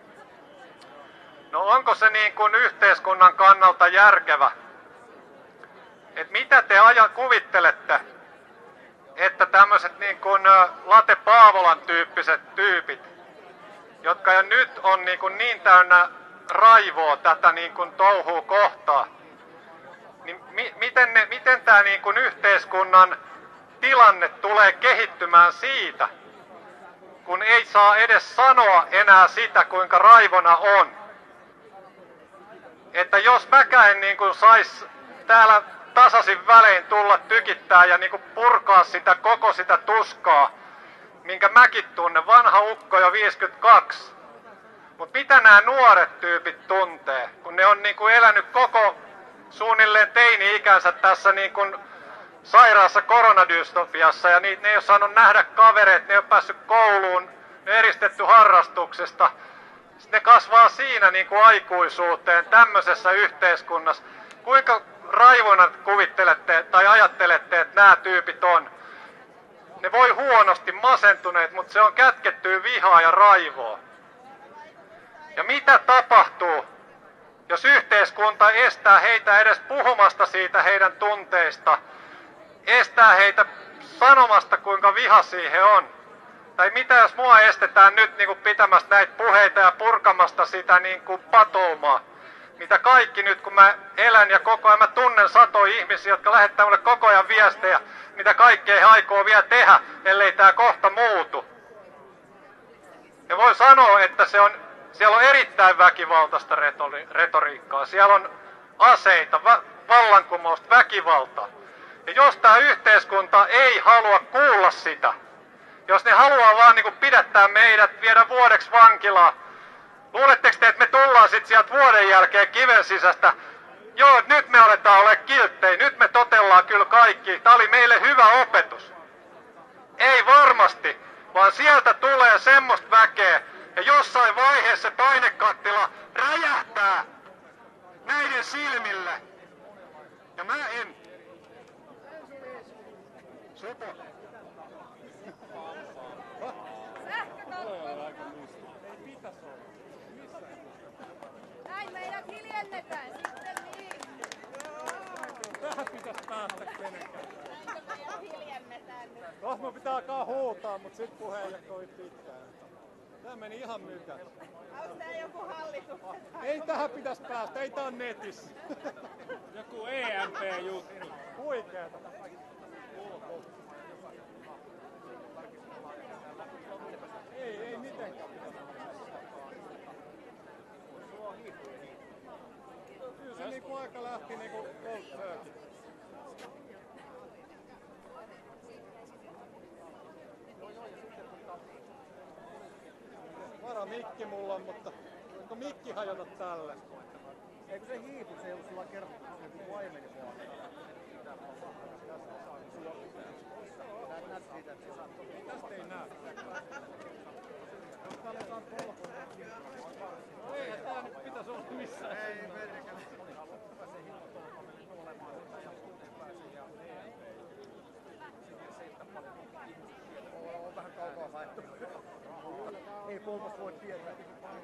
No onko se niin kuin yhteiskunnan kannalta järkevä? Et mitä te kuvittelette, että tämmöiset niin kuin Latte Paavolan tyyppiset tyypit, jotka jo nyt on niin täynnä raivoa tätä niin kuin touhua kohtaa, niin miten tämä niin kuin yhteiskunnan tilanne tulee kehittymään siitä, kun ei saa edes sanoa enää sitä, kuinka raivona on. Että jos mäkään en niin kuin sais täällä tasaisin välein tulla tykittää ja niin kuin purkaa sitä koko sitä tuskaa, minkä mäkin tunnen, vanha ukko jo 52. Mutta mitä nämä nuoret tyypit tuntee, kun ne on niin kuin elänyt koko suunnilleen teini-ikänsä tässä niin kuin sairaassa koronadystopiassa ja ne ei ole saanut nähdä kavereita, ne ei ole päässyt kouluun, ne on eristetty harrastuksesta. Sitten ne kasvaa siinä niin kuin aikuisuuteen tämmöisessä yhteiskunnassa. Kuinka raivona kuvittelette tai ajattelette, että nämä tyypit on? Ne voi huonosti masentuneet, mutta se on kätkettyä vihaa ja raivoa. Ja mitä tapahtuu, jos yhteiskunta estää heitä edes puhumasta siitä heidän tunteista, estää heitä sanomasta, kuinka vihaisia he on? Tai mitä jos mua estetään nyt niin kuin pitämästä näitä puheita ja purkamasta sitä niin kuin patoumaa? mitä kaikki nyt, kun mä elän ja koko ajan mä tunnen satoja ihmisiä, jotka lähettää mulle koko ajan viestejä, mitä kaikkea he aikoo vielä tehdä, ellei tää kohta muutu. Ja voin sanoa, että siellä on erittäin väkivaltaista retoriikkaa. Siellä on aseita, vallankumousta, väkivaltaa. Ja jos tämä yhteiskunta ei halua kuulla sitä, jos ne haluaa vaan niin kuin pidättää meidät, viedä vuodeksi vankilaan, luuletteko te, että me tullaan sitten sieltä vuoden jälkeen kiven sisästä? Joo, nyt me aletaan olla kilttejä, nyt me totellaan kyllä kaikki. Tämä oli meille hyvä opetus. Ei varmasti, vaan sieltä tulee semmoista väkeä, ja jossain vaiheessa painekattila räjähtää näiden silmille. Ja mä en... Sopo. Näin meidät hiljennetään sitten niin. Tähän pitäisi päästä kenenkään. Meidät hiljennetään nyt. Mun pitää alkaa huutaa, mut sit puheelle toi pitkään. Tää meni ihan mykäs. Onko tää joku hallitus? Ei tähän pitäisi päästä, ei tää on netissä. Joku EMP-juttu. Huikeeta. Ei mitenkään. Kyllä se niinku aika lähti niinku cold turkey. Vara mikki mulla on, mutta onko mikki hajota tälle? Eikö se hiipu, se ei ollut sulla kerrottu, se oli vaimeni puolella. Tästä ei näe. Ei tää nyt pitäis olla missään. Ei merkään. On vähän kaukaa haettu. Ei Polmas voi tietää.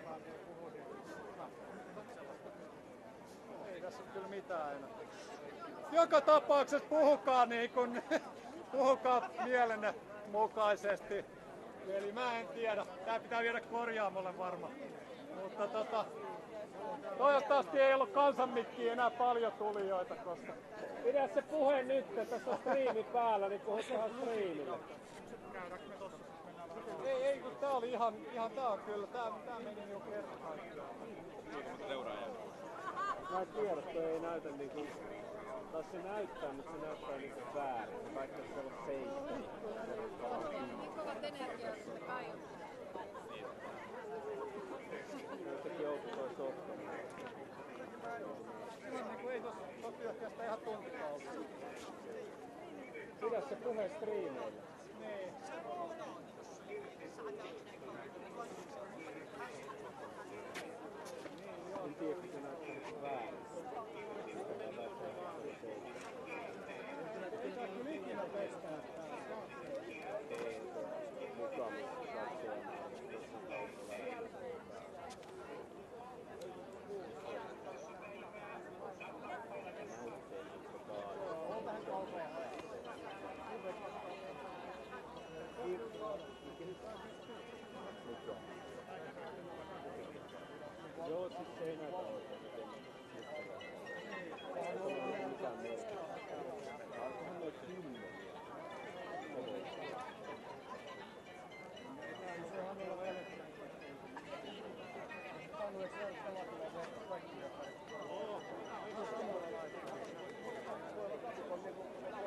Ei tässä ole kyllä mitään enää. Joka tapauksessa puhukaa niin kuin puhukaa mielenne mukaisesti. Eli mä en tiedä. Tää pitää viedä korjaamolle varmaan. Mutta toivottavasti ei ollut kansanmikkiin enää paljon tulijoita, koska... Pidä se puhe nyt, että tässä on striimi päällä, niin puhutaan striimille. Ei, kun tää oli ihan tää on kyllä, tää meni jo kerta kaikkiaan. Mä en tiedä, että ei näytä niinku... Tai se näyttää, mutta se näyttää niinku väärin. Se vaikka se on seikka. Niin kovat energiat sinne kaivoon. Jotenkin joutuu toi softa. Ei tossa työkkästä ihan tuntikausia. Pidä se puhe striimeille. Niin. En tiedä, kun se näyttää nyt väärin. Ei saa kyllä ikinä pestää täällä. Ei, mukaan joo, siis se ei näytä oikein mitään merkitystä. Onkohan noin 10? Se on olla vielä... Panueksi järjestä lakilaan verran kaikkia kaikkia. Oo, ei se samalla laittaa. Voi olla katikon niinku...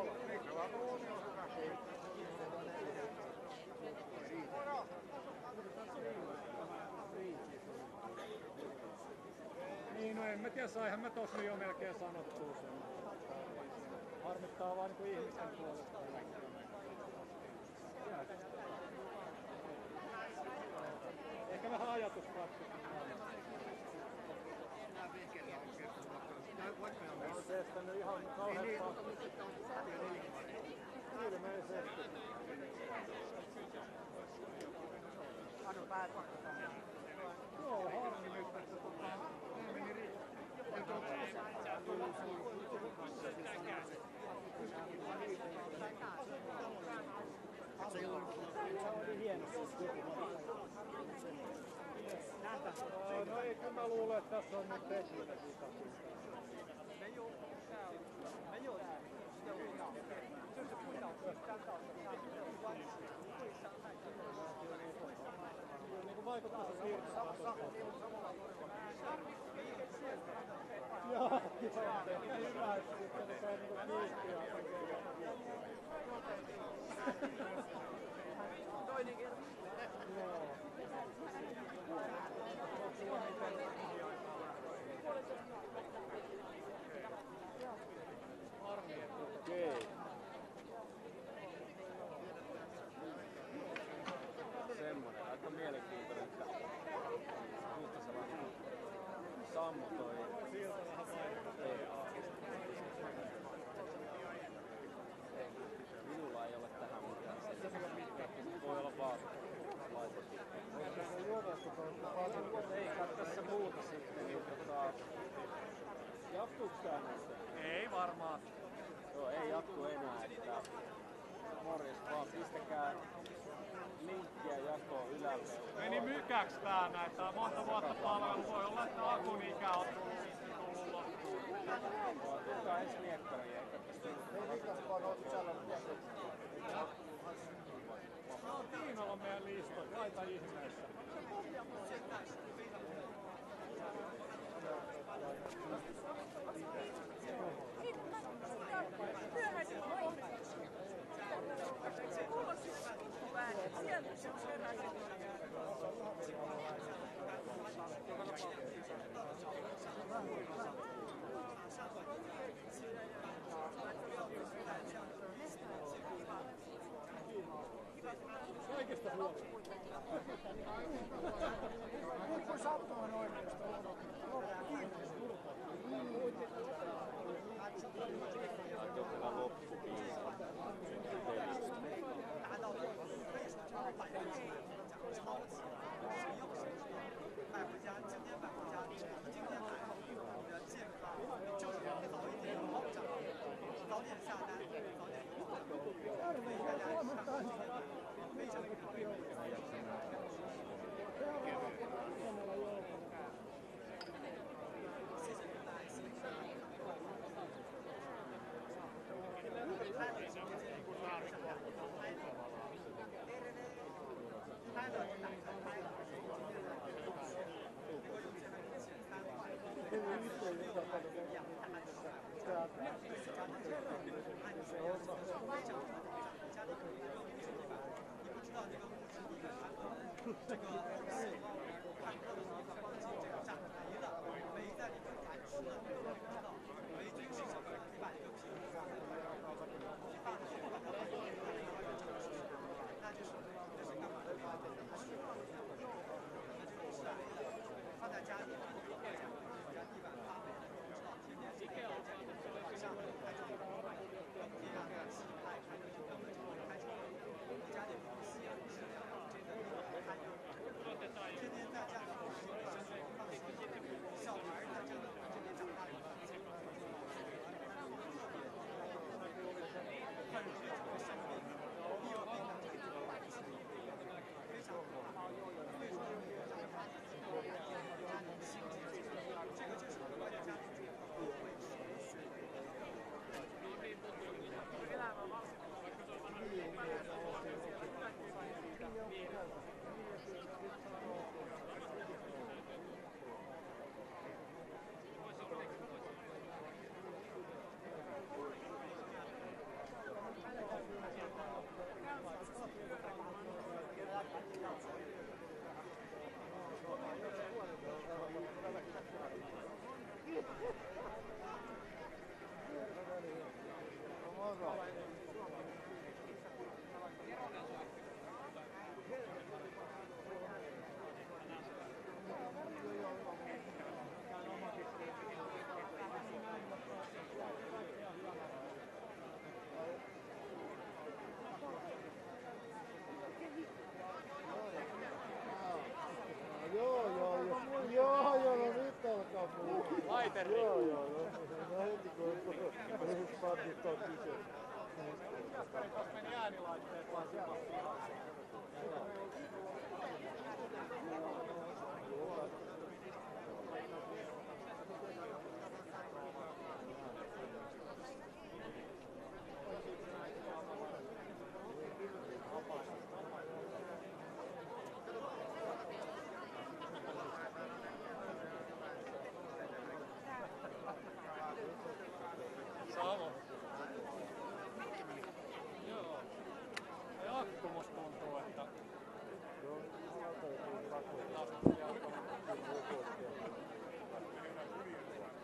Niin, no en mä tiedä, saihan mä tossa jo melkein sanottua sen. Harmittaa vaan niinku ihmisten puolesta. Ehkä vähän ajatusratkaisuja. On teestänyt ihan kauhean ilmeisesti. Joo, harmi nyt, että nää meni Se oli hieno siis joku. No ei, kyllä mä luulen, että tässä on nyt tekninen vika. Niin vaikuttaa se siirtymään. Joo, hyvä, että sitten se on kiihtyä. Toinen kerta. Joo. Okei. Semmoinen, aika mielenkiintoinen, että Huhtasella Sammo toi EA. Minulla ei ole tähän mitään. Voi olla vaan laitettu. Ei kai tässä muuta sitten, niin jatkuuko tää näistä? Ei varmaan. Joo, ei jatku enää, että morjes vaan, pistäkää linkkiä jakoon yläpuolella. Meni mykäks tää näitä, monta vuotta palvelu, voi olla, että akun ikä on tullut loppuun. Tulkaa ensi miekkariin, eikä tästä vaan oot sisällä no, Tiinalla on meidän listoja, laita ihmeessä. Kaikesta huolta. Kun sattuman oikeasta. Kiitos. Joka loppubiisi. Joo, no nyt alkaa puhua. Laiteri. Joo. No heti kun patit on kyse. Mitäs tuossa meni äänilaitteet laittaa?